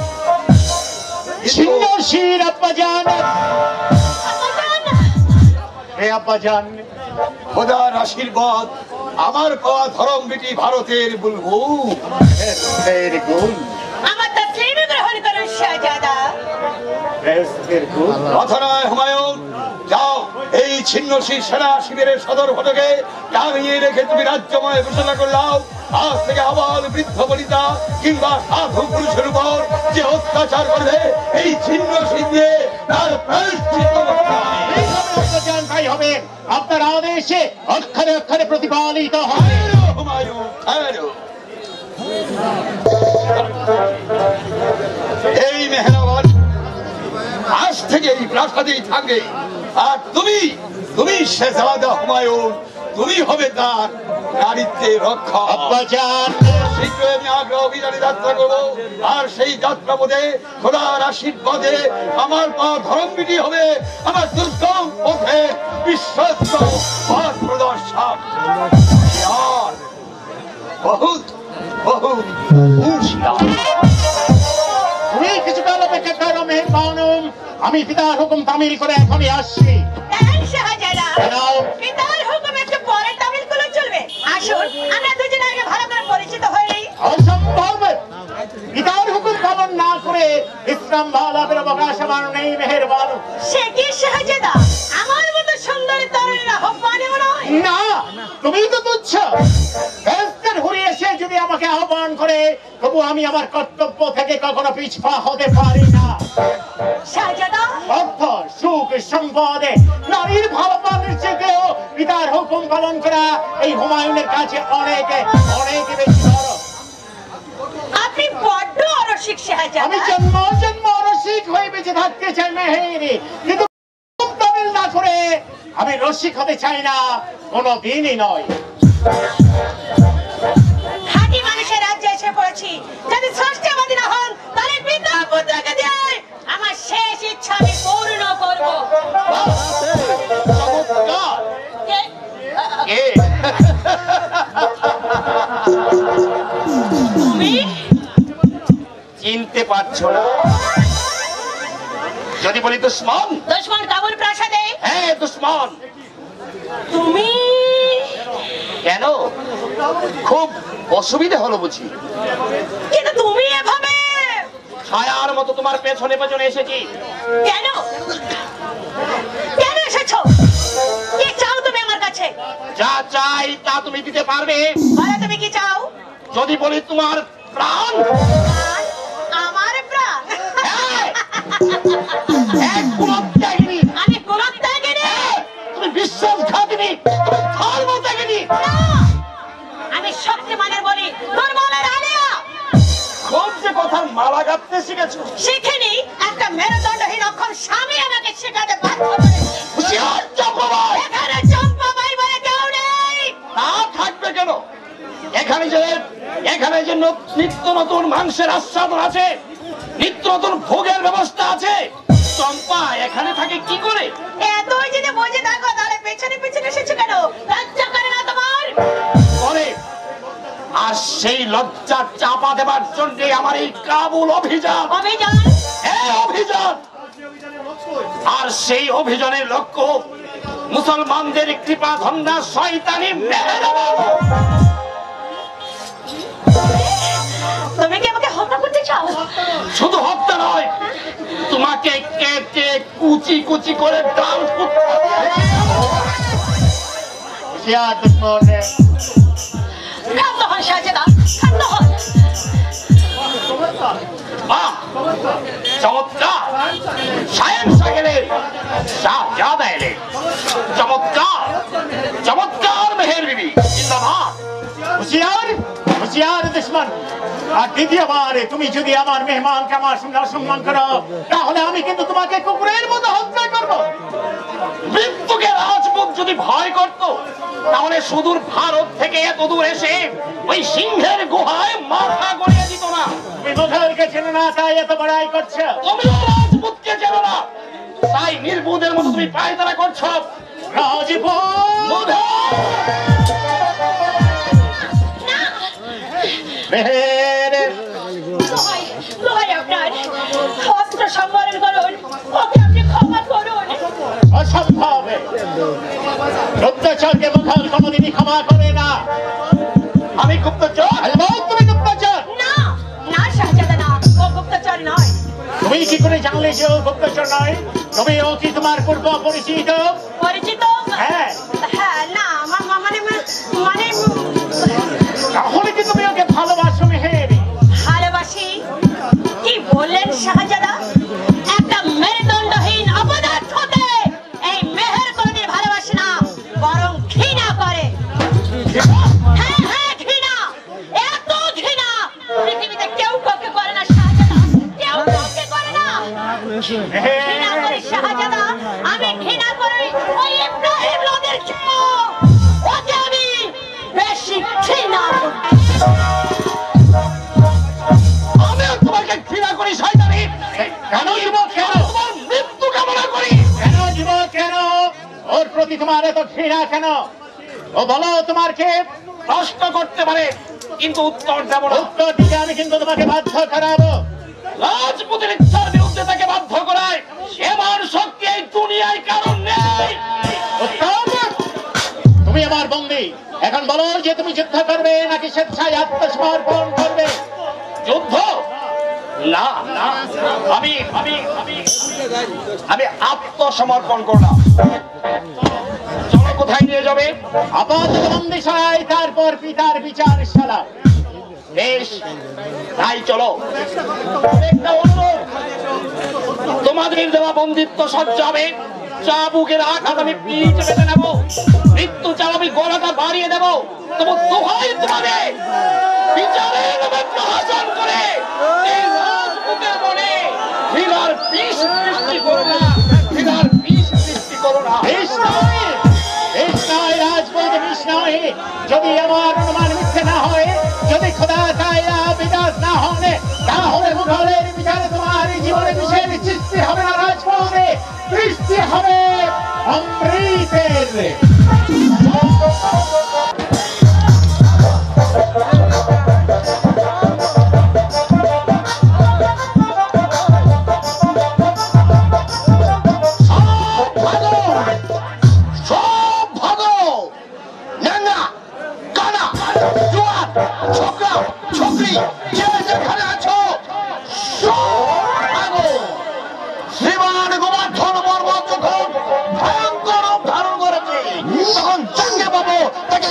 ছিন্ন শির আব্বাজান, আব্বাজান, হে আব্বাজান, খোদার আশীর্বাদ, আমার পাওয়া ধরম বেটি ভারতের বুলবুল। ভেরি গুড, আমার তসলিম গ্রহণ করুন শাহজাদা। Very good. কথা নয় হুমায়ুন, যাও এই ছিন্নশীর সেনা শিবিরের সদর ফটকে টাঙিয়ে রেখে তুমি রাজ্যময় ঘোষণা করলাম, আজ থেকে আবাল বৃদ্ধ বনিতা কিংবা সাধু পুরুষের উপর যে অত্যাচার করবে, এই ছিন্নশীর দিয়ে তার প্রায়শ্চিত্ত করতে হবে। এইভাবে আব্বাজান তাই হবে, আপনার আদেশে অক্ষরে অক্ষরে প্রতিপালিত হবে। ঠায়রো হুমায়ুন, ঠায়রো। এই মেহরাবান আজ থেকে এই প্রাসাদেই থাকে, আর তুমি তুমি শেহজাদা হুমায়ুন, তুমি হবে তার নারীত্বের রক্ষা। আব্বাজান, শীঘ্রই আমি আগ্রা অভিযানে যাত্রা করবো, আর সেই যাত্রা পথে খোদার আশীর্বাদে আমার পা ধরমবিটি হবে আমার দুর্গম পথে বিশ্বস্ত পথ প্রদর্শক। আর বহুত বহুত হুঁশিয়ার। তুমি কিছুকাল অপেক্ষা করো মেহরবানুম, আমি পিতার হুকুম তামিল করে এখনই আসছি। দাঁড়ান শাহজাদা, দাঁড়াও। পিতার হুকুম একটু পরে তামিল করলে চলবে। আসুন আমরা দুজনে আগে ভালো করে পরিচিত হয়ে নিই। অসম্ভব, পিতার হুকুম পালন না করে ইসলাম ভালাপের অবকাশ আমার নেই মেহরবানুম। সে কি শাহজাদা, আমার মতো সুন্দরী তরুণীরা আহ্বানেও নয়? না, তুমি তো তুচ্ছ। বেহেশতের হুরি এসে যদি আমাকে আহ্বান করে, তবু আমি আমার কর্তব্য থেকে কখনো পিছপা হতে পারি না। শাহজাদা, অর্থ, সুখ, সম্পদে নারীর ভালোবাসার চেয়েও পিতার হুকুম পালন করা এই হুমায়ুনের কাছে অনেক অনেক বেশি বড়। আপনি বড্ড অরসিক শাহজাদা। আমি জন্ম জন্ম রসিক হয়ে বেঁচে থাকতে চাই মেহেরি, কিন্তু তামিল না করে আমি রসিক হতে চাই না, কোনো দিনই নয়। খাঁটি মানুষের রাজ্যে এসে পড়েছি, যদি ষষ্ঠবাদী না হন তাহলে পিতা পুত্রকে দিয়ে আমার শেষ ইচ্ছা আমি পূর্ণ করব। চমৎকার। কে- কে? তুমি? চিনতে পারছো না? যদি বলি দুশ্মন, দুশ্মন কাবুল প্রাসাদে। হ্যাঁ দুশ্মন। তুমি কেন, খুব অসুবিধা হলো বুঝি? কিন্তু তুমি এভাবে ছায়ার মতো তোমার পেছনে পেছনে এসেছি। কেন কেন এসেছো? কি চাও তুমি আমার কাছে? যা চাই তা তুমি দিতে পারবে। বলো তুমি কি চাও? যদি বলি তোমার প্রাণ, প্রাণ? আমার প্রাণ? হ্যাঁ, এক কুলত্যাগিনী। আমি কুলত্যাগিনী? হ্যাঁ, তুমি বিশ্বাসঘাতিনী, তুমি ধর্মত্যাগিনী। না, আমি শক্তিমানের বলি, দুর্বলের আলিয়া। খুব যে কথার মালা গাঁথতে শিখেছো। শিখিনি, একটা মেরুদণ্ডহীন অক্ষর স্বামী আমাকে শেখাতে বাধ্য করেছে। হুঁশিয়ার চম্পাবাই। এখানে চম্পাবাই বলে কেউ নেই। তা থাকবে কেন? এখানে যে এখানে যে ন- নিত্য নতুন মাংসের আস্বাদন আছে, নিত্য নতুন ভোগের ব্যবস্থা আছে। চম্পা এখানে থাকে কি করে? এতই যদি বুঝে থাকো তাহলে পেছনে পেছনে এসেছো কেন? লজ্জা করে না তোমার? করে। আর সেই লজ্জা চাপা দেবার জন্য আমার এই কাবুল অভিযান। অভিযান? হ্যাঁ অভিযান। আর সেই অভিযানের লক্ষ্য মুসলমানদের কৃপা ধন্যা শয়তানি মেহেরবান। তুমি কি আমাকে হত্যা করতে চাও? শুধু হত্যা নয়, তোমাকে কেটে কুচি কুচি করে ডাল ক্ষান্ত হন শাহজাদা, ক্ষান্ত হন। চমৎকার। সায়েম সাহেবের শাহজাদা এলে। চমৎকার চমৎকার মেহের বিবি জিন্দাবাদ। হুঁশিয়ার হুঁশিয়ার দুশ্মন। আর দ্বিতীয়বার তুমি যদি আমার মেহমানকে আমার সঙ্গে অসম্মান করো তাহলে আমি কিন্তু তোমাকে কুকুরের মতো হত্যা করবো। মৃত্যুকে রাজপুত যদি ভয় করত তাহলে সুদূর ভারত থেকে এত দূর এসে ওই সিংহের গুহায় মাথা গড়িয়ে দিত না। তুমি মুঘলকে চেনো না তাই এত বড়াই করছো। তুমিও রাজপুতকে চেনো না তাই নির্বুধের মতো তুমি পায়তারা করছো। রাজপুত মেহের দোহাই, দোহাই আপনার, অস্ত্র সংবরণ করুন, ওকে আপনি ক্ষমা করুন। অসম্ভব। গুপ্তচরকে মুঘল কোনোদিনই ক্ষমা করে না। আমি গুপ্তচর? আলমাও তুমি গুপ্তচর? না না শাহজাদা না, ও গুপ্তচর নয়। তুমি কি করে জানলে যে ও গুপ্তচর নয়? তুমি ও কি তোমার পূর্ব পরিচিত? পরিচিত? হ্যাঁ। হ্যাঁ, না আমার মানে মানে তাহলে কি তুমি ওকে ভালোবাসো মেহের? ভালোবাসি? কি বললেন শাহজাদা? একটা মেরুদণ্ডহীন অপদার্থকে এই মেহের কোনদিন ভালোবাসে না, বরং ঘৃণা করে। হ্যাঁ হ্যাঁ ঘৃণা, এত ঘৃণা পৃথিবীতে কেউ কাউকে করে না শাহজাদা, কেউ কাউকে করে না। ঘৃণা করি শাহজাদা, আমি ঘৃণা করি ওই ইব্রাহিম লোদের চেয়েও। ওকে আমি বেশি ঘৃণা করি। আমিও তোমাকে ঘৃণা করি শয়তানি। কেন যুবক কেন? তোমার মৃত্যু কামনা করি। কেন যুবক কেন? ওর প্রতি তোমার এত ঘৃণা কেন? ও বলো তোমার কে? প্রশ্ন করতে পারে কিন্তু উত্তর দেব না। উত্তর দিতে আমি কিন্তু তোমাকে বাধ্য করাবো। রাজপুতের ইচ্ছার বিরুদ্ধে তাকে বাধ্য করায় এমন শক্তি এই দুনিয়ায় কারণ নেই। উত্তম, তুমি আমার বন্দী। এখন বলো যে তুমি যুদ্ধ করবে নাকি স্বেচ্ছায় আত্মসমর্পণ করবে? যুদ্ধ? না না, আমি আমি আমি আমি আত্মসমর্পণ করলাম। চলো কোথায় নিয়ে যাবে? আপাতত বন্দিশালায়, তারপর পিতার বিচারশালা। বেশ, তাই চলো। একটা অনুরোধ, তোমাদের দেওয়া বন্দিত্ব সজ্জা হবে। চাবুকের আঘাত আমি পিঠ বেঁধে নেবো, মৃত্যু চাও আমি গলাটা বাড়িয়ে দেবো। তবু দোহাই তোমাদের বিচারের নামে প্রহসন করে এই রাজপুতের মনে ঘৃণার বিষ সৃষ্টি করো না, ঘৃণার বিষ সৃষ্টি করো না। বিষ নয়, বিষ নয় রাজপুত, বিষ নয়। যদি আমার অনুমান মিথ্যে না হয়, যদি খোদা তাআলা বিনাশ না হনে, তাহলে মুঘলের বিচারে তোমার জীবনে বিষের সৃষ্টি হবে না রাজপুতে, সৃষ্টি হবে অমৃতের। ছত্রী যে যেখানে আছো শ্রীমান গোবর্ধন পর্বত যখন ভয়ঙ্কর রূপ ধারণ করেছে তখন চাঙ্গে পাবো তাকে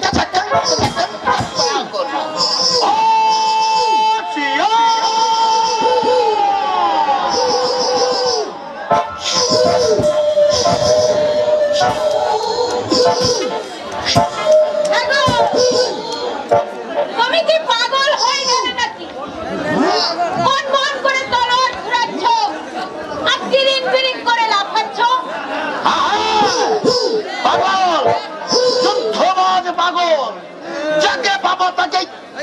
তুমি কি পাগল হয়ে গেলে নাকি? মন মন করে তলোয়ার ঘুরাচ্ছ আর তিরিং বিরিং করে লাফাচ্ছ। পাগল যুদ্ধবাজ পাগল যাকে পাবো তাকে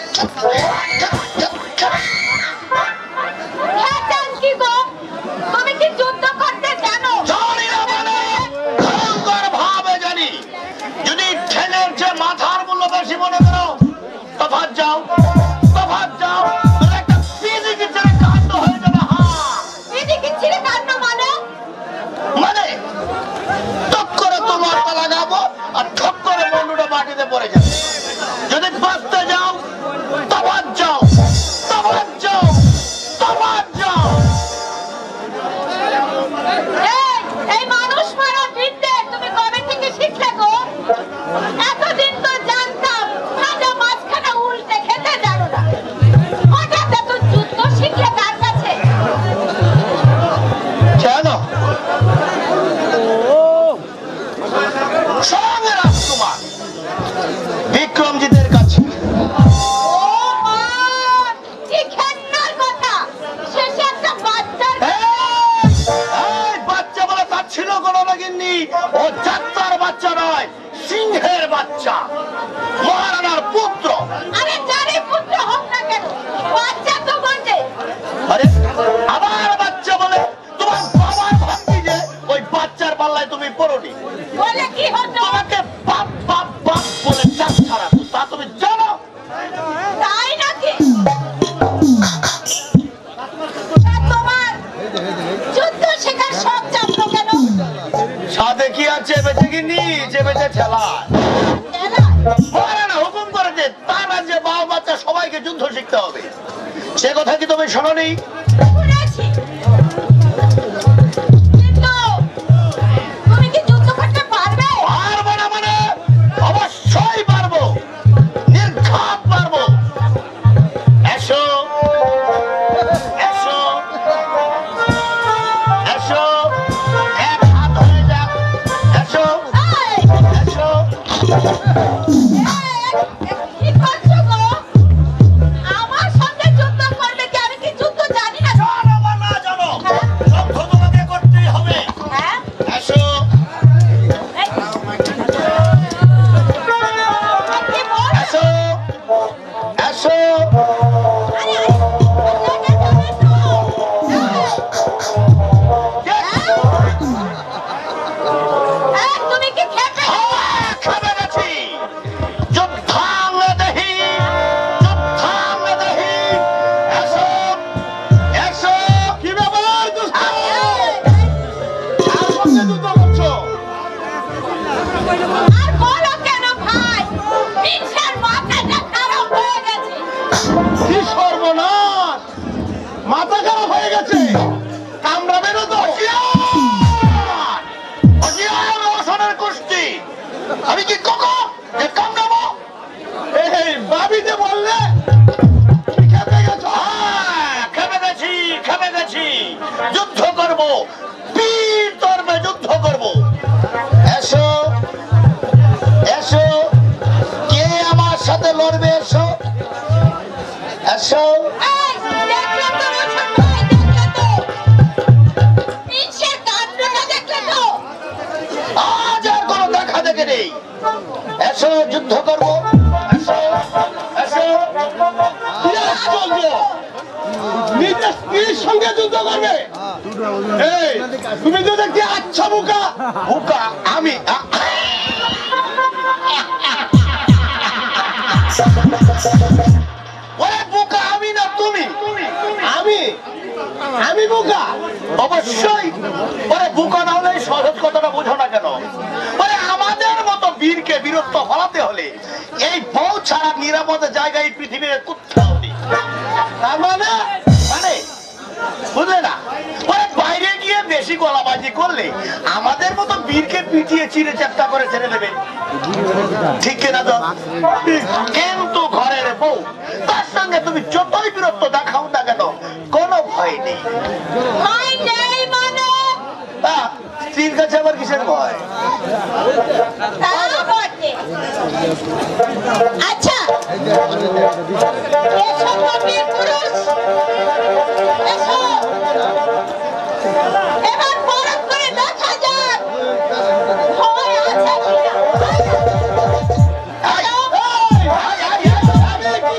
খেতেন কি গো? তুমি কি যুদ্ধ করতে জানো? জানি না মানে ভয়ঙ্কর ভাবে জানি। যদি ঠেলের যে মাথার মূল্য বেশি মনে করো তফাৎ যাও তফাৎ যাও একটা পিজি কিচের কাণ্ড হয়ে যাবে। হ্যাঁ পিজি কিচের কাণ্ড মানে মানে টক করে তোমারটা লাগাবো আর ঠক করে বন্ধুটা মাটিতে পড়ে যাবে। যদি বাঁচতে যাও তফাৎ যাও তফাৎ যাও তফাৎ যাও। এই এই মানুষ মারা বিদ্যে তুমি কবে থেকে শিখলে গো? এতদিন তো জানতাম ভাজা মাছখানা উল্টে খেতে জানো না। হঠাৎ এত যুদ্ধ শিখলে কার কাছে? কেন সঙ্গে রাজকুমার বিক্রমজিতের কাছে। ও মা, কি ঘেন্নার কথা! শেষে একটা বাচ্চার এই, এই বাচ্চা বলে তার ছিল কোনো নাগিন্নি। ও যাত্রার বাচ্চা নয়, সিংহের বাচ্চা, মহারানার পুত্র। আরে যারই পুত্র হোক না কেন, বাচ্চা তো বটে। আরে আমার বাচ্চা বলে তোমার বাবার ভাবছি যে ওই বাচ্চার পাল্লায় তুমি পড়োনি। বলে কি হতো? তোমাকে বাপ বাপ বাপ বলে চাপ ছাড়াতো, তা তুমি জানো? তাই নাকি? তা তোমার যুদ্ধ শেখার শখ চাপলো কেন? সাথে কি আছে বেঁচে কিনি যে বেঁচে ঠেলা। এলা, মহারানা হুকুম করেছে তার রাজ্যে বাবা বাচ্চা সবাইকে যুদ্ধ শিখতে হবে। সে কথা কি তুমি শোনোনি? শুনেছি। কিন্তু তুমি কি যুদ্ধ করতে পারবে? পারবো না মানে অবশ্যই পারবো, নির্ঘাত পারবো। এসো এসো এসো, এক হাত হয়ে যাক। এসো এই, এসো। এই, কি করছো গো? আমার সঙ্গে যুদ্ধ করবে কি? আমি কি যুদ্ধ জানি না? জানো বা না জানো, যুদ্ধ তোমাকে করতেই হবে। হ্যাঁ? এসো এই, কি বল? এসো এসো। আরে, আরে, লেগে যাবে তো। এই, তুমি কি খেপে গেছো? খাবে গেছি। যুদ্ধাং দেহি যুদ্ধাং দেহি। এসো এসো। কি ব্যাপার দুষ্ট? কার সঙ্গে যুদ্ধ করছো? আর বলো কেন ভাই? বিশ্বের মাথাটা খারাপ হয়ে গেছে। কি সর্বনাশ, মাথা খারাপ হয়ে গেছে। কামড়াবে না তো? হজিয়ার রোশনের কুস্তি। আমি কি কোকো যে কামড়াবো? এই বাবি যে বললে খেপে গেছো। হ্যাঁ খেপে গেছি খেপে গেছি। যুদ্ধ করব, বীর তর্মে যুদ্ধ করব। এসো এসো, কে আমার সাথে লড়বে? এসো এসো। এই, দেখলে তো রোশন ভাই, দেখলে তো? বিশ্বের কাণ্ডটা দেখলে তো? আজ আর কোনো দেখা দেখে নেই। এসো যুদ্ধ করবো। এসো এসো। নিজের স্ত্রীর সঙ্গে যুদ্ধ করবে? এই তুমি তো দেখি আচ্ছা বোকা। বোকা আমি? ওরে বোকা আমি না তুমি? আমি আমি বোকা? অবশ্যই। ওরে বোকা না হলে সহজ কথাটা বুঝো না কেন? ওরে আমাদের মতো বীরকে বীরত্ব ফলাতে হলে এই বউ ছাড়া নিরাপদ জায়গায় পৃথিবীর কোথাও নেই। তার মানে মানে বুঝলে না? ওরে বাইরে গিয়ে বেশি গলাবাজি করলে আমাদের মতো বীরকে পিটিয়ে চিড়ে চেষ্টা করে ছেড়ে দেবে, ঠিক কিনা? তো কিন্তু ঘরের বউ, তার সঙ্গে তুমি যতই বীরত্ব দেখাও না কেন কোনো ভয় নেই। ভয় নেই মানে? আহ, স্ত্রীর কাছে আবার কিসের ভয়? তা বটে। আচ্ছা, এসো কবির পুরুষ, এসো। এবার পরখ করে দেখা যাক ভয় আছে কিনা। আয়, আয়, আয়, আয়, আমি কি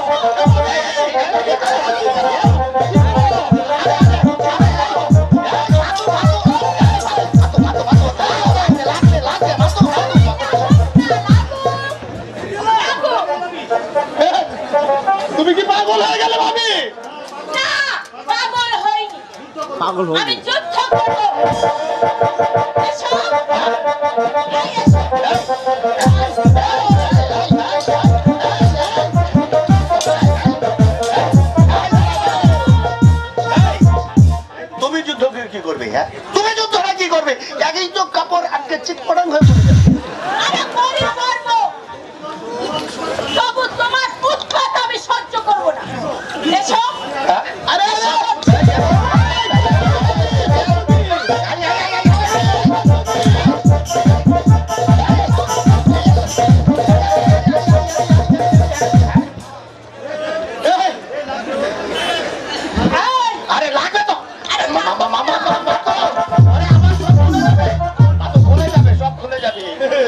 তুমি কি পাগল হয়ে গেলে ভাবি? না, পাগল হইনি। পাগল হয়ে আমি যুদ্ধ করব। এসো, এই এসো। তুমি যুদ্ধ কি করবে? হ্যাঁ, তুমি যুদ্ধটা কি করবে? আগেই তো কাপড় আটকে চিৎপটাং হয়ে পড়ে যাবে। আরে করি করব, তবু তোমার উৎপাত আমি সহ্য করব না। এসো। হ্যাঁ? আরে আরে আরে লাগবে তো। আরে মামা মামা মামা আরে আমার সব খুলে যাবে, মাথা খুলে যাবে, সব খুলে যাবে।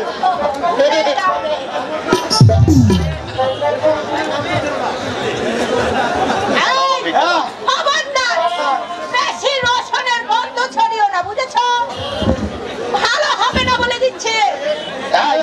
এই, খবরদার, বেশি রসনের গন্ধ ছড়িও না, বুঝেছো? ভালো হবে না বলে দিচ্ছে। এই,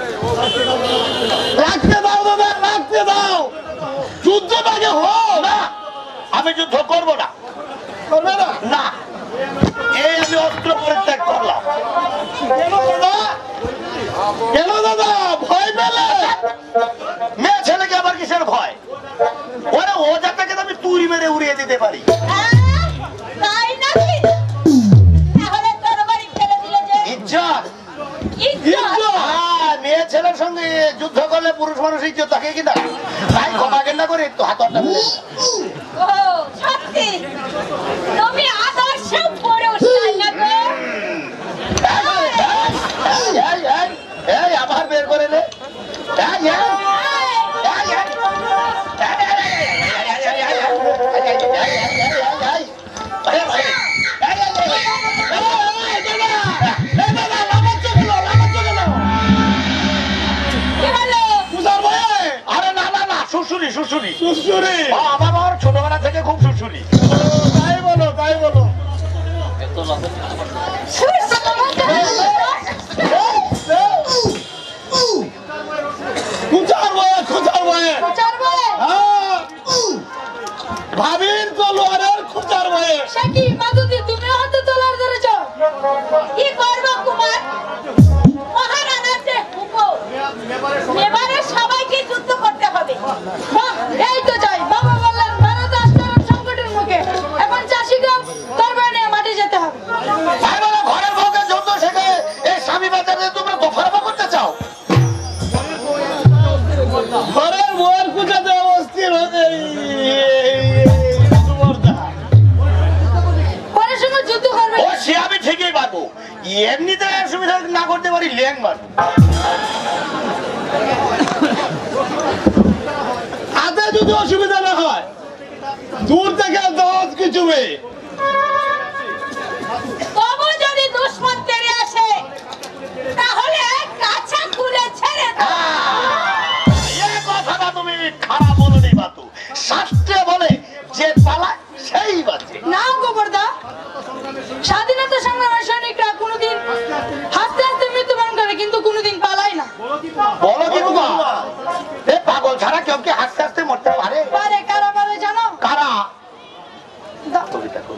রাখতে দাও দাদা, রাখতে দাও। যুদ্ধটাকে হোক না, আমি যুদ্ধ করব না। করবে না? না, এই আমি অস্ত্র পরিত্যাগ করলাম। কেন দাদা? কেন দাদা ভয় পেলে? মেয়ে ছেলেকে আবার কিসের ভয়? ওরে ও যাটাকে আমি তুড়ি মেরে উড়িয়ে দিতে পারি। হ্যাঁ, তাই নাকি? তাহলে তরবারি ফেলে দিলে যে? ইজ্জত। ইজ্জত? হ্যাঁ, মেয়ে ছেলের সঙ্গে যুদ্ধ করলে পুরুষ মানুষ ইজ্জত থাকে কিনা? তাই ক্ষমা কেন করে একটু হাত হাতটা ফেলে। ও, সত্যি তুমি আদর্শ পুরুষ, তাই না গো? এই, এই, এই, এই, আবার বের করে নে। এই, এই, এই, এই, এই, কি হলো? পূজার ভয়ে? আরে না না না, শ্বশুরি শ্বশুরি। সুসুরি? আমার বাবার ছোটবেলা থেকে খুব শ্বশুরি। তাই বলো, তাই বলো। খুঁচার ভয়ে, খুঁচার ভয়ে। প্রচার বলে? হ্যাঁ, ভাবির তলোয়ারের খুঁচার ভয়ে। সে কি মাধুদি, তুমি হাতে তোলার ধরেছ? কি করবো কুমার? মহারানার যে হুকুম, এবারে সবাইকে যুদ্ধ করতে হবে। বাহ, এই তো যাই। বাবা বললেন ভারত আন্দোলন সংকটের মুখে, এখন চাষি গ্রাম তরবারি নিয়ে মাঠে যেতে হবে। তাই বলে ঘরের বউকে যুদ্ধ শেখে এই স্বামী বাচ্চাদের তোমরা দফারফা করতে চাও? ঘরের বউয়ের খুঁচাতে অস্থির হতে পরের সঙ্গে যুদ্ধ করবে। ও সে আমি ঠিকই পারবো, এমনিতে সুবিধা না করতে পারি ল্যাং মারবো। হাতে যদি অসুবিধা না হয়, দূর থেকে দশ কিছু তবু যদি দুশ্মন তেড়ে আসে, তাহলে কাছা খুলে ছেড়ে দাও। এই কথাটা তুমি খারাপ বলনি বাতু। শাস্ত্রে বলে যে পালায় সেই বাঁচে। না গোবর্দা, স্বাধীনতা সংগ্রামের সৈনিকরা কোনোদিন হাসতে হাসতে মৃত্যুবরণ করে, কিন্তু কোনোদিন পালায় না। বলো কি বাবা? এ পাগল ছাড়া কেউ কি হাসতে হাসতে মরতে পারে? পারে, কারা পারে জানো? কারা? দাও।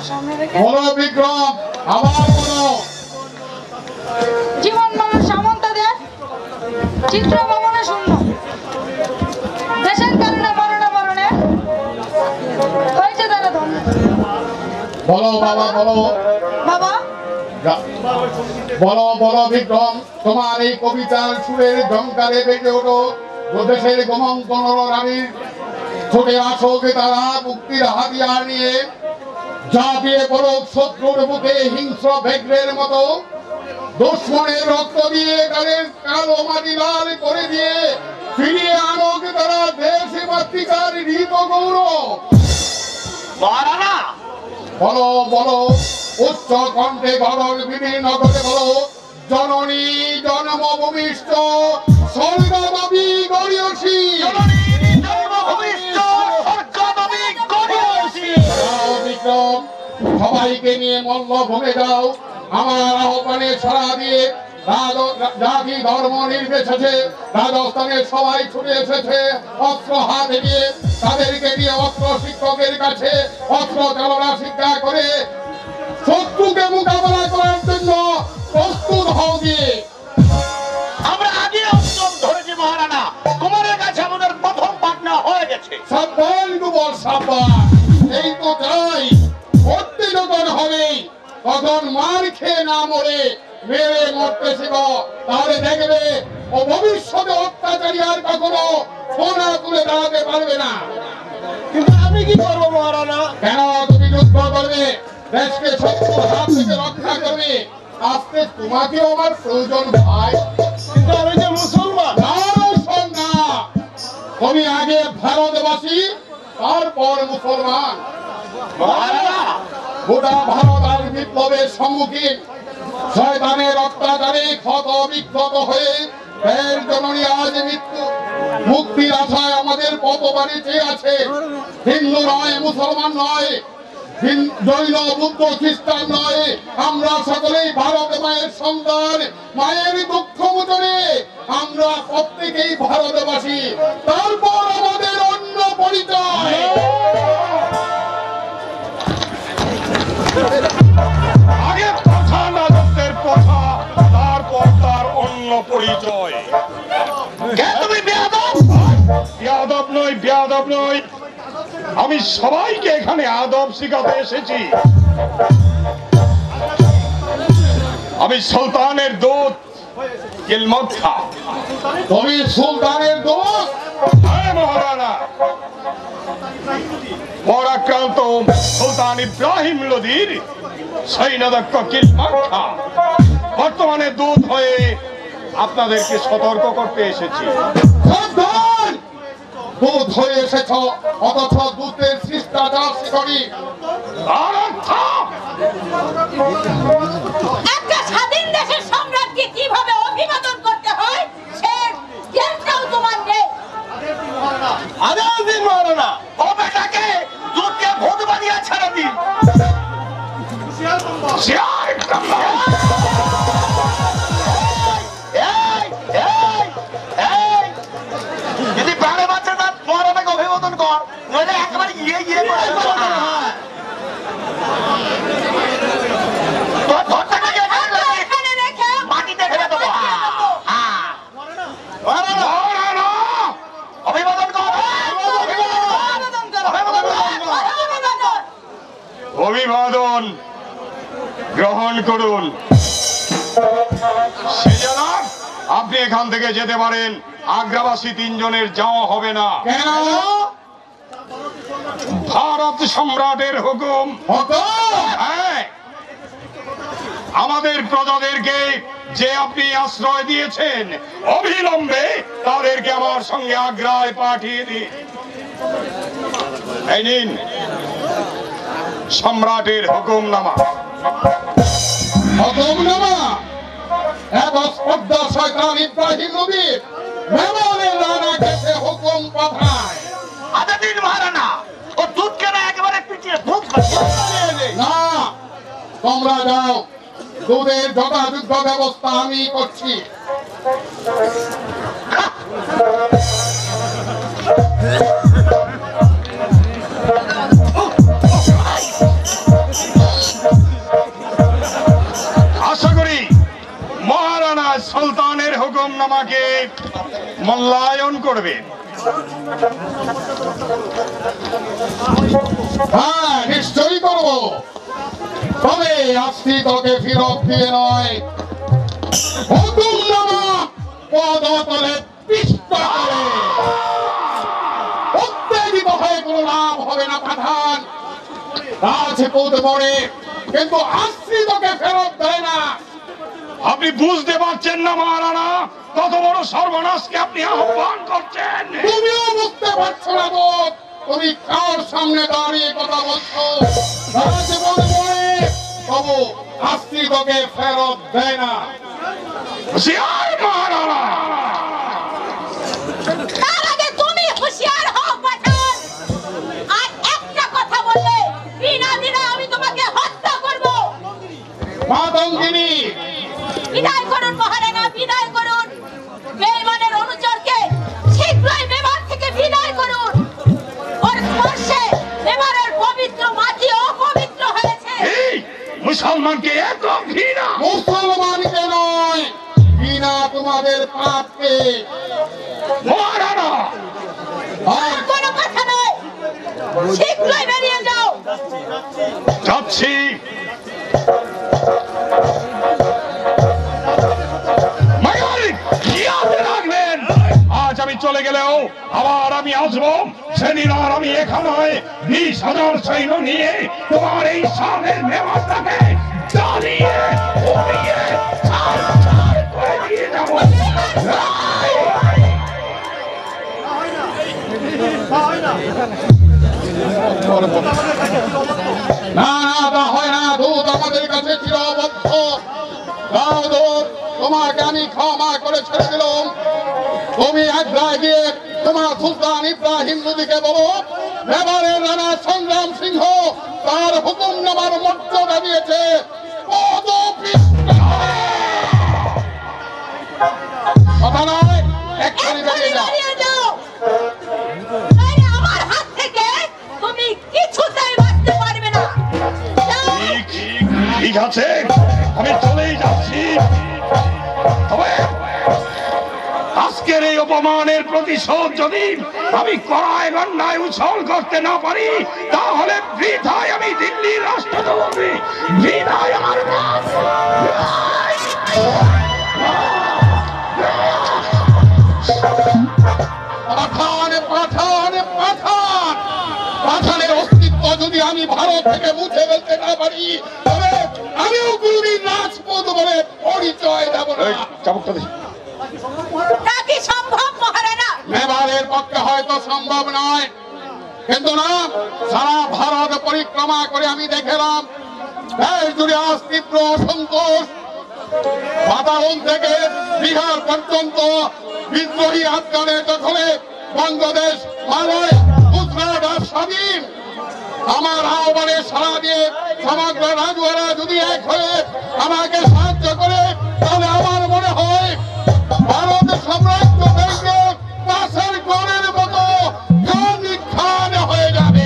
বলো বিক্রম, আবার বলো। জীবন মানুষ সামন্তদের চিত্র ভবনে শূন্য দেশের কারণে মরণে মরণে হয়েছে তারা ধন্য। বলো বাবা, বলো বাবা বলো বলো বিক্রম, তোমার এই কবিতার সুরের ঝংকারে বেজে ওঠো। দেশের গোমন্তন রানীর ছুটে আসোক তারা মুক্তির হাতিয়ার নিয়ে, ঝাঁপিয়ে পড়ুক শত্রুর বুকে হিংস্র ব্যাঘ্রের মতো। দুশ্মনের রক্ত দিয়ে তাদের কালো মাটি লাল করে দিয়ে ফিরিয়ে আনুক তারা দেশ মাতৃকার হৃত গৌরব। মহারানা বলো বলো উচ্চ কণ্ঠে গরল বিভিন্ন করে বলো, জননী জন্মভূমিষ্ঠ স্বর্গদাবী গরিয়সী। বিক্রম, সবাইকে নিয়ে মল্লভূমে যাও। আমার আহ্বানে সাড়া দিয়ে জাতি ধর্ম নির্বিশেষে রাজস্থানের সবাই ছুটে এসেছে অস্ত্র হাতে নিয়ে। তাদেরকে দিয়ে অস্ত্র শিক্ষকের কাছে অস্ত্র চালনা শিক্ষা করে শত্রুকে মোকাবেলা করার জন্য প্রস্তুত হও দিয়ে। আমরা আগে অস্ত্র ধরেছি মহারানা, কুমারের কাছে আমাদের প্রথম পাটনা হয়ে গেছে। সাবধান কুমার সাবধান, এই তো যাই করতে যখন হবে তখন মার খেয়ে না মরে মেরে মরতে শিখ, তাহলে দেখবে ও ভবিষ্যতে অত্যাচারী আর কখনো সোনা তুলে দাঁড়াতে পারবে না। কিন্তু আমি কি করবো মহারানা? কেন তুমি যুদ্ধ করবে, দেশকে শত্রুর হাত থেকে রক্ষা করবে, আজকে তোমাকেও আমার প্রয়োজন ভাই। কিন্তু আমি যে মুসলমান। না, তুমি আগে ভারতবাসী তারপর মুসলমান। মহারানা গোটা ভারত আর বিপ্লবের সম্মুখীন শয়তানের অত্যাচারে ক্ষত বিক্ষত হয়ে এর জননী আজ মৃত্যু মুক্তির আশায় আমাদের পথবাড়ি চেয়ে আছে। হিন্দু নয়, মুসলমান নয়, জৈন বুদ্ধ খ্রিস্টান নয়, আমরা সকলেই ভারত মায়ের সন্তান। মায়ের দুঃখ মোচনে আমরা প্রত্যেকেই ভারতবাসী, তারপর আমাদের অন্য পরিচয়। আগে প্রথা রাজত্বের প্রথা, তারপর তার অন্য পরিচয়। তুমি বেয়াদব। বেয়াদব নই, বেয়াদব নই, আমি সবাইকে এখানে আদব শিখাতে এসেছি। আমি সুলতানের দূত কিলমত খা। তুমি সুলতানের দূত? হ্যাঁ মহারানা, পরাক্রান্ত সুলতান ইব্রাহিম লোদির সৈন্যদক্ষ কিলমত খা বর্তমানে দূত হয়ে আপনাদেরকে সতর্ক করতে এসেছি। সাবধান! দূত হয়ে এসেছ, অথচ দূতের শিষ্টাচার শিখনি। তার অর্থ একটা স্বাধীন দেশের সম্রাটকে কিভাবে অভিবাদন করতে হয় সে জ্ঞানটাও তোমার নেই। আদেশ দিন মহারানা, ও বেটাকে দুধকে ভূত বানিয়ে ছেড়ে দিন। শিয়ার নম্বর। এই, এই, এই, যদি প্রাণে বাঁচে তার মহারানাকে অভিবাদন কর, নইলে একেবারে ইয়ে ইয়ে করে তোর ধরটাকে এখানে রেখে মাটিতে ফেলে দেবো। হ্যাঁ, মহারানা, মহারানা, অভিবাদন কর। অভিবাদন করো। অভিবাদন কর। অভিবাদন করো। অভিবাদন গ্রহণ করুন। সেজনাব, আপনি এখান থেকে যেতে পারেন। আগ্রাবাসী তিনজনের যাওয়া হবে না। কেন? ভারত সম্রাটের হুকুম। হুকুম? হ্যাঁ, আমাদের প্রজাদেরকে যে আপনি আশ্রয় দিয়েছেন, অবিলম্বে তাদেরকে আমার সঙ্গে আগ্রায় পাঠিয়ে দিন। এই নিন সম্রাটের হুকুমনামা। হুকুমনামা? এত স্পর্ধা শয়তান ইব্রাহিম নবী মেমনের রানা কাছে হুকুম পাঠায়। আদেশ দিন মহারানা, ও দুধকে না একেবারে পিটিয়ে ভূত বানিয়ে দেয়। না, তোমরা যাও, দুধের যথাযোগ্য ব্যবস্থা আমি করছি। নামাকে মূল্যায়ন করবেন। হ্যাঁ, নিশ্চয়ই করবো, তবে আজকে তোকে ফেরত দিয়ে নয়, হুকুমনামা পদতলে পিষ্ট করে উত্তেজিত হয়ে কোনো লাভ হবে না প্রধান। রাজপুত মরে কিন্তু আশ্রিতকে ফেরত দেয় না। আপনি বুঝতে পারছেন না মহারানা, কত বড় সর্বনাশকে আপনি আহ্বান করছেন। তুমিও বুঝতে পারছো না তো, তুমি কার সামনে দাঁড়িয়ে কথা বলছো? রাজপুত মরে তবু আশ্রিতকে ফেরত দেয় না। হুঁশিয়ার মহারানা! তার আগে তুমি হুঁশিয়ার হও পাঠান। আর একটা কথা বললে বিনা দিনে আমি তোমাকে হত্যা করব। মাতঙ্গিনী, বিদায় করুন মহারানা, বিদায় করুন। বেঈমানের অনুচরকে শীঘ্রই মেবার থেকে বিদায় করুন। ওর স্পর্শে মেবারের পবিত্র মাটি অপবিত্র হয়েছে। এই মুসলমানকে এত ঘৃণা! মুসলমানকে নয়, বিনা তোমাদের পাপকে। মহারানা! আর কোনো কথা নয়, শীঘ্রই বেরিয়ে যাও। যাচ্ছি। মায়ালিক, ইয়াদ রাখবেন, আজ আমি চলে গেলেও আবার আমি আসবো। সেদিন আর আমি এখানে বিশ হাজার সৈন্য নিয়ে তোমার এই সামনের মেবারটাকে জ্বালিয়ে পুড়িয়ে ছাড় ছাড় করে দিয়ে যাবো। না না, তা হয় না। দূত আমাদের কাছে চিরবদ্ধ। দাও দূত, তোমাকে আমি ক্ষমা করে ছেড়ে দিলাম। তুমি আগ্রায় গিয়ে তোমার সুলতান ইব্রাহিম নদীকে বলো, মেবারের রানা সংগ্রাম সিংহ তার হুকুমনামার মর্যাদা দিয়েছে। পদপিষ্ট করে। কথা নয়, এক্ষুনি বেরিয়ে যাও। বেরিয়ে যাও। নইলে আমার হাত থেকে তুমি কিছুতেই বাঁচতে পারবে না। যাও। ঠিক ঠিক আছে, আমি চলেই যাচ্ছি। তবে আজকের এই অপমানের প্রতিশোধ যদি আমি কড়ায় গন্ডায় উছল করতে না পারি, তাহলে বৃথায় আমি দিল্লির রাষ্ট্রদূত, বৃথায় আমার বাপ। পাঠান পাঠান পাঠান পাঠানের অস্তিত্ব যদি আমি ভারত থেকে মুছে ফেলতে না পারি, তবে আমিও কোনদিন রাজপুত বলে পরিচয় দেব না। তা কি সম্ভব মহারানা? মেবারের পক্ষে হয়তো সম্ভব নয়, কিন্তু না, সারা ভারত পরিক্রমা করে আমি দেখলাম দেশ জুড়ে আজ তীব্র অসন্তোষ। বাতাবন থেকে বিহার পর্যন্ত বিদ্রোহী আফগানের দখলে, বাংলাদেশ, মালয়, গুজরাট আর স্বাধীন। আমার আহ্বানে সাড়া দিয়ে সমগ্র রাজুয়ারা যদি এক হয়ে আমাকে সাহায্য করে, তাহলে আমার মনে হয় ভারত সাম্রাজ্য ভেঙে পাশের গড়ের মতো খান খান হয়ে যাবে।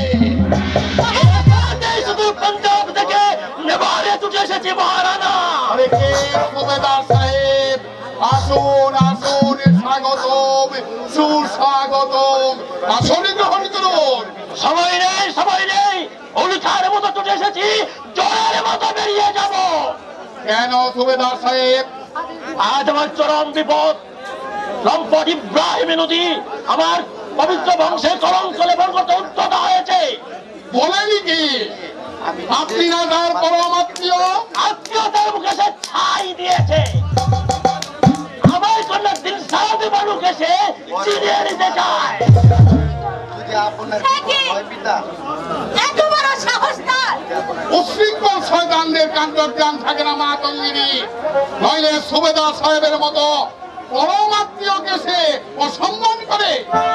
শুধু পাঞ্জাব থেকে নেবারে ছুটে এসেছি মহারানা। আরে কে সুবেদার সাহেব, আসুন আসুন, স্বাগতম সুস্বাগতম, আসন গ্রহণ করুন। সবাই নেই, সবাই নেই, উলুঠার মতো ছুটে এসেছি, জয়ের মতো বেরিয়ে যাব। কেন সুবেদার সাহেব? আজ আমার চরম বিপদ। লম্পট ইব্রাহিম নদী আমার পবিত্র বংশে কলঙ্ক লেপন করতে উদ্যত হয়েছে। বলেনি কি আপনি না তার পরম আত্মীয়? আত্মীয়তার মুখে সে ছাই দিয়েছে। আমার কন্যা দিলশাদ বানুকে সে চিনিয়ে নিতে চায়। এত বড় সাহস তার! উশৃঙ্খল শয়তানদের কাণ্ডজ্ঞান থাকে না মাতঙ্গিনী, নইলে সুবেদার সাহেবের মতো পরম আত্মীয়কে সে অসম্মান করে।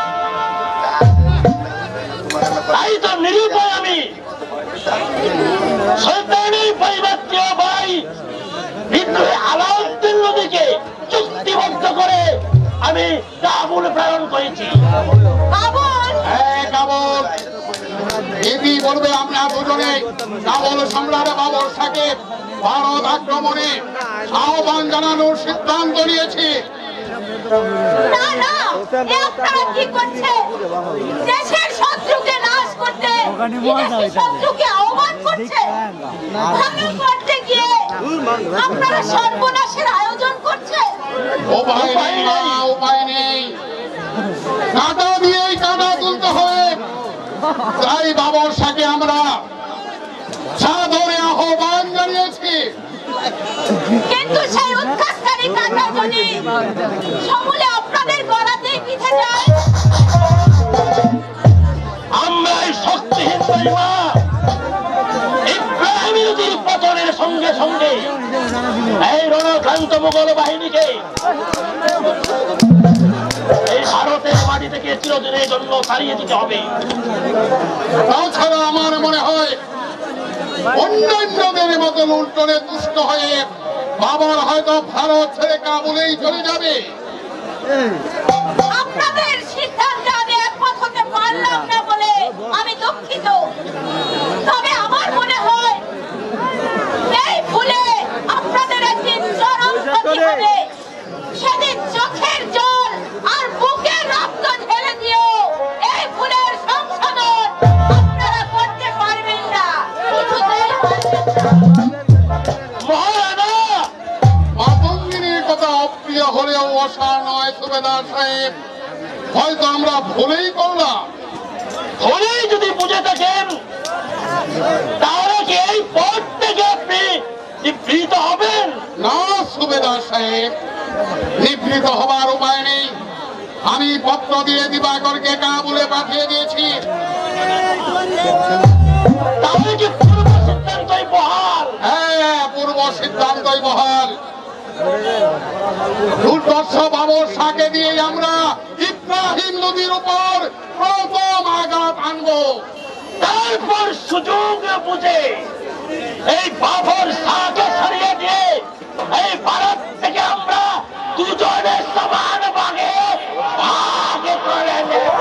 তাই তো নিরুপায় আমি শয়তানি পরিবর্তীয় ভাই বিদ্রোহী আলাউদ্দিন নদীকে চুক্তিবদ্ধ করে আমি কাবুল প্রেরণ করেছি। কাবুল? হ্যাঁ, কাবুল। এটি বলবে আমরা দুজনে কাবুল সম্রাট বাবর শাহকে ভারত আক্রমণে আহ্বান জানানোর সিদ্ধান্ত নিয়েছি। না না, এ আপনারা কি করছেন? দেশের শত্রুকে নাশ করতে, বিদেশি শত্রুকে আহ্বান করছে। ভাঙি করতে গিয়ে আপনারা সর্বনাশের আয়োজন করছেন। উপায় নেই মা, উপায় নেই। কাঁটা দিয়েই কাঁটা তুলতে হবে। তাই বাবর সাথে আমরা সাদরে আহ্বান জানিয়েছি। কিন্তু সেই উৎখাতকারী কাঁটা যদি সমূলে আপনাদের গলাতেই বিঁধে যায়, আমরা এই শক্তিহীন পরিমা ইব্রাহিম নদীর পতনের সঙ্গে সঙ্গে এই রণক্রান্ত মুঘল বাহিনীকে এই ভারতের মাটি থেকে চিরদিনের জন্য তাড়িয়ে দিতে হবে। তাছাড়া আমার মনে হয় অন্যান্যদের মতো লুণ্ঠনে তুষ্ট হয়ে বাবর হয়তো ভারত ছেড়ে কাবুলেই চলে যাবে। আপনাদের সিদ্ধান্তে আমি একমত হতে পারলাম না বলে আমি দুঃখিত। তবে আমার মনে হয় এই ভুলে আপনাদের একদিন চরম ক্ষতি হবে। সেদিন চোখের জল আর বুকের রক্ত ঢেলে দিও এই ভুলের সংশোধন আপনারা করতে পারবেন না, কিছুতেই পারবেন না। মহারানা, মাতঙ্গিনীর কথা অপ্রিয় হলেও অসা নয় সুবেদার সাহেব। হয়তো আমরা ভুলেই করলাম। ভুলেই যদি বুঝে থাকেন তাহলে কি এই পথ থেকে আপনি নিবৃত হবেন? না সুবেদার সাহেব, নিবৃত হবার উপায় নেই। আমি পত্র দিয়ে দিবাকরকে কাবুলে পাঠিয়ে দিয়েছি। তাহলে কি পূর্ব সিদ্ধান্তই বহাল? হ্যাঁ, পূর্ব সিদ্ধান্তই বহাল। দুর্দর্শ বাবর সাকে দিয়ে আমরা ইব্রাহিম নদীর উপর প্রথম আঘাত আনবো। তারপর সুযোগ বুঝে এই বাবর শাহকে সরিয়ে দিয়ে এই ভারত থেকে আমরা দুজনের সমান ভাগে ভাগ করে নেব।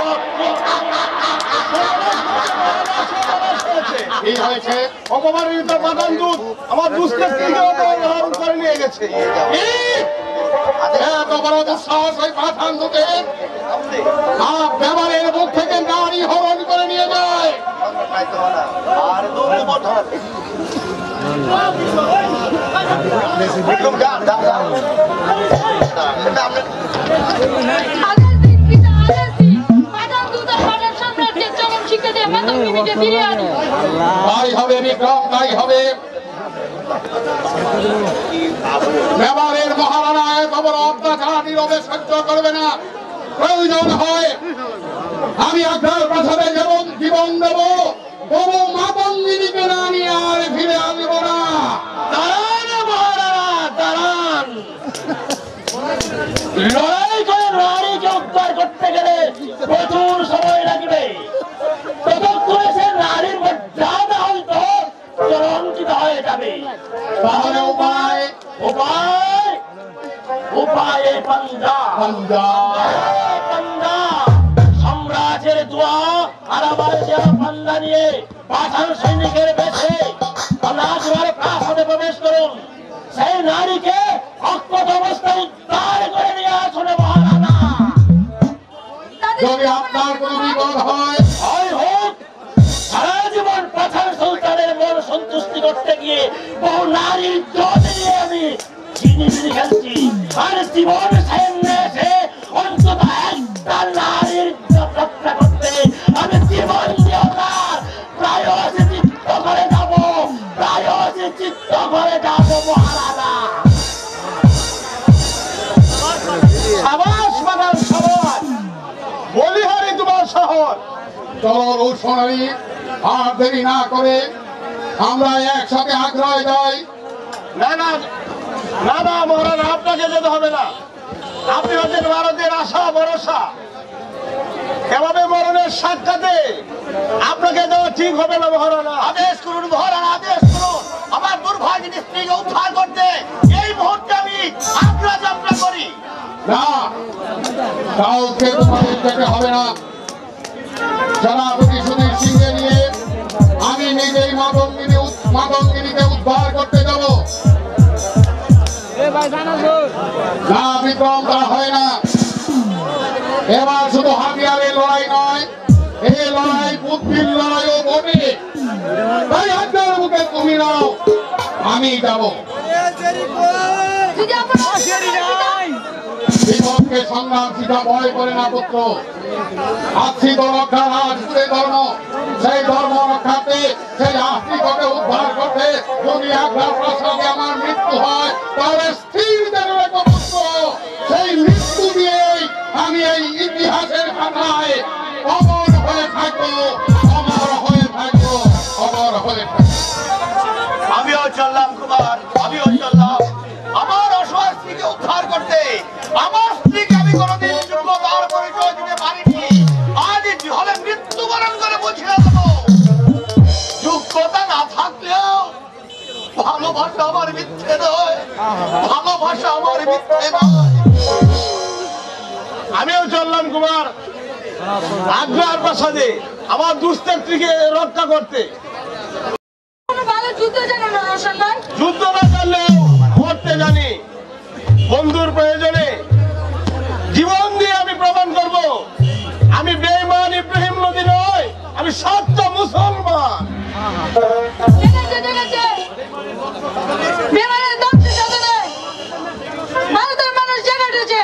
কি হয়েছে? অপমানিত পাঠান দূত আমার দুষ্টের স্ত্রীকে অপহরণ করে নিয়ে গেছে। এত বড় দুঃসাহস ওই পাঠান দূতের! আপ ব্যবহারের মুখ থেকে নারী হরণ করে নিয়ে যায়। আগামী পিতা আগামী পাঠান দূত আর পাঠান সম্রাটকে চরম শিক্ষা দিয়ে মাতঙ্গিনীকে ফিরিয়ে আনো। তাই হবে বিক্রম, তাই হবে। ব্যবহারের মহারানা এত বড় অত্যাচার নীরবে সহ্য করবে না। প্রয়োজন হয় আমি আপনার প্রাসাদে যেমন জীবন দেব, তবু মাতঙ্গিনীকে না নিয়ে আর ফিরে আসব না। দাঁড়ান মহারানা, দাঁড়ান। লড়াই করে নারীকে উদ্ধার করতে গেলে প্রচুর সময় লাগবে। ততক্ষণে সে নারীর মর্যাদা হয়তো কলঙ্কিত হয়ে যাবে। তাহলে উপায়? উপায় উপায়ে পাঞ্জা পাঞ্জা। পাঞ্জা সম্রাটের দোয়া আর আমার দেওয়া পাঞ্জা নিয়ে পাঠান সৈনিকের বেশে রাজবাড়ি প্রাসাদে প্রবেশ করুন। সেই নারীকে অক্ষত অবস্থায় উদ্ধার করে নিয়ে আসুন মহারানা। যদি আপনার কোনো বিপদ হয়, হয় হোক, সারা জীবন পাঠান সুলতানের মন সন্তুষ্টি করতে গিয়ে বহু নারীর জল নিয়ে আমি চিনি চিনি খেলছি। আর জীবন সামনে এসে অন্তত একটা নারীর রক্ষা করতে আমি জীবন দিও না, প্রায় চিত্ত করে যাব, প্রায় চিত্ত করে যাব মহারানা। সাবাস বাগান সাবাস, বলিহারি তোমার শহর। চলো রৌশনারী, আর দেরি না করে আমরা একসাথে আগ্রহে যাই। না না না না মহারাজ, আপনাকে যেতে হবে না। আপনি হচ্ছেন ভারতের আশা ভরসা। এভাবে মরণের সাক্ষাতে আপনাকে দেওয়া ঠিক হবে না মহারানা। আদেশ করুন মহারানা, আদেশ করুন। আমার দুর্ভাগ্যের স্ত্রীকে উদ্ধার করতে এই মুহূর্তে আমি আপনার যাত্রা করি। না, কাউকে তোমাদের যেতে হবে না। সেনাপতি সুধীর সিংহে নিয়ে আমি নিজেই মাতঙ্গিনী মাতঙ্গিনীকে উদ্ধার করতে যাব। না বিক্রম, তা হয় না। এবার শুধু হাতিয়ারের লড়াই নয়, এই লড়াই বুদ্ধির লড়াইও বটে। তাই আপনার মুখে তুমি নাও, আমি যাব। বিপদকে সংগ্রাম শিখা ভয় করে না পুত্র। আশ্রিত রক্ষা রাজপুরে ধর্ম, সেই ধর্ম রক্ষাতে, সেই আশ্রিতকে উদ্ধার করতে যদি আগ্রা প্রসাদে আমার মৃত্যু হয়, তাহলে স্থির যেন রেখো পুত্র, সেই মৃত্যু দিয়েই আমি এই ইতিহাসের খাতায় অমর হয়ে থাকবো, অমর হয়ে থাকবো, অমর হয়ে থাকবো। আমিও চললাম কুমার, আমিও চললাম আমার অসহায় স্ত্রীকে উদ্ধার করতে। আমার স্ত্রীকে আমি কোনোদিন যোগ্যতার পরিচয় দিতে পারিনি, আজ হলে মৃত্যুবরণ করে বুঝিয়ে দেবো। যোগ্যতা না থাকলেও ভালোবাসা আমার মিথ্যে নয়, ভালোবাসা আমার মিথ্যে নয়। আমিও চললাম কুমার আগ্রার প্রাসাদে আমার দুষ্টের স্ত্রীকে রক্ষা করতে। যুদ্ধ না করলেও করতে জানি। বন্ধুর প্রয়োজনে জীবন দিয়ে আমি প্রমাণ করব আমি বেঈমান ইব্রাহিম নদী নয়, আমি সত্য মুসলমান। ভারতের মানুষ জেগে উঠেছে।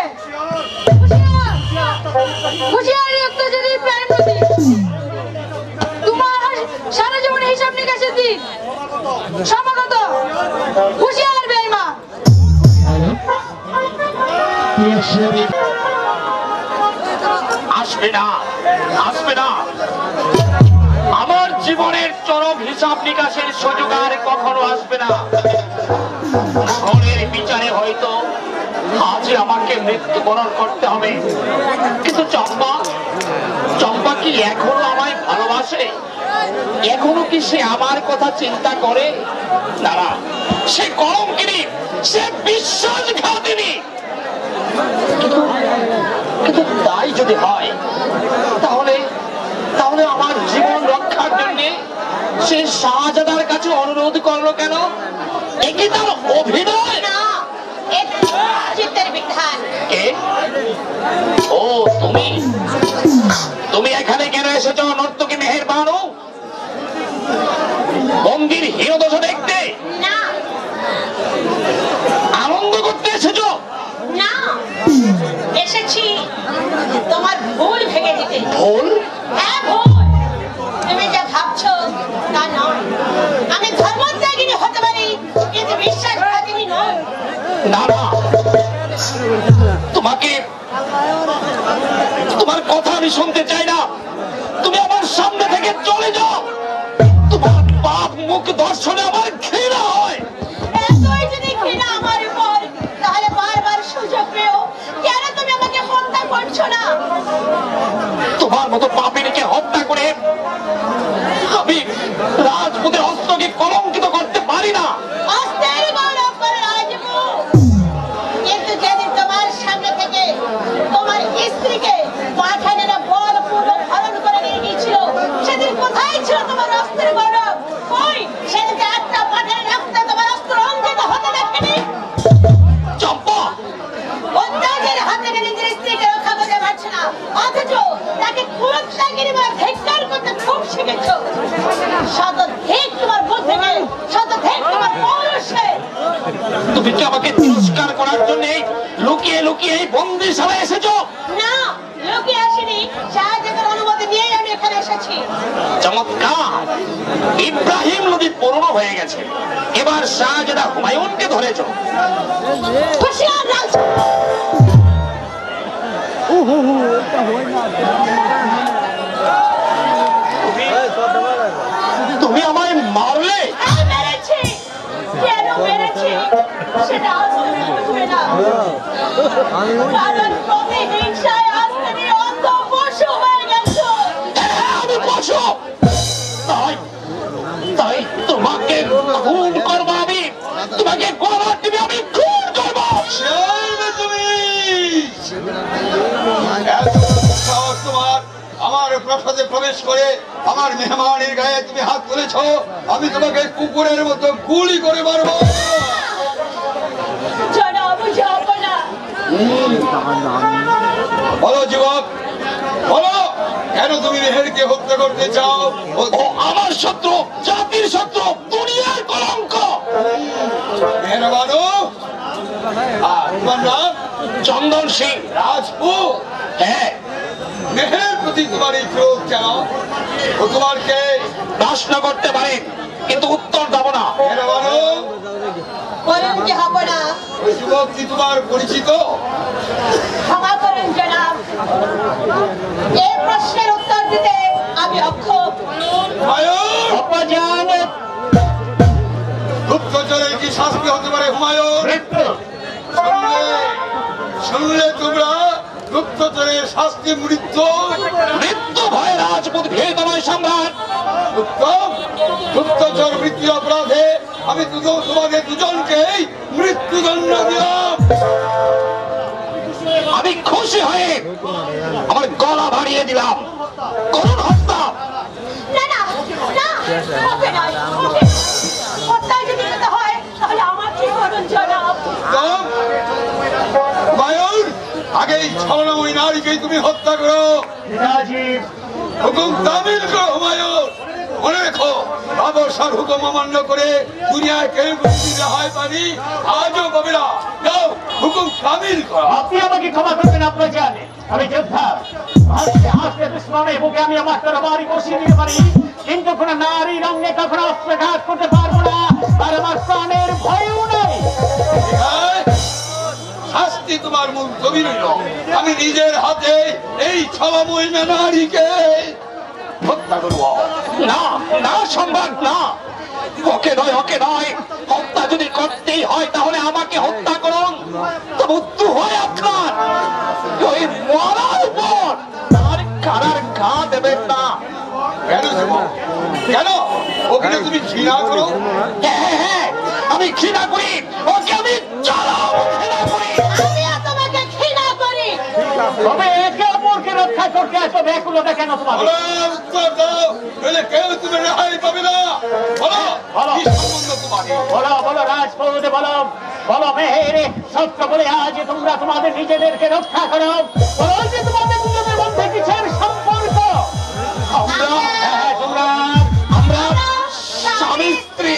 তোমার সারা জীবনে হিসাব নিকাশের দিন সমাগত হুশিয়ার বেঈমান। আসবে না, আসবে না। আমার জীবনের চরম হিসাব নিকাশের সুযোগ আর কখনো আসবে না। ঘরের বিচারে হয়তো আজ আমাকে মৃত্যুবরণ করতে হবে, কিন্তু চম্পা চম্পা কি এখনো আমায় ভালোবাসে? এখনো কি সে আমার কথা চিন্তা করে? না, সে কলঙ্কিনী, সে বিশ্বাসঘাতিনী। কিন্তু তাই যদি হয়, তাহলে তাহলে আমার জীবন রক্ষার জন্য সে শাহজাদার কাছে অনুরোধ করলো কেন? একই তার অভিনয় না, এটা চিত্তের বিধান। কে? ও তুমি তুমি এখানে কেন এসেছো নর্তকী মেহের বানু? মন্দির হীরদশা দেখতে না, আনন্দ করতে এসেছো? না, এসেছি তোমার ভুল ভেঙে দিতে। ভুল? হ্যাঁ ভুল। তুমি যা ভাবছো তা নয়। আমি ধর্মত্যাগিনী হতে পারি, কিন্তু বিশ্বাসঘাতিনী নয়। না না, তোমাকে তোমার কথা আমি শুনতে চাই না। তুমি আমার সামনে থেকে চলে যাও। তোমার পাপ মুখ দর্শনে আমার ঘৃণা হয়। এতই যদি ঘৃণা আমার উপর, তাহলে বারবার সুযোগ পেও কেন তুমি আমাকে হত্যা করছো না? তোমার মতো পাপিনীকে হত্যা করে আমি রাজপুতের অস্ত্রকে কলঙ্কিত করতে পারি না। অস্ত্রের গৌরব করে রাজপুত, কিন্তু যেদিন তোমার সামনে থেকে তোমার স্ত্রীকে পাঠানেরা বলপূর্বক হরণ করে নিয়ে গিয়েছিল, সেদিন কোথায় ছিল তোমার অস্ত্রের গৌরব? কই সেদিন একটা পাঠানের রক্তে তোমার অস্ত্র রঞ্জিত হতে দেখেনি? চম্পা, অত্যাচারের হাত থেকে নিজের স্ত্রীকে রক্ষা করতে পারছো না, অথচ তাকে কুলত্যাগিনী বলে ধিক্কার করতে খুব শিখেছো। শত ধিক তোমার বুদ্ধিকে, শত ধিক তোমার পৌরুষে। তুমি কি আমাকে তিরস্কার করার জন্য লুকিয়ে লুকিয়ে এই বন্দিশালায় এসেছো? না, লোকে আসেনি, শাহজাহানের অনুমতি নিয়ে আমি এখানে এসেছি। চমৎকার! ইব্রাহিম নদী পূর্ণ হয়ে গেছে, এবার শাহজাদা হুমায়ুনকে ধরেছো। হুঁশিয়ার রাজ। তুমি আমায় মারলে? আমি মেরেছি, কেন মেরেছি সেটা আজ তুমি বুঝবে না। কারণ প্রতিহিংসায় আজ তুমি অন্ধ পশু হয়ে গেছো। হ্যাঁ, আমি পশু। তাই তাই তোমাকে খুন করবো আমি, তোমাকে গলার টিপে আমি খুন করবো। তুমি এত সাহস তোমার আমার প্রাসাদে প্রবেশ করে আমার মেহমানের গায়ে তুমি হাত তুলেছ? আমি তোমাকে কুকুরের মতো গুলি করে মারবো। জনাব জাহাপনা, বলো যুবক, বলো কেন তুমি মেহেরকে হত্যা করতে চাও? ও আমার শত্রু, জাতির শত্রু, দুনিয়ার কলঙ্ক। মেহের বানু, আর তোমার নাম? চন্দন সিং রাজপুত। হ্যাঁ, মেহের প্রতি তোমার এই ক্রোধ কেন? ও তোমার কে? প্রশ্ন করতে পারেন, কিন্তু উত্তর দেব না। মেহের বানু, বলুন কি হবে না? ওই যুবক কি তোমার পরিচিত? ক্ষমা করেন জনাব, এই প্রশ্নের উত্তর দিতে আমি অক্ষম। হুমায়ুন, অপজান গুপ্তচরের কি শাস্তি হতে পারে হুমায়ুন? মৃত্যু। শুনলে শুনলে তোমরা গুপ্তচরের শাস্তি মৃত্যু। মৃত্যু ভয় রাজপুত ভেদ নয় সম্রাট। উত্তম, গুপ্তচর মৃত্যু অপরাধে আমি দুজন তোমাদের দুজনকেই মৃত্যুদণ্ড দিলাম। আমি খুশি হয়ে আমার গলা বাড়িয়ে দিলাম। করুন হত্যা। না না না, হবে না, হবে না। হত্যায় যদি যেতে হয় তাহলে আমার কি করুন জনাব? উত্তম, হুমায়ুন, আগেই ছলনাময়ী নারীকেই তুমি হত্যা করো। রাজীব, হুকুম তামিল করো হুমায়ুন। মনে রেখো, বাদশার হুকুম অমান্য করে দুনিয়ায় কেউ মুক্তি রেহাই পানি আজও পাবে না। যাও, হুকুম তামিল করো। আপনি আমাকে ক্ষমা করবেন, আপনার জানে আমি যোদ্ধা। হাসতে হাসতে দুশ্মনের বুকে আমি আমার তরবারি বসিয়ে দিতে পারি, কিন্তু কোন নারী রঙে কখনো অস্ত্রঘাত করতে পারবো না। আর আমার প্রাণের ভয়ও নেই। হ্যাঁ, শাস্তি তোমার মূল ছবি রইল। আমি নিজের হাতে এই ছলময়ী নারীকে হত্যা করবো। না না, সম্ভব না। ওকে নয়, ওকে নয়। হত্যা যদি করতেই হয় তাহলে আমাকে হত্যা করুন। তো মৃত্যু হয় আপনার। ওই মরার উপর তার কারার ঘা দেবেন না। কেন যুবক? কেন? ওকে যে তুমি ঘৃণা করো? হ্যাঁ হ্যাঁ হ্যাঁ, আমি ঘৃণা করি ওকে, আমি চরম ঘৃণা করি। আমিও তোমাকে ঘৃণা করি। তবে একে অপরকে রক্ষা করতে এত ব্যাকুলতা কেন তোমার? বলো, উত্তর দাও, নইলে কেউ তুমি রেহাই পাবে না। বলো, বলো। কি সম্বন্ধ তোমার? বলো বলো রাজপুত, বলো বলো মেহের, সত্য বলে আজ তোমরা তোমাদের নিজেদেরকে রক্ষা করো। বলো যে তোমাদের দুজনের মধ্যে কিসের সম্পর্ক? আমরা হ্যাঁ, তোমরা আমরা স্বামী স্ত্রী।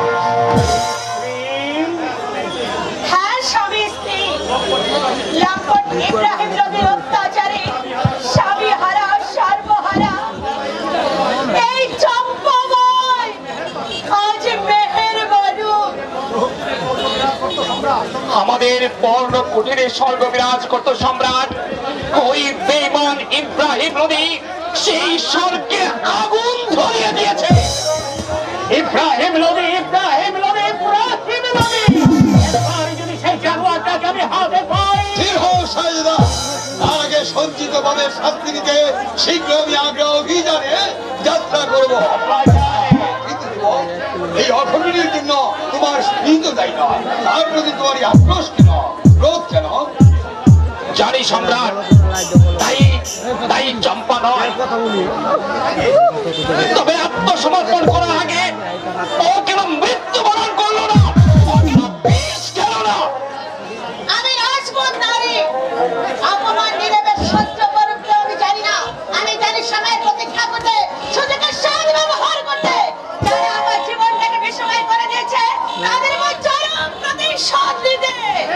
হ্যাঁ, স্বামী স্ত্রী। লম্পট ইব্রাহিম নদীর অত্যাচারে স্বামী হারা, সর্বহারা এই চম্পাবয় আজ মেহের বানু। আমাদের পর্ণ কুটিরে স্বর্গ বিরাজ করত সম্রাট। ওই বেঈমান ইব্রাহিম নদী সেই স্বর্গে আগুন ধরিয়ে দিয়েছে। ইব্রাহিম নদী, ইব্রাহিম নদী, ইব্রাহিম নদী। এবার যদি সেই জানোয়ারটাকে আমি হাতে পাই। স্থির হও সাজেদা, তার আগে সঞ্চিত পাবের শাস্তি নিতে শীঘ্র আমি আগ্রা অভিযানে যাত্রা করবো। কিন্তু যুবক, এই অঘটনের জন্য তোমার স্ত্রী তো দায়ী নয়। তার প্রতি তোমার এই আক্রোশ কেন, ক্রোধ কেন? জানি সম্রাট, তাই তাই চম্পা নয়। তবে আত্মসমর্পণ করার আগে ও কেন মৃত্যুবরণ করলো না? ও কেন বিষ খেল না? আমি রাজপুত নারী, অপমান নিরবেশ সহ্য করতে আমি জানি না। আমি জানি সময়ের প্রতীক্ষা করতে, সুযোগের সৎ ব্যবহার করতে। যারা আমার জীবনটাকে বিস্ময় করে দিয়েছে তাদের উপর চরম প্রতিশোধ নিতে।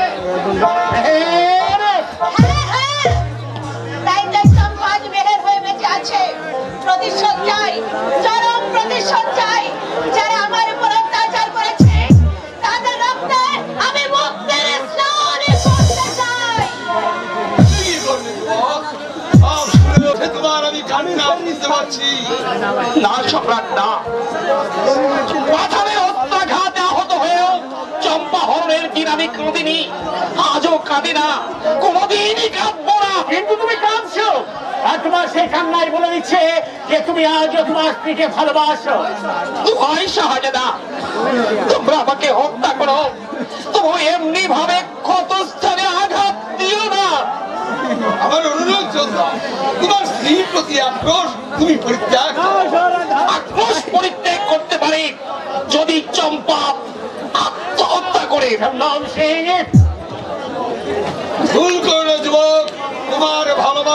হ্যাঁ হ্যাঁ, তাই তাই সমাজ মেহের হয়ে বেঁচে আছে। প্রতিশোধ চাই, চরম প্রতিশোধ চাই। যারা আমার উপর অত্যাচার করেছে তাদের রক্তে আমি মুক্তির স্নান করতে চাই। কি করবে যুবক? সব শুনে ওঠে তোমার, আমি কান্না বুঝতে পারছি। না সম্রাট, না। পাঠানে হত্যাঘাতে আহত হয়েও চম্পা হরণের দিন আমি কাঁদিনি, আজও কাঁদি না, কোনোদিনই কাঁদবো না। কিন্তু তুমি কাঁদছো, আর তোমার সেই কান্নায় বলে দিচ্ছে যে তুমি আজও তোমার স্ত্রীকে ভালোবাসো। তোমায় শাহজাদা, তোমরা আমাকে হত্যা করো, তবু এমনি ভাবে ক্ষত স্থানে আঘাত দিও না। আমার অনুরোধ চলতো, তোমার স্ত্রীর প্রতি আক্রোশ তুমি পরিত্যাগ করো। আক্রোশ পরিত্যাগ করতে পারি যদি চম্পা আত্মহত্যা করে। নাম সিং, ভুল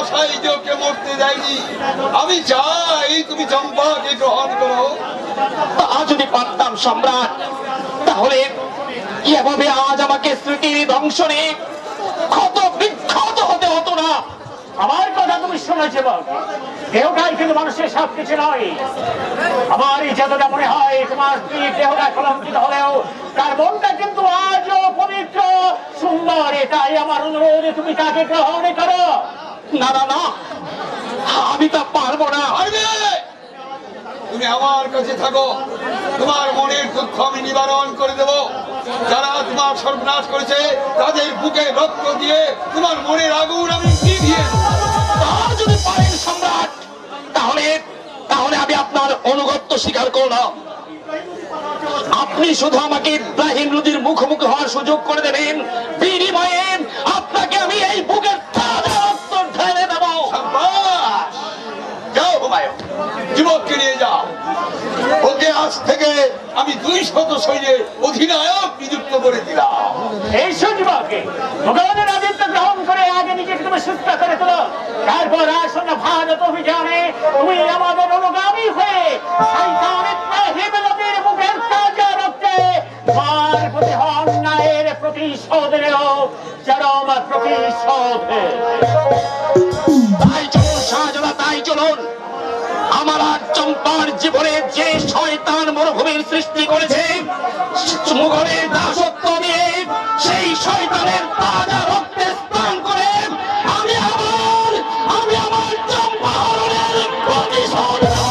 আশায় যে ওকে মরতে দেয়নি। আমি চাই তুমি চম্পাকে গ্রহণ করো। তা যদি পারতাম সম্রাট, তাহলে এভাবে আজ আমাকে স্মৃতির ধ্বংসনে ক্ষত বিক্ষত হতে হতো না। আমার কথা তুমি শুনেছো বল, দেহটাই কিন্তু মানুষের সব কিছু নয়। আমার এই যতটা মনে হয় তোমার স্ত্রীর দেহটা কলঙ্কিত হলেও তার মনটা কিন্তু আজও পবিত্র সুন্দর। এটাই আমার অনুরোধ, তুমি তাকে গ্রহণ করো। না না না, আমি তা পারবো না। তুমি আমার কাছে থাকো, তোমার মনের দুঃখ আমি নিবারণ করে দেব। যারা তোমার সর্বনাশ করেছে তাদের বুকে রক্ত দিয়ে তোমার মনের আগুন আমি নিভিয়ে দেব। তা যদি পারেন সম্রাট, তাহলে তাহলে আমি আপনার অনুগত্য স্বীকার করলাম। আপনি শুধু আমাকে ইব্রাহিম লোদির মুখোমুখি হওয়ার সুযোগ করে দেবেন, বিনিময়ে আপনাকে আমি এই বুকের তাজা রক্ত ঢেলে দেব। সাব্বাস! যাও হুমায়ুন, যুবককে নিয়ে যাও। ওকে আজ থেকে আমি দুই শত সৈন্যের অধিনায়ক নিযুক্ত করে দিলাম। এই সুযোগকে ভগবানের আদিত্য গ্রহণ করে আগে নিজেকে তুমি সুস্থ করে তোলো। তারপর আসন্ন ভারত অভিযানে তুমি আমাদের অনুগামী হয়ে শয়তান ইব্রাহিম নবীর মুখের তাজা রক্তে মার প্রতি অন্যায়ের প্রতিশোধ নেও, চরম প্রতিশোধ। তাই চলুন শাহজাদা, তাই চলুন। আমার আর চম্পার জীবনে যে শয়তান মরুভূমির সৃষ্টি করেছে, মুঘলের দাসত্ব নিয়ে সেই শয়তানের তাজা রক্তে স্নান করে আমি আমার আমি আমার চম্পা হরণের প্রতিশোধ নেব।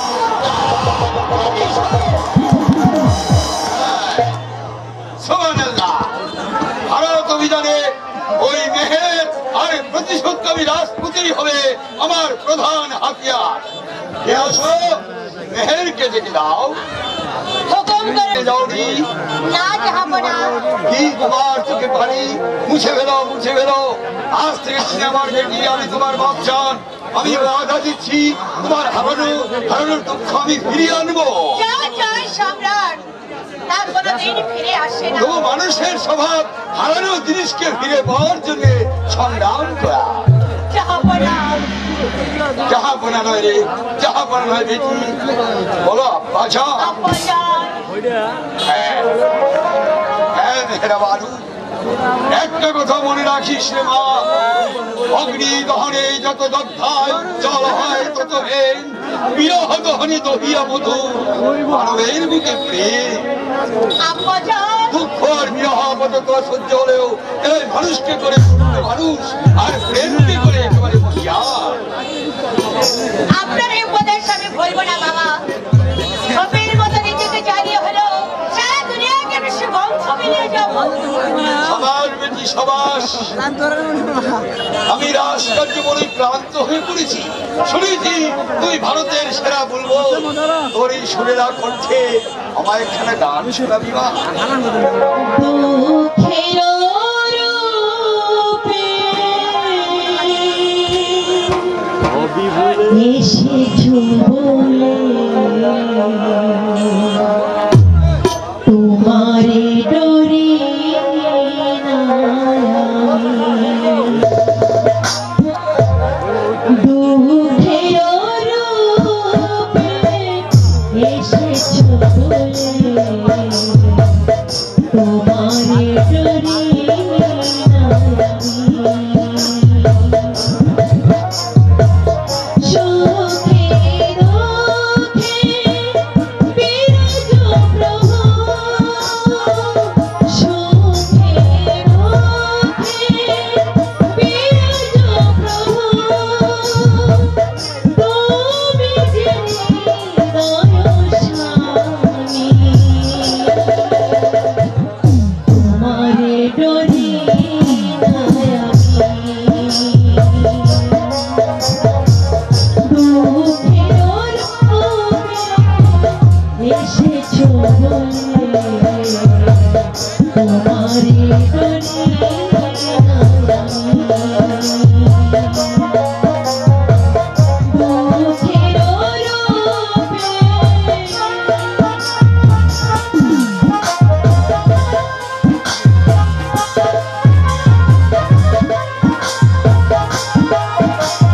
সুবহানাল্লাহ! ভারত অভিযানে ওই মেহের আর প্রতিশোধকামী রাজপুতই হবে আমার প্রধান হাতিয়ার। এ আসো, মেহেরকে ডেকে দাও। হুকুম করুন। যাওনি না জাহাপনা। কি তোমার চোখে পানি? মুছে ফেলো, মুছে ফেলো। আজ থেকে তুমি আমার বেটি, আমি তোমার বাপচান। আমি ওয়াদা দিচ্ছি, তোমার হারানো হারানোর দুঃখ আমি ফিরিয়ে আনবো। জয় জয় সম্রাট, তা কোনোদিন ফিরে আসে না। তবু মানুষের স্বভাব হারানো জিনিসকে ফিরে পাওয়ার জন্য সংগ্রাম করা। জাহাপনা। জাহাপনা নয় রে, জাহাপনা নয় বেটি। বলো বাছা। আপনজন। হ্যাঁ হ্যাঁ মেহরাবানু, একটা কথা মনে রাখিস রে মা, অগ্নি দহনে যত দগ্ধায় জল হয় তত হেন, বিরহ দহনে দহিয়া মধু মানবের বুকে প্রেম। আপনজন। দুঃখ আর বিরহ পর্যন্ত সহ্য হলেও এই মানুষকে করে মানুষ, আর প্রেমকে করে একেবারে বসিয়ার। আপনার এই উপদেশ আমি ভুলব না বাবা। কবির মতো নিজেকে জানিয়ে হলো সারা দুনিয়াকে বিশ্ব বংশ মিলিয়ে যাবো। সবার বেটি সবাস, আমি রাজকার্য বলে ক্লান্ত হয়ে পড়েছি। শুনেছি তুই ভারতের সেরা বলবো, তোর এই সুরেরা কণ্ঠে আমার এখানে গান শোনাবি মা। দুঃখের রূপে এসেছো বলে তোমারে ডরি না আমি। দুঃখের রূপে এসেছো বলে তোমারে ডরি না আমি। সুখে দুঃখে বিরাজ প্রভু, সুখে দুঃখে বিরাজ প্রভু, তুমি যে দয়াশালী, তোমারে ডরি না আমি। দুঃখের রূপে এসেছো বলে তোমারে ডরি না আমি। দুঃখের রূপে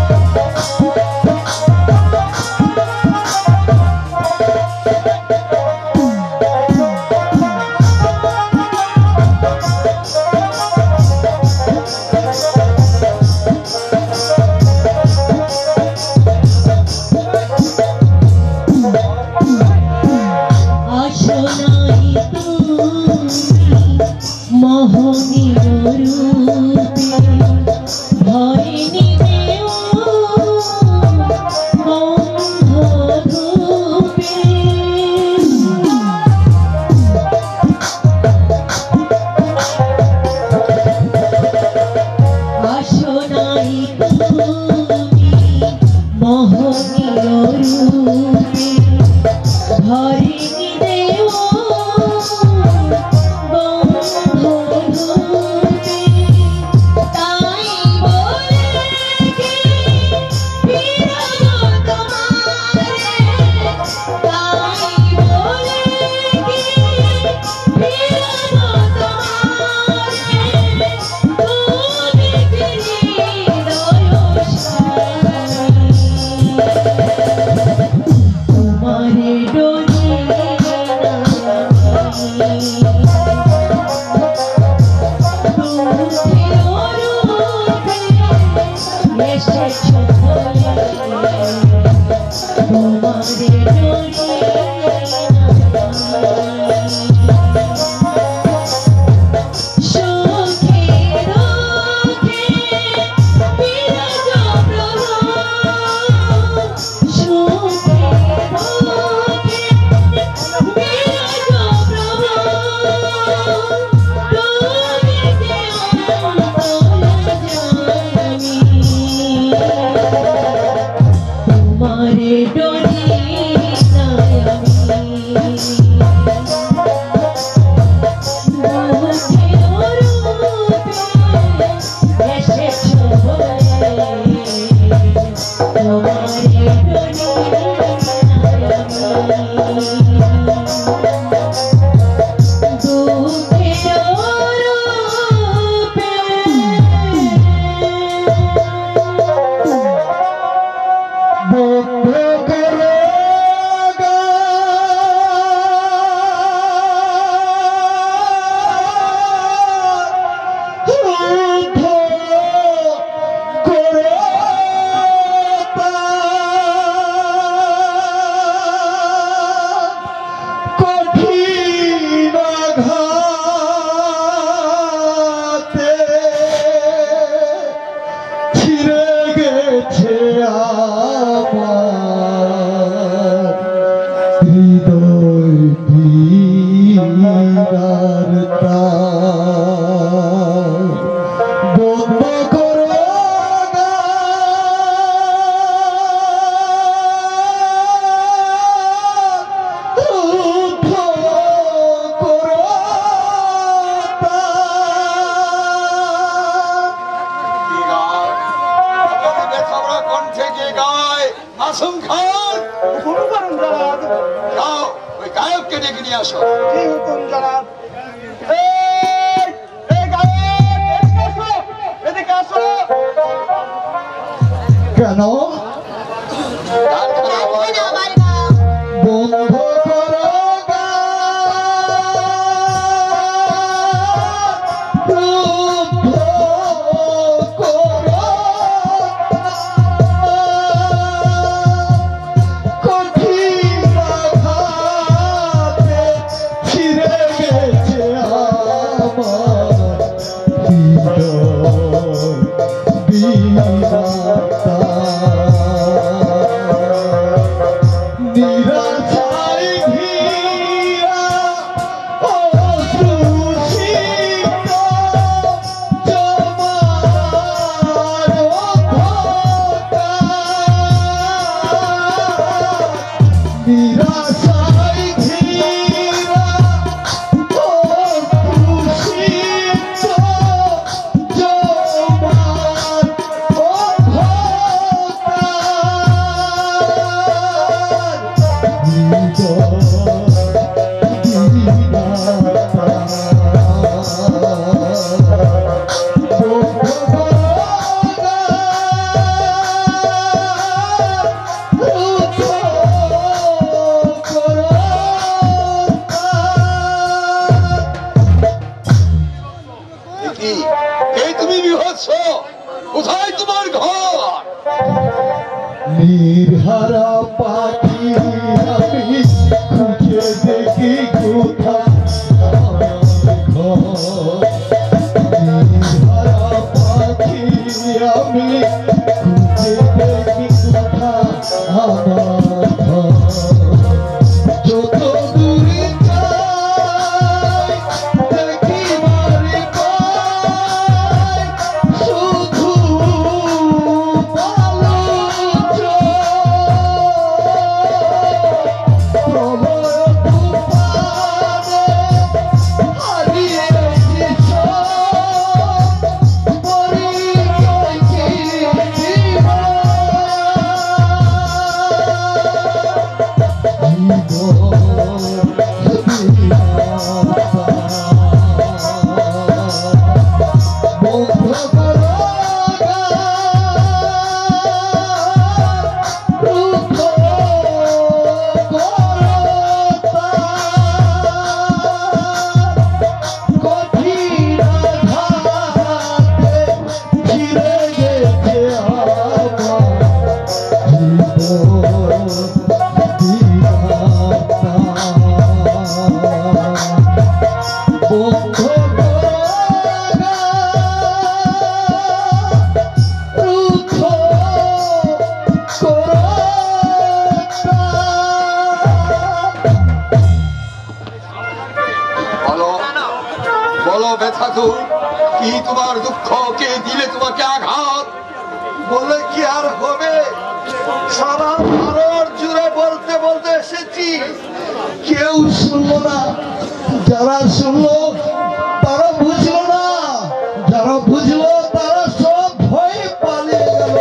কি তোমার দুঃখ, কে দিলে তোমাকে আঘাত? বলে কি আর হবে, সারা ভারত জুড়ে বলতে বলতে এসেছি, কেউ শুনলো না। যারা শুনলো তারা বুঝলো না, যারা বুঝলো তারা সব ভয়ে পালিয়ে গেল।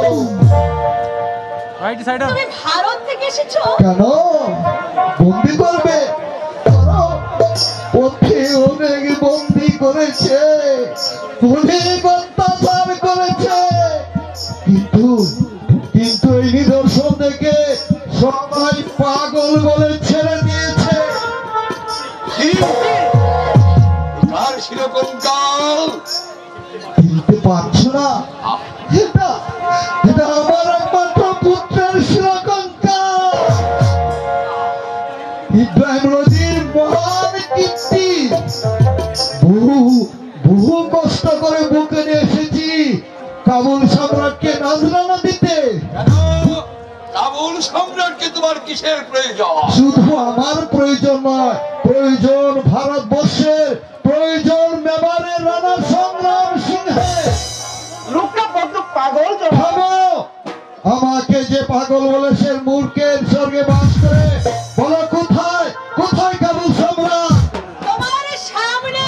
তুমি ভারত থেকে এসেছো কেন? বন্দি করবে? অনেক বন্দি করেছে, অনেক অত্যাচার করেছে, কিন্তু কিন্তু এই নিদর্শন দেখে সবাই পাগল বলে ছেড়ে দিয়েছে। দিতে পারছো না? এটা এটা আমার একমাত্র পুত্রের শিরকঙ্কাল, ইব্রাহিম নদীর মহান কীর্তি। বহু বহু কষ্ট করে বুকে নিয়ে এসেছি কাবুল সম্রাটকে নজরানা দিতে। কাবুল সম্রাটকে তোমার কিসের প্রয়োজন? শুধু আমার প্রয়োজন নয়, প্রয়োজন ভারতবর্ষের, প্রয়োজন মেবারের রানা সংগ্রাম সিংহের। লোকটা বড্ড পাগল। ভাবো, আমাকে যে পাগল বলেছে মূর্খের স্বর্গে বাস করে, বলো কোথায় কোথায় কাবুল সম্রাট? তোমার সামনে।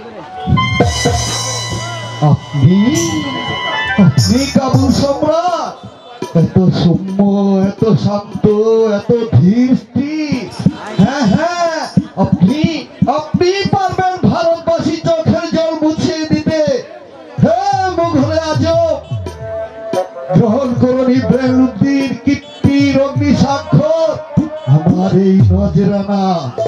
আপনি আপনি কাবুল সম্রাট? এত সৌম্য, এত শান্ত, এত ধীর স্থির। হ্যাঁ হ্যাঁ, আপনি আপনি পারবেন ভারতবাসী চোখের জল মুছিয়ে দিতে। হ্যাঁ মুঘলে আজব, গ্রহণ করুন ইব্রাহিম উদ্দিন কীর্তির অগ্নি স্বাক্ষর আমার এই নজরানা।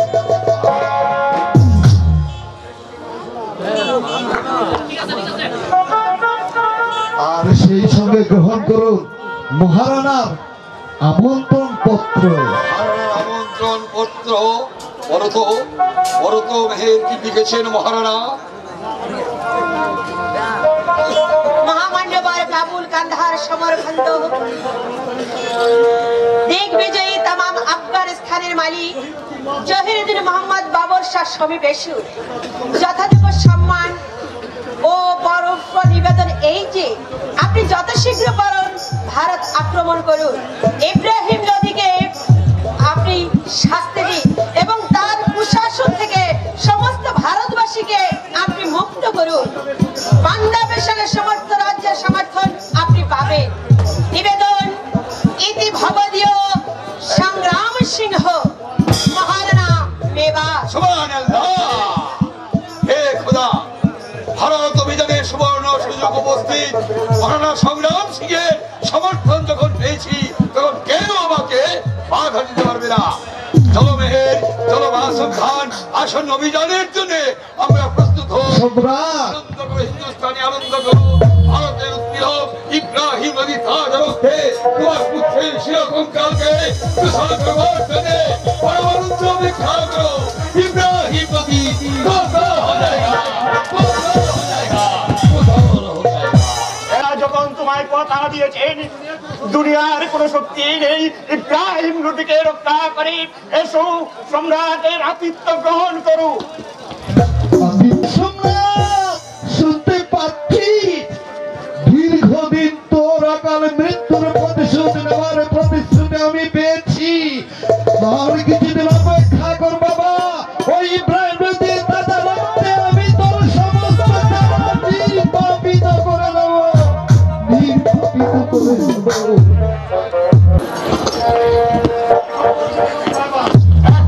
আর সেই সঙ্গে গ্রহণ করুন মহারানার আমন্ত্রণ পত্র। আমন্ত্রণ পত্র ভরত ভরত মেহের কি লিখেছেন মহারানা? महामान्यवर काबुल कंधार समरखंड दिग्विजयी तमाम अफगानिस्तानेर मालिक जहिरुद्दीन मोहम्मद बाबर शाह समीपेशुर যথাযোগ্য সম্মান ও পরোক্ষ নিবেদন এই যে আপনি যত শীঘ্র পারেন ভারত আক্রমণ করুন, ইব্রাহিম লোদিকে আপনি শাস্তি দিন এবং তার কুশাসন থেকে সমস্ত ভারতবাসীকে আপনি মুক্ত করুন। বাংলাদেশের সমস্ত রাজ্যের সমর্থন আপনি পাবেন। নিবেদন ইতি ভবদীয় সংগ্রাম সিংহ মহারানা মেবাস। সুবহানাল্লাহ। হে খোদা, ভারত অভিযানের সুবর্ণ সুযোগ উপস্থিত মহারানা সংগ্রাম সিংহের সমর্থন যখন পেয়েছি তখন কেউ আমাকে বাধা দিতে পারবে না। চলো মেহের, চলো মাসুম খান, আসন্ন অভিযানের জন্য আমরা প্রস্তুত হই। আনন্দ করো হিন্দুস্তানি, আনন্দ করো। ভারতের উত্তীর্ণ ইব্রাহিম নদী তাজ রক্ষে তোমার পুত্রের শিরকঙ্কালকে তুষার করবার জন্য পরমানন্দ অপেক্ষা করো। ইব্রাহিম নদী কোথাও হো যায়গা, কোথাও হো যায়গা, কোথাও হো যায়গা। এরা যখন তোমায় কথা দিয়েছেন দুনিয়ার কোন শক্তি নেই ইব্রাহিম নদীকে রক্ষা করে, এসো সম্রাটের আতিথ্য গ্রহণ করো। শুনতে পাচ্ছি দীর্ঘদিন তোর অকাল মৃত্যুর প্রতিশোধ নেওয়ার প্রতিশ্রুতি আমি পেয়েছি। আর কিছুদিন অপেক্ষা কর বাবা, ওই ইব্রাহিম নদীর তাজা রক্তে আমি তোর সমস্ত নির্বাপিত করে দেব, নির্বাপিত করে দেব।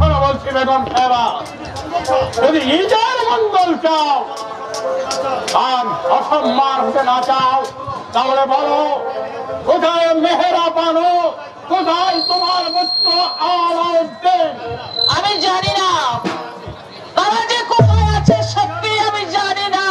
বেগম সাহেবা যদি নিজের মঙ্গল চাও আর অসম্মান হতে না চাও তাহলে বলো কোথায় মেহেরা পানো, কোথায় তোমার পুত্র আলাউদ্দিন? আমি জানি না তারা যে কোথায় আছে, সত্যি আমি জানি না।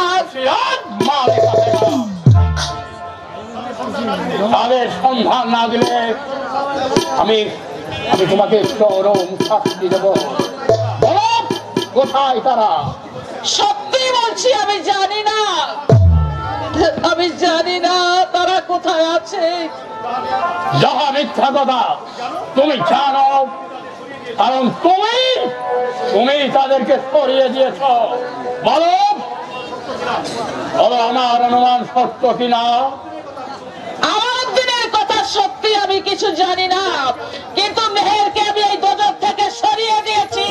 তাদের সন্ধান না দিলে আমি আমি তোমাকে চরম শাস্তি দেব। বলো কোথায় তারা? সত্যি বলছি আমি জানি না, আমি জানি না তারা কোথায় আছে। যাহা মিথ্যা কথা, তুমি জানো, কারণ তুমি তুমি তাদেরকে সরিয়ে দিয়েছ। বলো বলো আমার অনুমান সত্য কিনা? আমার দিনের কথা সত্যি আমি কিছু জানি না, কিন্তু মেহেরকে আমি এই দোজখ থেকে সরিয়ে দিয়েছি।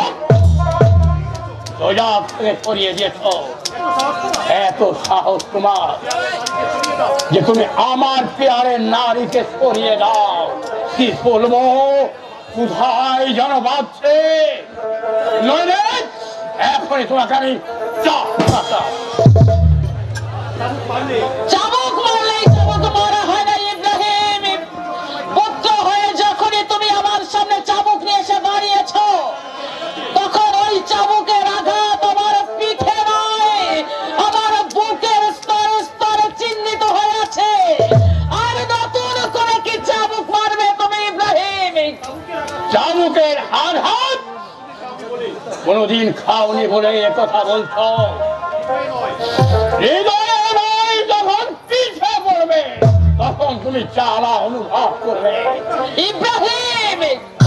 দোজখ থেকে সরিয়ে দিয়েছ? এত সাহস তোমার যে তুমি আমার পেয়ারে নারীকে সরিয়ে দাও? কি বলবো, কোথায় যেন বাজছে। নইলে এখনই তোমাকে আমি চাবুক মারলেই চাবুক মারা হয় না ইব্রাহিম। পুত্র হয়ে যখনই তুমি আমার সামনে চাবুক নিয়ে এসে দাঁড়িয়েছ, তখন ওই চাবুকের আঘাত আমার পিঠে নয়, আমার বুকের স্তরে স্তরে চিহ্নিত হয়ে আছে। আর নতুন করে কি চাবুক মারবে তুমি ইব্রাহিম? চাবুকের আঘাত কোনদিন খাওনি বলে কথা বলছো? হৃদয়ে নয়, যখন পিঠে পড়বে তখন তুমি জ্বালা অনুভব করবে। ইব্রাহিম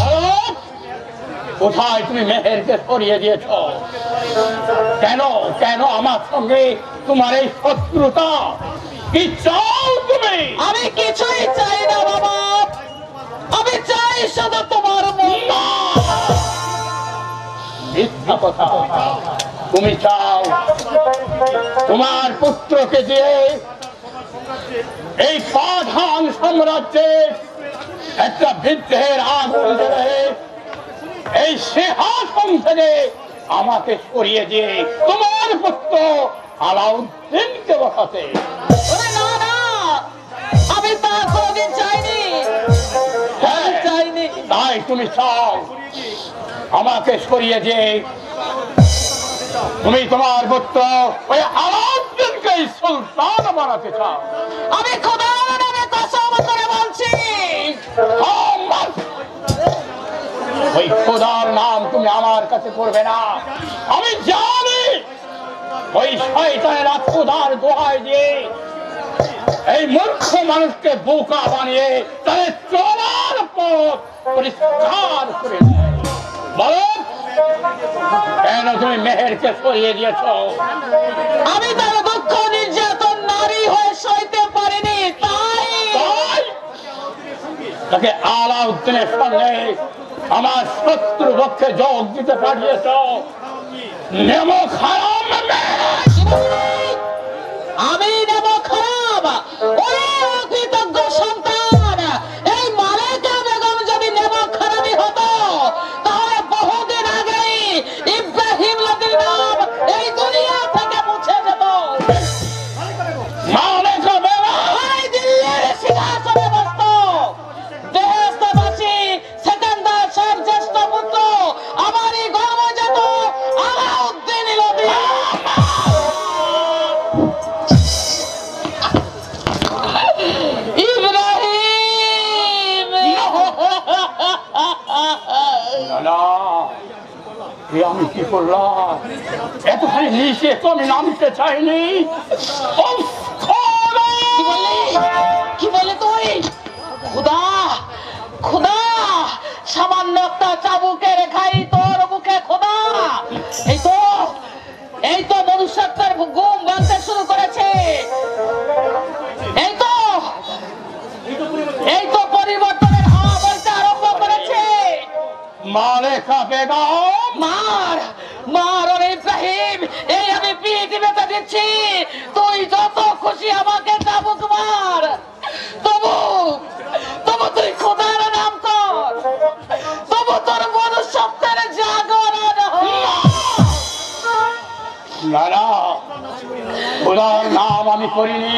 কোথায় তুমি মেহেরকে সরিয়ে দিয়েছ? কেন কেন আমার সঙ্গে তোমার এই শত্রুতা? কি চাও তুমি? আমি কিছুই চাই না বাবা, আমি চাই শুধু তোমার মঙ্গল। মিথ্যা কথা। তুমি চাও তোমার পুত্রকে দিয়ে এই পাঠান সাম্রাজ্যে একটা বিদ্রোহের আগুন জ্বলে এই সিংহাসন থেকে আমাকে সরিয়ে দিয়ে তোমার পুত্র আলাউদ্দিনকে বসাতে। ওরে না না, আমি তা কোনদিন চাইনি, হ্যাঁ, চাইনি। তাই তুমি চাও আমাকে সরিয়ে দিয়ে তুমি তোমার পুত্র ওই আলাউদ্দিনকে সুলতান বানাতে চাও। আমি খোদার নামে কসম করে বলছি, ওই খোদার নাম তুমি আমার কাছে করবে না। আমি জানি ওই শয়তানেরা খোদার দোহাই দিয়ে এই মূর্খ মানুষকে বোকা বানিয়ে তাদের চলার পথ পরিষ্কার করে দেয়। বলো কেন তুমি মেহেরকে সরিয়ে দিয়েছ? আমি তার দুঃখ নির্যাতন নারী হয়ে সইতে পারিনি, তাই তাকে আলাউদ্দিনের সঙ্গে আমার শত্রু পক্ষে যোগ দিতে পাঠিয়েছ। নেমো খারাপ, আমি নেব খারাপ। ওরে অকৃতজ্ঞ সন্তান, এই মালেকা বেগম যদি নেব খারাপই হতো তাহলে বহুদিন আগেই ইব্রাহিম লোদির নাম এই দুনিয়া থেকে মুছে যেত। মালেকা বেগম ওই দিল্লির সিংহাসনে বসত বেহেশতবাসী সেকেন্দার শাহর জ্যেষ্ঠ পুত্র আমারই গর্বজাত আলাউদ্দিন লোদি। ইব্রাহিম আমি কি করলাম? এতখানি নিচে তো আমি নামতে চাইনি। কি বললি? কি বলে তুই? খুদা খুদা, সামান্য একটা চাবুকের ঘাই তোর মুখে খোদা। এই তো এই তো মনুষ্যত্বের ঘুম ভাঙতে শুরু করেছে। এই তো এই তো পরিবর্তনের হাওয়া বইতে আরম্ভ করেছে। মালেকা বেগম মার মার ওরে ইব্রাহিম, এই আমি পিঠ বেঁধে দিচ্ছি, তুই যত খুশি আমাকে চাবুক মার। তবু তবু তুই খোদার নাম কর, তবু তোর মনুষ্যত্বের জাগর খোদার নাম আমি করিনি।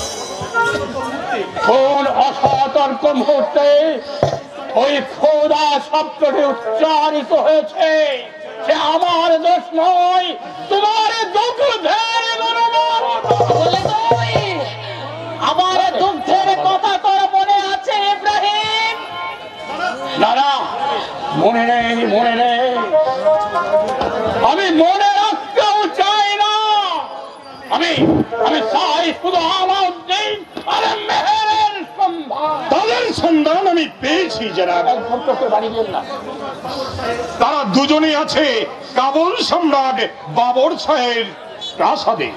কোন অসতর্ক মুহূর্তে ওই খোদা শব্দটি উচ্চারিত হয়েছে সে আমার দোষ নয়, তোমার দুগ্ধের বলে তুই আমার দুগ্ধের কথা তোর মনে আছে ইব্রাহিম? না না, মনে নেই, মনে নেই, আমি মনে রাখতেও চাই না। আমি আমি চাই শুধু আলাউদ্দিন আর মেহেরের সন্ধান। তাদের সন্ধান আমি পেয়েছি জনাব। না তারা দুজনেই আছে কাবুল সম্রাট বাবর শাহের প্রাসাদে।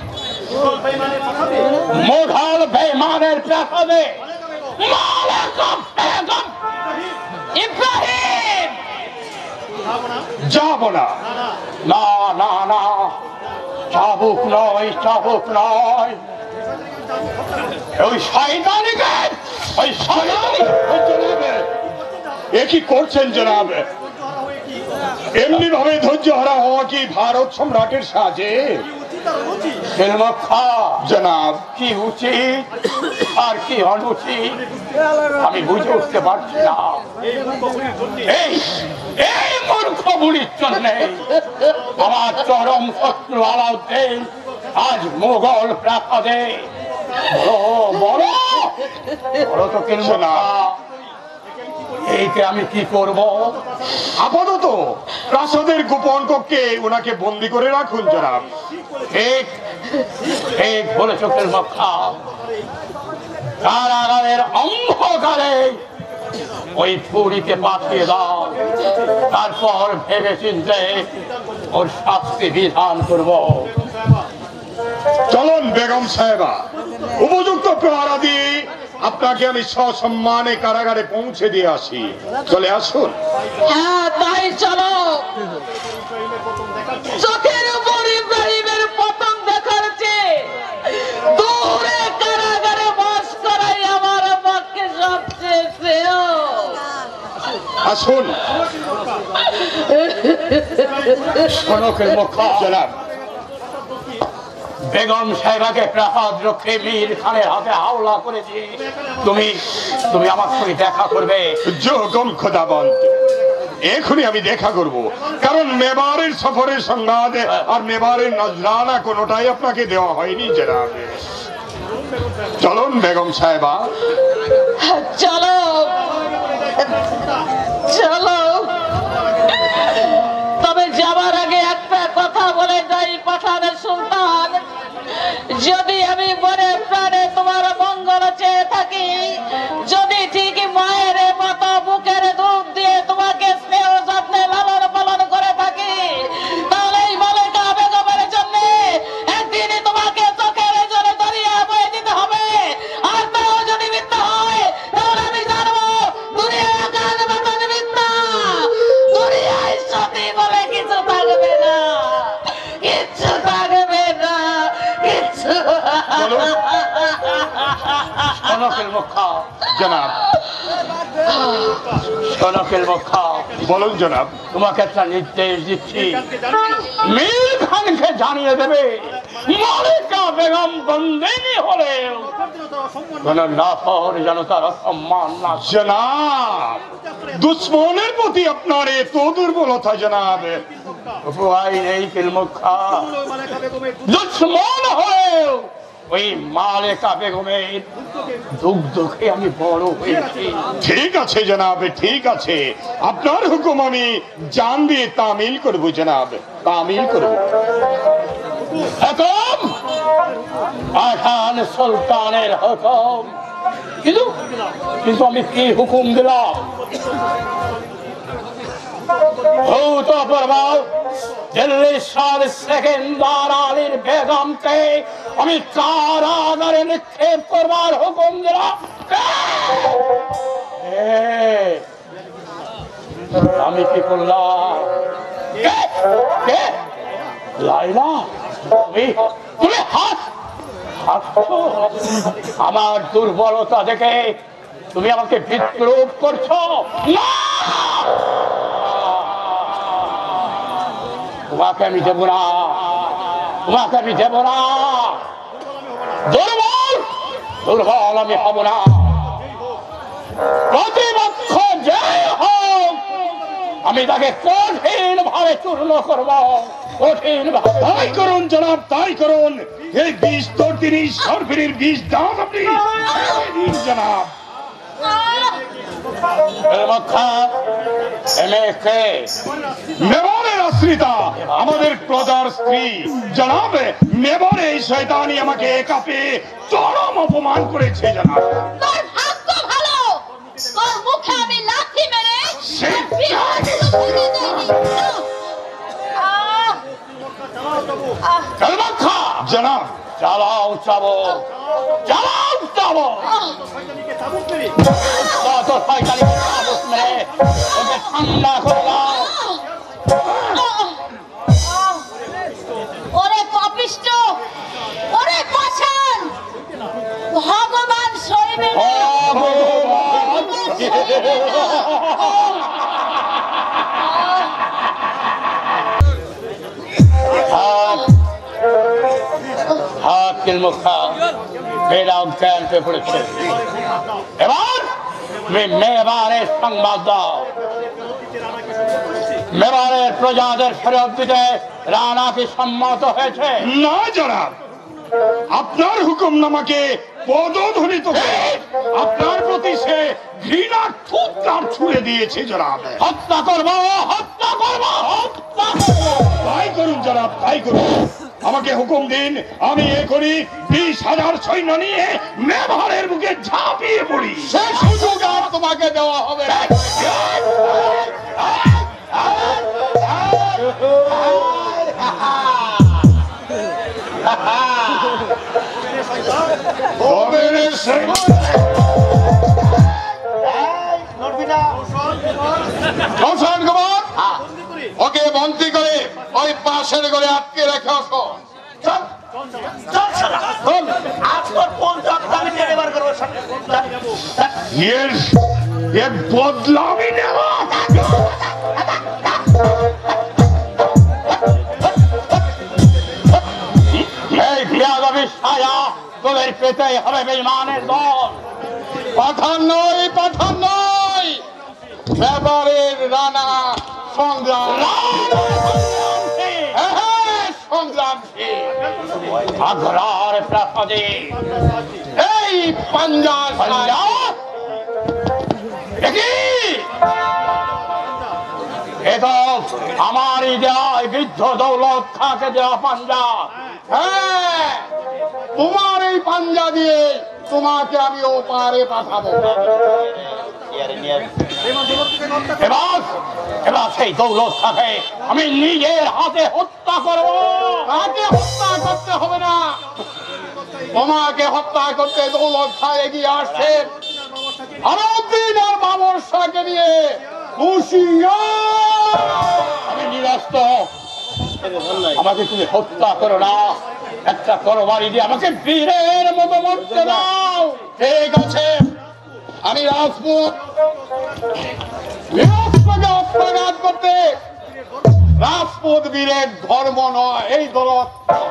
মোঘল বেঈমানের প্রাসাদে। মালিক বেগম ইব্রাহিম যাব না। না না না, চাবুক নয়, চাবুক নয়, ওই শয়তানিকে, ওই শয়তানি। এ কি করছেন জনাব? এমনি ভাবে ধৈর্য হারা হওয়া কি ভারত সম্রাটের সাজে? জনাব, কি উচিত আর কি অনুচিত আমি বুঝে উঠতে পারছি না। এই এই মূর্খ বুড়ির জন্য আমার চরম শত্রু আলাউদ্দিন আজ মোগল প্রাসাদে বড় বড় বড় তো কিনবো না। এইকে আমি কি করব? আপাতত প্রাসাদের গোপন কক্ষে ওনাকে বন্দি করে রাখুন জনাব। ঠিক ঠিক বলেছ মক্কা। কারাগারের অন্ধকারে ওই পুরীকে পাঠিয়ে দাও, তারপর ভেবে চিনতে ওর শাস্তি বিধান করব। চলুন বেগম সাহেবা, উপযুক্ত প্রহারা দিয়ে আপনাকে আমি সসম্মানে কারাগারে পৌঁছে দিয়ে আসি। চলে আসুন। হ্যাঁ তাই চলো। চোখের উপর ইব্রাহিমের পতন দেখার চেয়ে দূরে কারাগারে বাস করাই আমার পক্ষে সবচেয়ে শ্রেয়। আসুন। শোনকের মুখা জনাব, বেগম সাহেবাকে প্রাসাদ রক্ষে মীর খানের হাতে হাওলা করেছি। তুমি তুমি আমার সঙ্গে দেখা করবে। জোকম খোদাবন্ত, এখনই আমি দেখা করব, কারণ মেবারের সফরের সংবাদ আর মেবারের নজরানা কোনোটাই আপনাকে দেওয়া হয়নি জনাব। চলুন বেগম সাহেবা। চলো চলো, তবে যাবার আগে একটা কথা বলে যাই পাঠানের সুলতান, যদি আমি মনে প্রাণে তোমার মঙ্গল চেয়ে থাকি, যদি ঠিক মায়ের মতো বুকের দুধ দিয়ে তোমাকে স্নেহ যত্নে লালন পালন করে থাকি, তাহলে এই মালিকা বেগমের জন্য একদিন তোমাকে চোখের জলে দরিয়া বয়ে দিতে হবে। আর তাও যদি মিথ্যা হয় তাহলে আমি জানবো দুনিয়া কাজ বাতাস মিথ্যা, দুনিয়ায় সত্যি বলে কিছু থাকবে না, কিচ্ছু থাকবে না, কিচ্ছু। শোনকের মুখা জনাব, শোনকের মুখা বলুন জনাব। তোমাকে একটা নির্দেশ দিচ্ছি, মীর খানকে জানিয়ে দেবে মালিকা বেগম বন্দিনী হলেও কোন নাফর যেন তার সম্মান না। জনাব, দুশ্মনের প্রতি আপনার এত দুর্বলতা জনাব। উপায় নেই কিলমুখা, দুশ্মন হলেও ওই মালিকা বেগমের দুগ্ধকে আমি বড় হয়েছি। ঠিক আছে জনাব, ঠিক আছে, আপনার হুকুম আমি জান দিয়ে তামিল করবো জনাব, তামিল করবো। হুকুম পাঠান সুলতানের হুকুম। কিন্তু কিন্তু আমি কি হুকুম দিলাম? দিল্লি সার সেকেন্দার আলীর বেগমকে আমি কারাগারে নিক্ষেপ করবার হুকুম দিলাম। আমি কি করলাম? লাইলা, তুমি তুমি হাত হাসছো আমার দুর্বলতা দেখে? তুমি আমাকে বিদ্রুপ করছো? না, তোমাকে আমি দেব না, তোমাকে আমি দেব না। দুর্বল দুর্বল আমি হব না। প্রতিপক্ষ যে হোক আমি তাকে কঠিন ভাবে চূর্ণ করব, কঠিন ভাবে। তাই করুন জনাব, তাই করুন। এই বিষ তো তিনি সরফিরির বিষ দাম আপনি দিন জনাব। মেবারের আশ্রিতা, আমাদের প্রজার স্ত্রী জনাব। মেবারে এই শয়তানি আমাকে একা পেয়ে চরম অপমান করেছে জনাব। তোর ভাগ্য ভালো, তোর মুখে আমি লাথি মেরে সে- তোর বিহারগুলো ভেঙে দেইনি। আহ! আহ! জলমাখা জনাব চালাও চাবো, চালাও চাবো। তোর পঁয়তাল্লিশ চাবুক মেরে ওকে ঠান্ডা করে দাও। ওরে পাপিষ্ট, ওরে পাষাণ, ভগবান সইবে না। ভগবান হাকিল মুখা মেয়েরা অজ্ঞান হয়ে পড়েছে। এবার মেবারের সংবাদ দাও, মেবারের প্রজাদের ফেরত দিতে রানা কি সম্মত হয়েছে? না জনাব, আপনার হুকুমনামাকে পদধ্বনিত করে আপনার প্রতি সে ঘৃণার থুতকার ছুড়ে দিয়েছে জনাব। হত্যা করবো, হত্যা করবো, হত্যা করবো। তাই করুন জনাব, তাই করুন। আমাকে হুকুম দিন, আমি এ করি বিশ হাজার সৈন্য নিয়ে মেবারের বুকে ঝাঁপিয়ে পড়ি। সে সুযোগ আর তোমাকে দেওয়া হবে না। হোসেন কুমার, ওকে বন্দি করে ওই পাশের ঘরে আটকে রেখে আসো। চল চল শালা, চল। আজ তোর কোন জবটা আমি টেনে বার করবো। চল, চল। এর এর বদলা আমি নেব। এই বিয়াদবি সায়া তোদের পেতেই হবে বেঈমানের দল। পাঠান নয়, পাঠান নয়, মেবারের রানা সংগ্রাম। হ্যাঁ, হ্যাঁ, সংগ্রামশীল। আগ্রার প্রাসাদে এই পাঞ্জাব পাঞ্জাব দেখি এ তো আমারই দেওয়া এই বৃদ্ধ দৌলত খাকে দেওয়া পাঞ্জাব। হ্যাঁ, তোমার এই পাঞ্জা দিয়ে তোমাকে আমি ও পারে পাঠাবো। এবার এবার সেই দৌলত খাকে আমি নিজের হাতে হত্যা করবো। তাকে হত্যা করতে হবে না, তোমাকে হত্যা করতে দৌলত খাঁ এগিয়ে আসছে আলাউদ্দিন আর বাবর শাহকে নিয়ে। হুঁশিয়ার! আমি নিরস্ত, আমাকে তুমি হত্যা করো না, একটা তরবারি দিয়ে আমাকে বীরের মতো মরতে দাও। ঠিক আছে, আমি রাজপুত, বৃহস্পতি অত্যাঘাত করতে রাজপুত বীরের ধর্ম নয়। এই দলত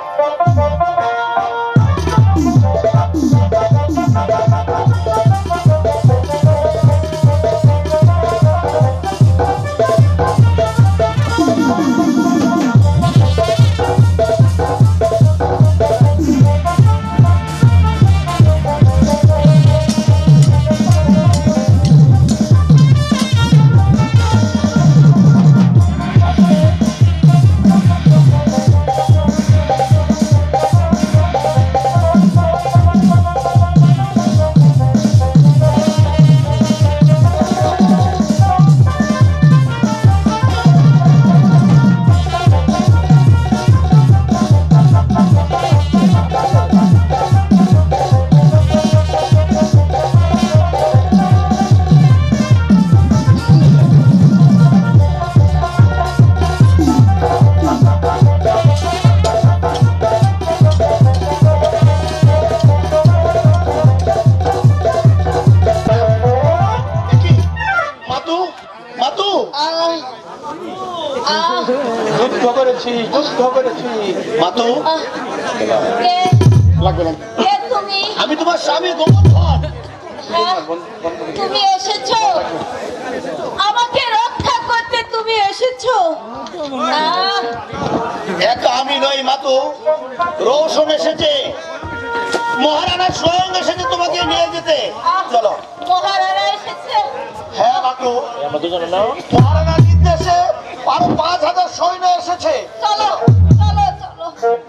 যুদ্ধ করেছি, যুদ্ধ করেছি। মাতু কে লাগবে না। কে তুমি আমি তোমার স্বামী গোবর্ধন। হ্যাঁ, তুমি এসেছো আমাকে রক্ষা করতে, তুমি এসেছো। আহ, একা আমি নই মাতু, রোশন এসেছে, মহারানা স্বয়ং এসেছে তোমাকে নিয়ে যেতে। আহ, চলো। মহারানা এসেছে। হ্যাঁ মাতু, মহারানার নির্দেশে আরো পাঁচ হাজার সৈন্য এসেছে। চলো চলো চলো।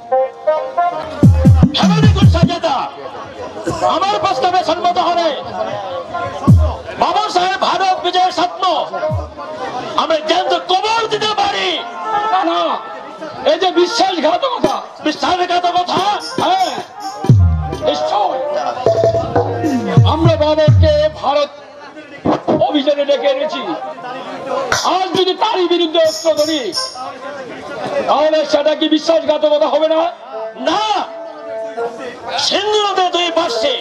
আমার প্রস্তাবে সম্মত হলে বাবা সাহেব ভারত বিজয়ের স্বপ্ন আমরা কেন্দ্র কবর দিতে পারি না। এই যে বিশ্বাসঘাতকতা, বিশ্বাসঘাতকতা, হ্যাঁ নিশ্চয় আমরা বাবরকে ভারত অভিযানে ডেকে এনেছি। আজ যদি তারই বিরুদ্ধে অস্ত্র ধরি তাহলে সেটা কি বিশ্বাসঘাতকতা হবে না? না, সিন্ধু নদের দুই পাশে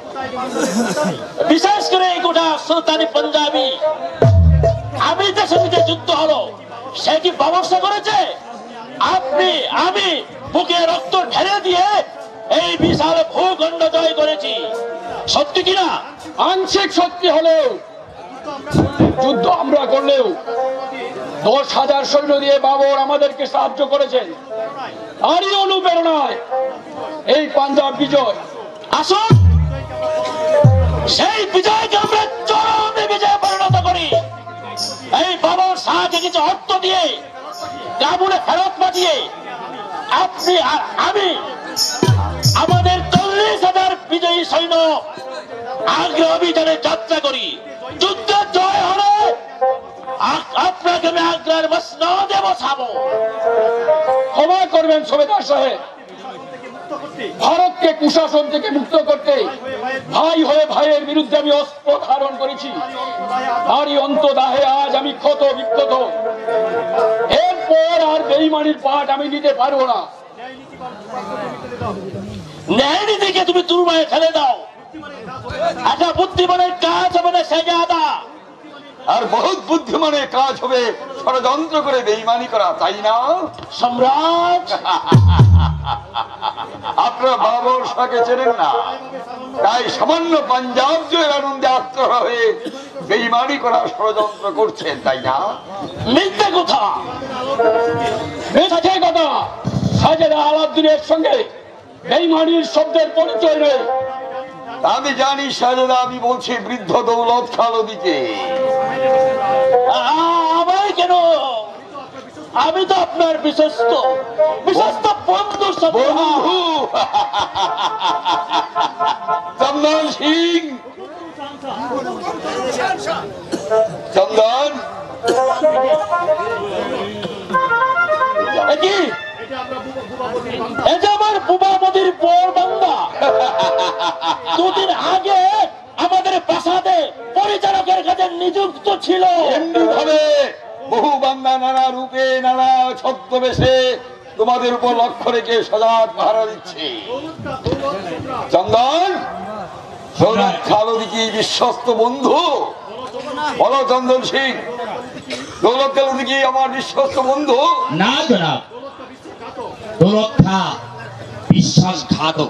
বিশেষ করে এই গোটা সুলতানি পাঞ্জাবি আমি দেশের মধ্যে যুদ্ধ হলো, সে কি ব্যবস্থা করেছে? আপনি আমি বুকে রক্ত ঢেলে দিয়ে এই বিশাল ভূখণ্ড জয় করেছি, সত্যি কিনা? আংশিক সত্যি হলেও যুদ্ধ আমরা করলেও দশ হাজার সৈন্য দিয়ে বাবর আমাদেরকে সাহায্য করেছেন। তারই অনুপ্রেরণায় এই পাঞ্জাব বিজয়। আসুন সেই বিজয়কে আমরা চরমে বিজয়ে পরিণত করি। এই বাবর শাহকে কিছু অর্থ দিয়ে কাবুলে ফেরত পাঠিয়ে আপনি আর আমি আমাদের চল্লিশ হাজার বিজয়ী সৈন্য আগ্রা অভিযানে যাত্রা করি। যুদ্ধ জয় হলে আপনাকে আমি আগ্রার মসনদে বসাবো। ক্ষমা করবেন সুবেদার সাহেব, ভারতকে কুশাসন থেকে মুক্ত করতে ভাই হয়ে ভাইয়ের বিরুদ্ধে আমি অস্ত্র ধারণ করেছি। তারই অন্তদাহে আজ আমি ক্ষত বিক্ষত। এরপর আর বেঈমানির পাঠ আমি নিতে পারবো না। ন্যায় নীতিকে তুমি দুর্বায় ফেলে দাও। একটা বুদ্ধিমানের কাজ হবে না শেজাদা, আর বহুত বুদ্ধিমানের কাজ হবে ষড়যন্ত্র করে বেঈমানি করা, তাই না সম্রাট? আপনারা বাবর শাহকে চেনেন না, তাই সামান্য পাঞ্জাব জয়ের আনন্দে আত্মহা হয়ে বেঈমানি করা ষড়যন্ত্র করছেন, তাই না? মিথ্যে কথা, মিথ্যে কথা। সাজেদা আলাউদ্দিনের সঙ্গে বেঈমানির শব্দের পরিচয় নেই। আমি জানি সাজেদা, আমি বলছি বৃদ্ধ দৌলত খালদিকে। আমায় কেন? আমি তো আপনার বিশ্বস্ত বিশ্বস্ত বন্ধু। বন্ধু চন্দন সিং, চন্দন কি এটা আমার বুবা নদীর পর বান্দা। দুদিন আগে আমাদের প্রাসাদে পরিচালকের কাছে নিযুক্ত ছিল। এমনি ভাবে বহু বান্দা নানা রূপে নানা ছদ্মবেশে তোমাদের উপর লক্ষ্য রেখে সজাগ পাহারা দিচ্ছে। চন্দন, দৌলত খালদি কি বিশ্বস্ত বন্ধু? বলো চন্দন সিং, দৌলত খালদি কি আমার বিশ্বস্ত বন্ধু? না জনাব, দৌলত খা বিশ্বাসঘাতক।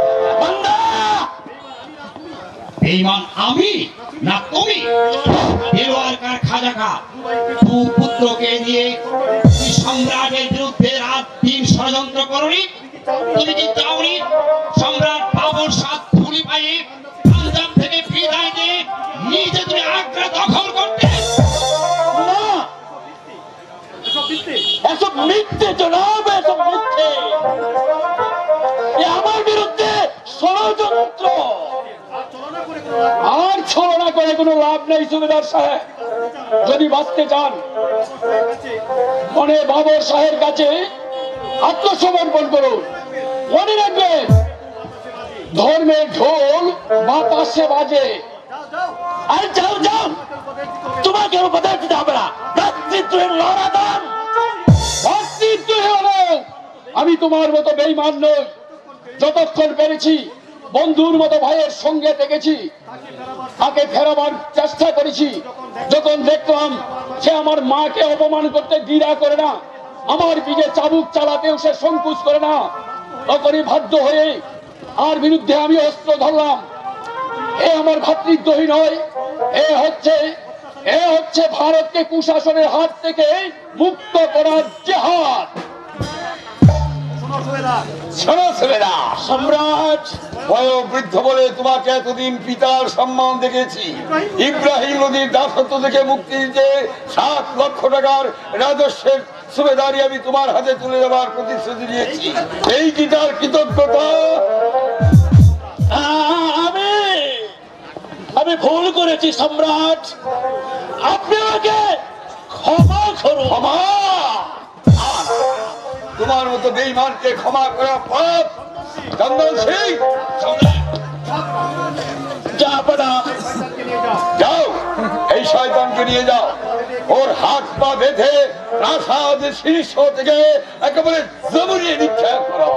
বেঈমান আমি না তুমি? দেওয়ার কার খাজা খা, দু পুত্রকে নিয়ে তুই সম্রাটের বিরুদ্ধে রাত দিন ষড়যন্ত্র করনি? তুমি কি চাওনি সম্রাট বাবর শাহ ধুলি পায়ে পাঞ্জাব থেকে বিদায় দিয়ে নিজে তুমি আগ্রা দখল করতে? না, এসব মিথ্যে জনাব, এসব মিথ্যে। এ আমার বিরুদ্ধে ষড়যন্ত্র। আর ছলনা করে কোনো লাভ নেই সুবেদার সাহেব। যদি বাঁচতে চান মনে বাবর সাহেবের কাছে আত্মসমর্পণ করুন। মনে রাখবেন, ধর্মের ঢোল বাতাসে বাজে। আর যাও যাও, তোমাকে উপদেশ দিতে হবে না। ভ্রাতৃত্বের লড়াদান, ভ্রাতৃত্ব হলো আমি তোমার মতো বেঈমান নই। যতক্ষণ পেরেছি বন্ধুর মতো ভাইয়ের সঙ্গে থেকেছি, তাকে ফেরাবার চেষ্টা করেছি। যখন দেখলাম সে আমার মাকে অপমান করতে দ্বিধা করে না, আমার দিকে চাবুক চালাতেও সে সংকোচ করে না, তখনই বাধ্য হয়ে আর বিরুদ্ধে আমি অস্ত্র ধরলাম। এ আমার ভাতৃদ্রোহী নয়, এ হচ্ছে এ হচ্ছে ভারতকে কুশাসনের হাত থেকে মুক্ত করার জেহাদ। সম্রাট, বয়োবৃদ্ধ বলে তোমাকে এতদিন পিতার সম্মান দেখেছি, ইব্রাহিম নদীর দাসত্ব থেকে মুক্তি দিতে সাত লক্ষ টাকার রাজস্বের সুবেদারি আমি তোমার হাতে তুলে দেওয়ার প্রতিশ্রুতি দিয়েছি। এই কি তার কৃতজ্ঞতা? আমি আমি ভুল করেছি সম্রাট, আপনি আমাকে ক্ষমা করুন। ক্ষমা? তোমার মতো বেঈমানকে ক্ষমা করা পাপ। চন্দন সিং, যাও এই শয়তানকে নিয়ে যাও, ওর হাত পা বেঁধে প্রাসাদ শীর্ষ থেকে একেবারে জমিয়ে নিক্ষেপ করো।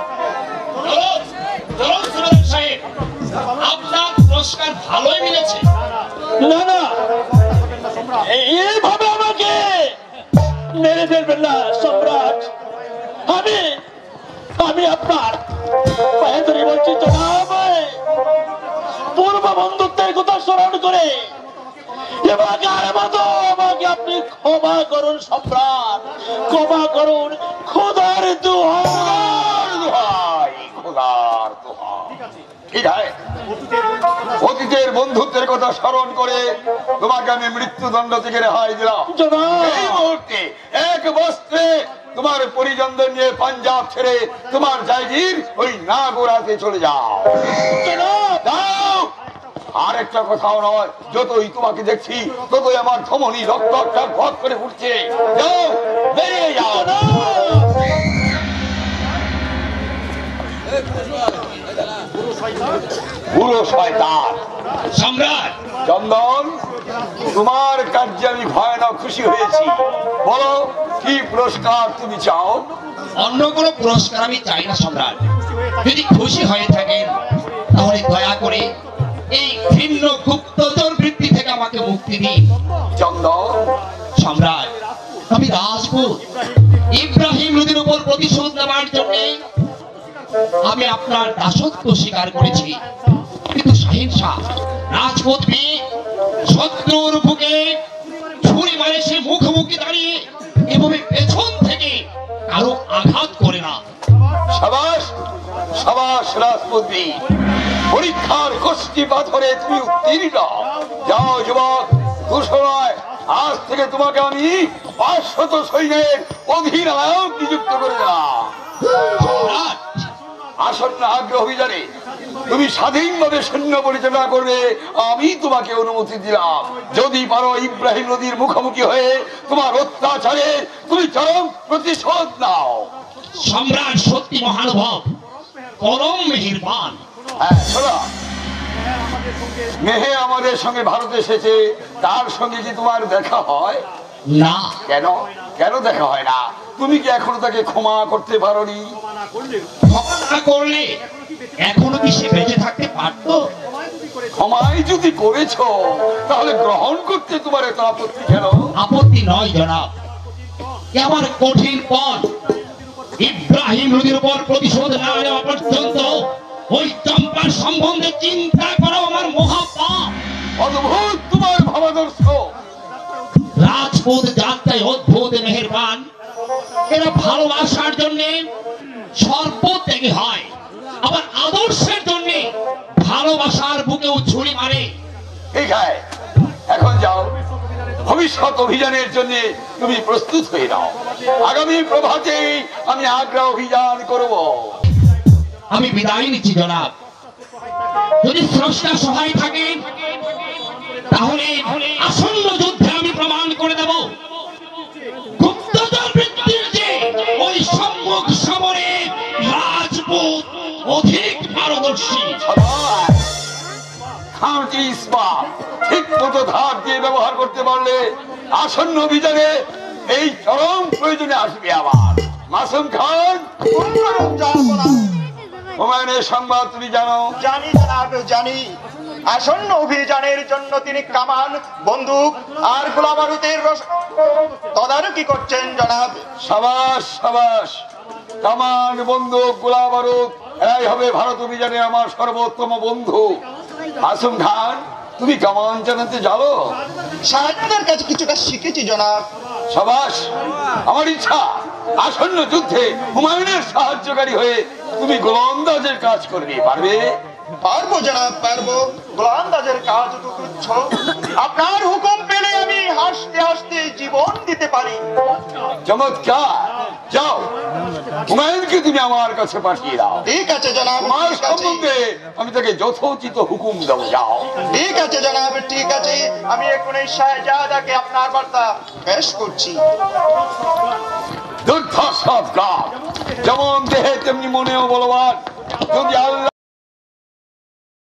আপনার পুরস্কার ভালোই মিলেছে। না না, এইভাবে আমাকে মেরে ফেলবেন না সম্রাট। আমি আমি আপনার পায়ে ধরে বলছি, জনাব, পূর্ব বন্ধুত্বের কথা স্মরণ করে এবারের মতো আমাকে আপনি ক্ষমা করুন সম্রাট, ক্ষমা করুন। খোদার দোহাই, দোহাই, খোদার দোহাই। ঠিক আছে, অতীতের বন্ধুত্বের কথা স্মরণ করে তোমাকে আমি মৃত্যুদণ্ড থেকে রেহাই দিলাম। এই মুহূর্তে এক বস্ত্রে তোমার পরিজনদের নিয়ে পাঞ্জাব ছেড়ে তোমার জায়গির ওই নাগরাতে চলে যাও। যাও। আর একটা কথাও নয়, যতই তোমাকে দেখছি ততই আমার ধমনী রক্ত ভট করে উঠছে। যাও, বেরিয়ে যাও। পুরো শয়তান। সম্রাট চন্দন, তোমার কার্যে আমি ভয়ানক খুশি হয়েছি। বলো, কি পুরস্কার তুমি চাও? অন্য কোনো পুরস্কার আমি চাই না সম্রাট। যদি খুশি হয়ে থাকেন তাহলে দয়া করে এই ভিন্ন গুপ্তচর বৃত্তি থেকে আমাকে মুক্তি দিন। চন্দন, সম্রাট, আমি রাজপুত ইব্রাহিম নদীর উপর প্রতিশোধ নেওয়ার জন্য আমি আপনার দাসত্ব স্বীকার করেছি, কিন্তু শাহিন শাহ রাজপুত মেয়ে শত্রুর বুকে ছুরি মারে সে মুখোমুখি দাঁড়িয়ে এভাবে পেছন থেকে কারো আঘাত করে না। সাবাস সাবাস রাজপুত্রী, পরীক্ষার কষ্টি পাথরে তুমি উত্তীর্ণ। যাও যুবক, দুশো নয়, আজ থেকে তোমাকে আমি পাঁচশত সৈন্যের অধিনায়ক নিযুক্ত করে দিলাম। আসন্ন আগ্রহ অভিযানে তুমি স্বাধীনভাবে সৈন্য পরিচালনা করবে, আমি তোমাকে অনুমতি দিলাম। যদি পারো ইব্রাহিম নদীর মুখোমুখি হয়ে তোমার অত্যাচারে তুমি চরম প্রতিশোধ নাও। সম্রাট সত্যি মহানুভব, পরম মেহেরবান। হ্যাঁ, শোনো, মেহে আমাদের সঙ্গে ভারত এসেছে, তার সঙ্গে কি তোমার দেখা হয় না? কেন কেন দেখা হয় না? তুমি কি এখনো তাকে ক্ষমা করতে পারোনি? ক্ষমা করলে এখনো কি সে বেঁচে থাকতে পারতো? ক্ষমাই যদি করেছো তাহলে গ্রহণ করতে তোমার এত আপত্তি কেন? আপত্তি নয় জনাব, এ আমার কঠিন পথ। ইব্রাহিম নদীর উপর প্রতিশোধ না নেওয়া পর্যন্ত ওই চম্পার সম্বন্ধে চিন্তা করা আমার মহাপাপ। অদ্ভুত তোমার ভাবাদর্শ। রাজপুত জাতটাই অদ্ভুত মেহেরবান। এরা ভালোবাসার জন্য সর্বত্যাগী হয়, আবার আদর্শের জন্য ভালোবাসার বুকেও ছুরি মারে। ঠিক আছে, এখন যাও, ভবিষ্যৎ অভিযানের জন্য তুমি প্রস্তুত হয়ে নাও। আগামী প্রভাতেই আমি আগ্রা অভিযান করব। আমি বিদায় নিচ্ছি জনাব। যদি স্রষ্টা সহায় থাকেন তাহলে আসন্ন যুদ্ধে আমি প্রমাণ করে দেব গুপ্তচর বৃত্তির যে ওই সম্মুখ সমরে রাজপুত অধিক পারদর্শী। খাঁটি ইস্পাত ঠিক মতো ধার দিয়ে ব্যবহার করতে পারলে আসন্ন অভিযানে এই চরম প্রয়োজনে আসবে। আবার মাসুম খান, হুমায়ুনের সংবাদ তুমি জানো? জানি জনাব, জানি। আসন্ন অভিযানের জন্য তিনি কামান, বন্দুক আর গোলা বারুদের তদারকি করছেন জনাব। সাবাস সাবাস, কামান, বন্দুক, গোলা বারুদ এরাই হবে ভারত অভিযানে আমার সর্বোত্তম বন্ধু। আসুম খান, তুমি কামান চালাতে জানো? সাহেবদের কাছে কিছুটা শিখেছি জনাব। সাবাস, আমার ইচ্ছা আসন্ন যুদ্ধে হুমায়ুনের সাহায্যকারী হয়ে তুমি গোলন্দাজের কাজ করবে, পারবে? পারবো জনাব, পারবো। গোলন্দাজের কাজ তো তুচ্ছ। আপনার হুকুম পেলে আমি হাসতে হাসতে জীবন দিতে পারি। চমৎকার, যাও হুমায়ুনকে তুমি আমার কাছে পাঠিয়ে দাও। ঠিক আছে জনাব, আমার ঠিক আছে। সম্বন্ধে আমি তাকে যথোচিত হুকুম দেবো, যাও। ঠিক আছে জনাব, ঠিক আছে। আমি এখনই শাহজাদাকে আপনার বার্তা পেশ করছি। দুর্ধর্ষ আফগান, যেমন দেহে তেমনি মনেও বলবান। যদি আল্লাহ